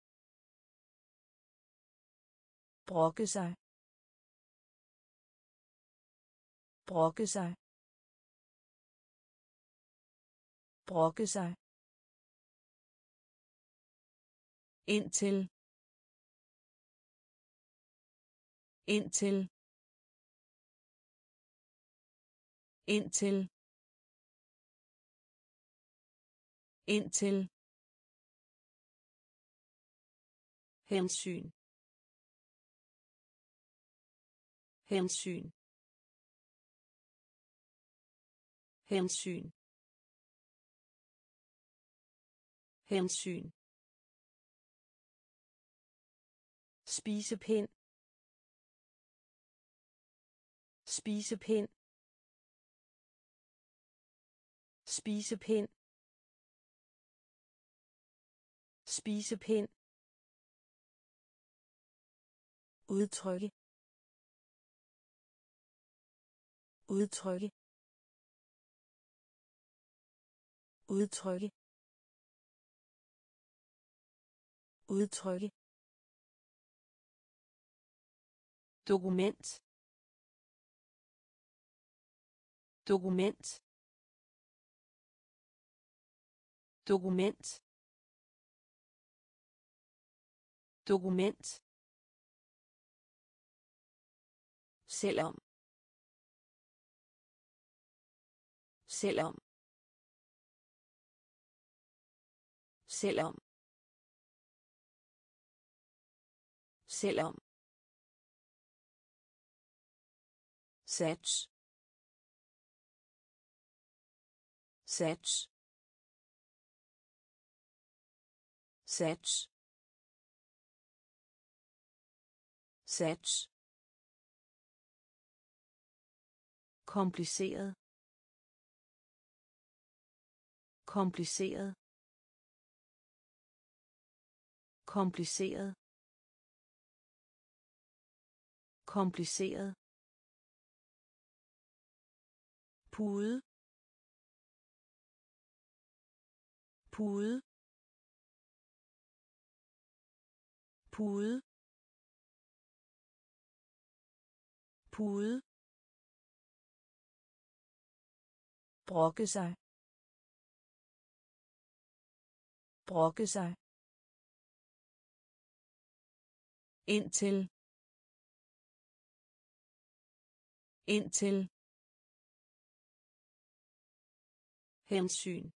[SPEAKER 1] brokke sig brokke sig brokke sig indtil indtil indtil indtil hensyn hensyn hensyn hensyn spisepind spisepind spisepind spisepind udtrykke udtrykke udtrykke udtrykke dokument dokument dokument dokument selvom selvom selvom selvom sats sats sats sats, kompliceret, kompliceret, kompliceret, kompliceret, pude, pude, pude, pude, brokke sig, brokke sig, indtil, indtil, hensyn,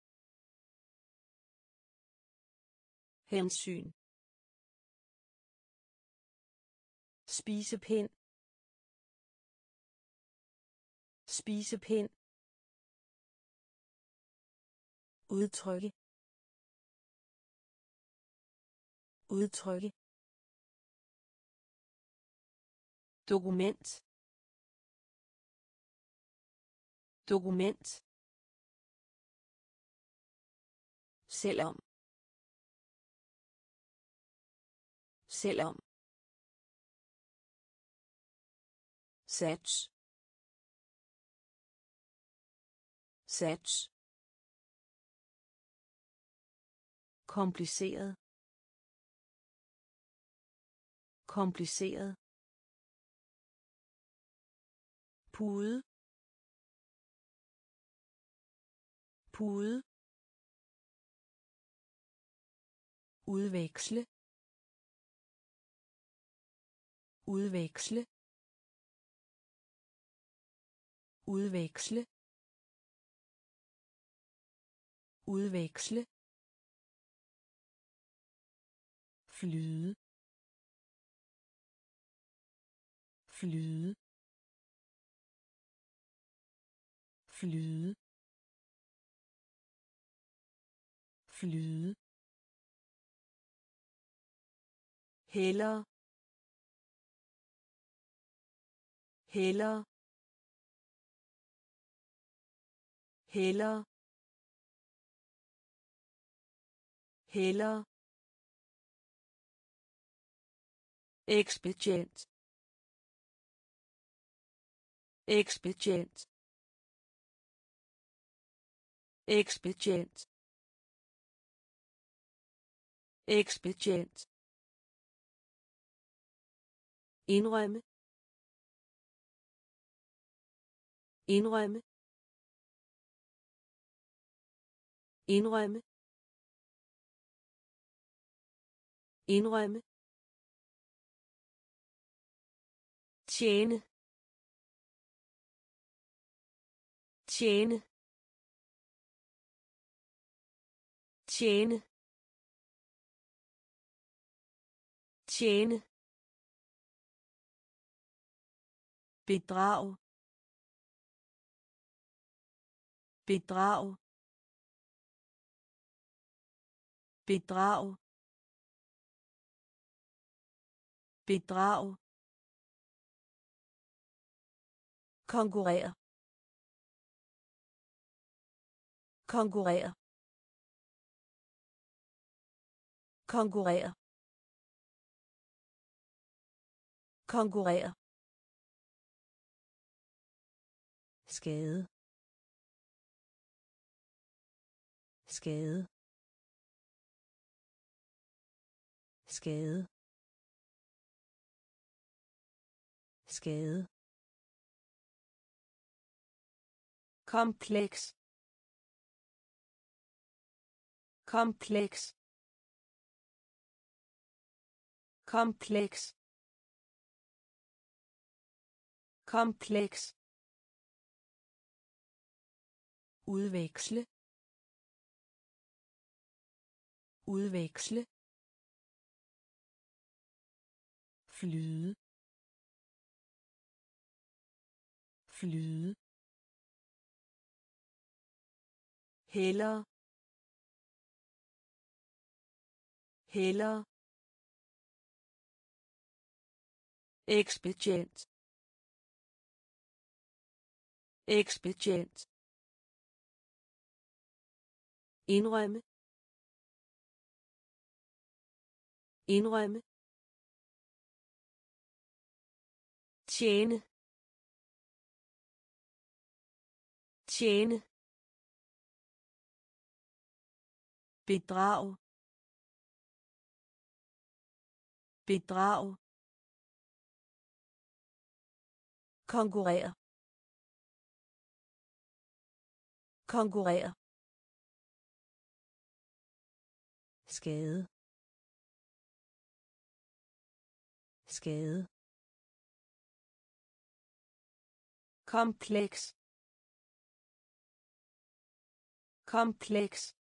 [SPEAKER 1] hensyn, spisepind, spisepind, udtrykke, udtrykke, dokument, dokument, selvom, selvom, sats, sats, kompliceret, kompliceret, pude, pude, udveksle, udveksle, udveksle, udveksle, flyde, flyde, flyde, flyde, heller, heller, heller, heller, ekspedient, ekspedient, ekspedient, ekspedient, indrømme, indrømme, indrømme, indrømme, tjene, tjene, tjene, tjene, bedrag, bedrag, bedrag, bedrag, konkurrere, konkurrere, konkurrere, konkurrere, skade, skade, skade, skade, kompleks, kompleks, kompleks, kompleks, udveksle, udveksle, flyde, flyde, heller, heller, ekspedient ekspedient indrømme indrømme tjene tjene bedrag bedrag konkurrere konkurrere skade skade kompleks kompleks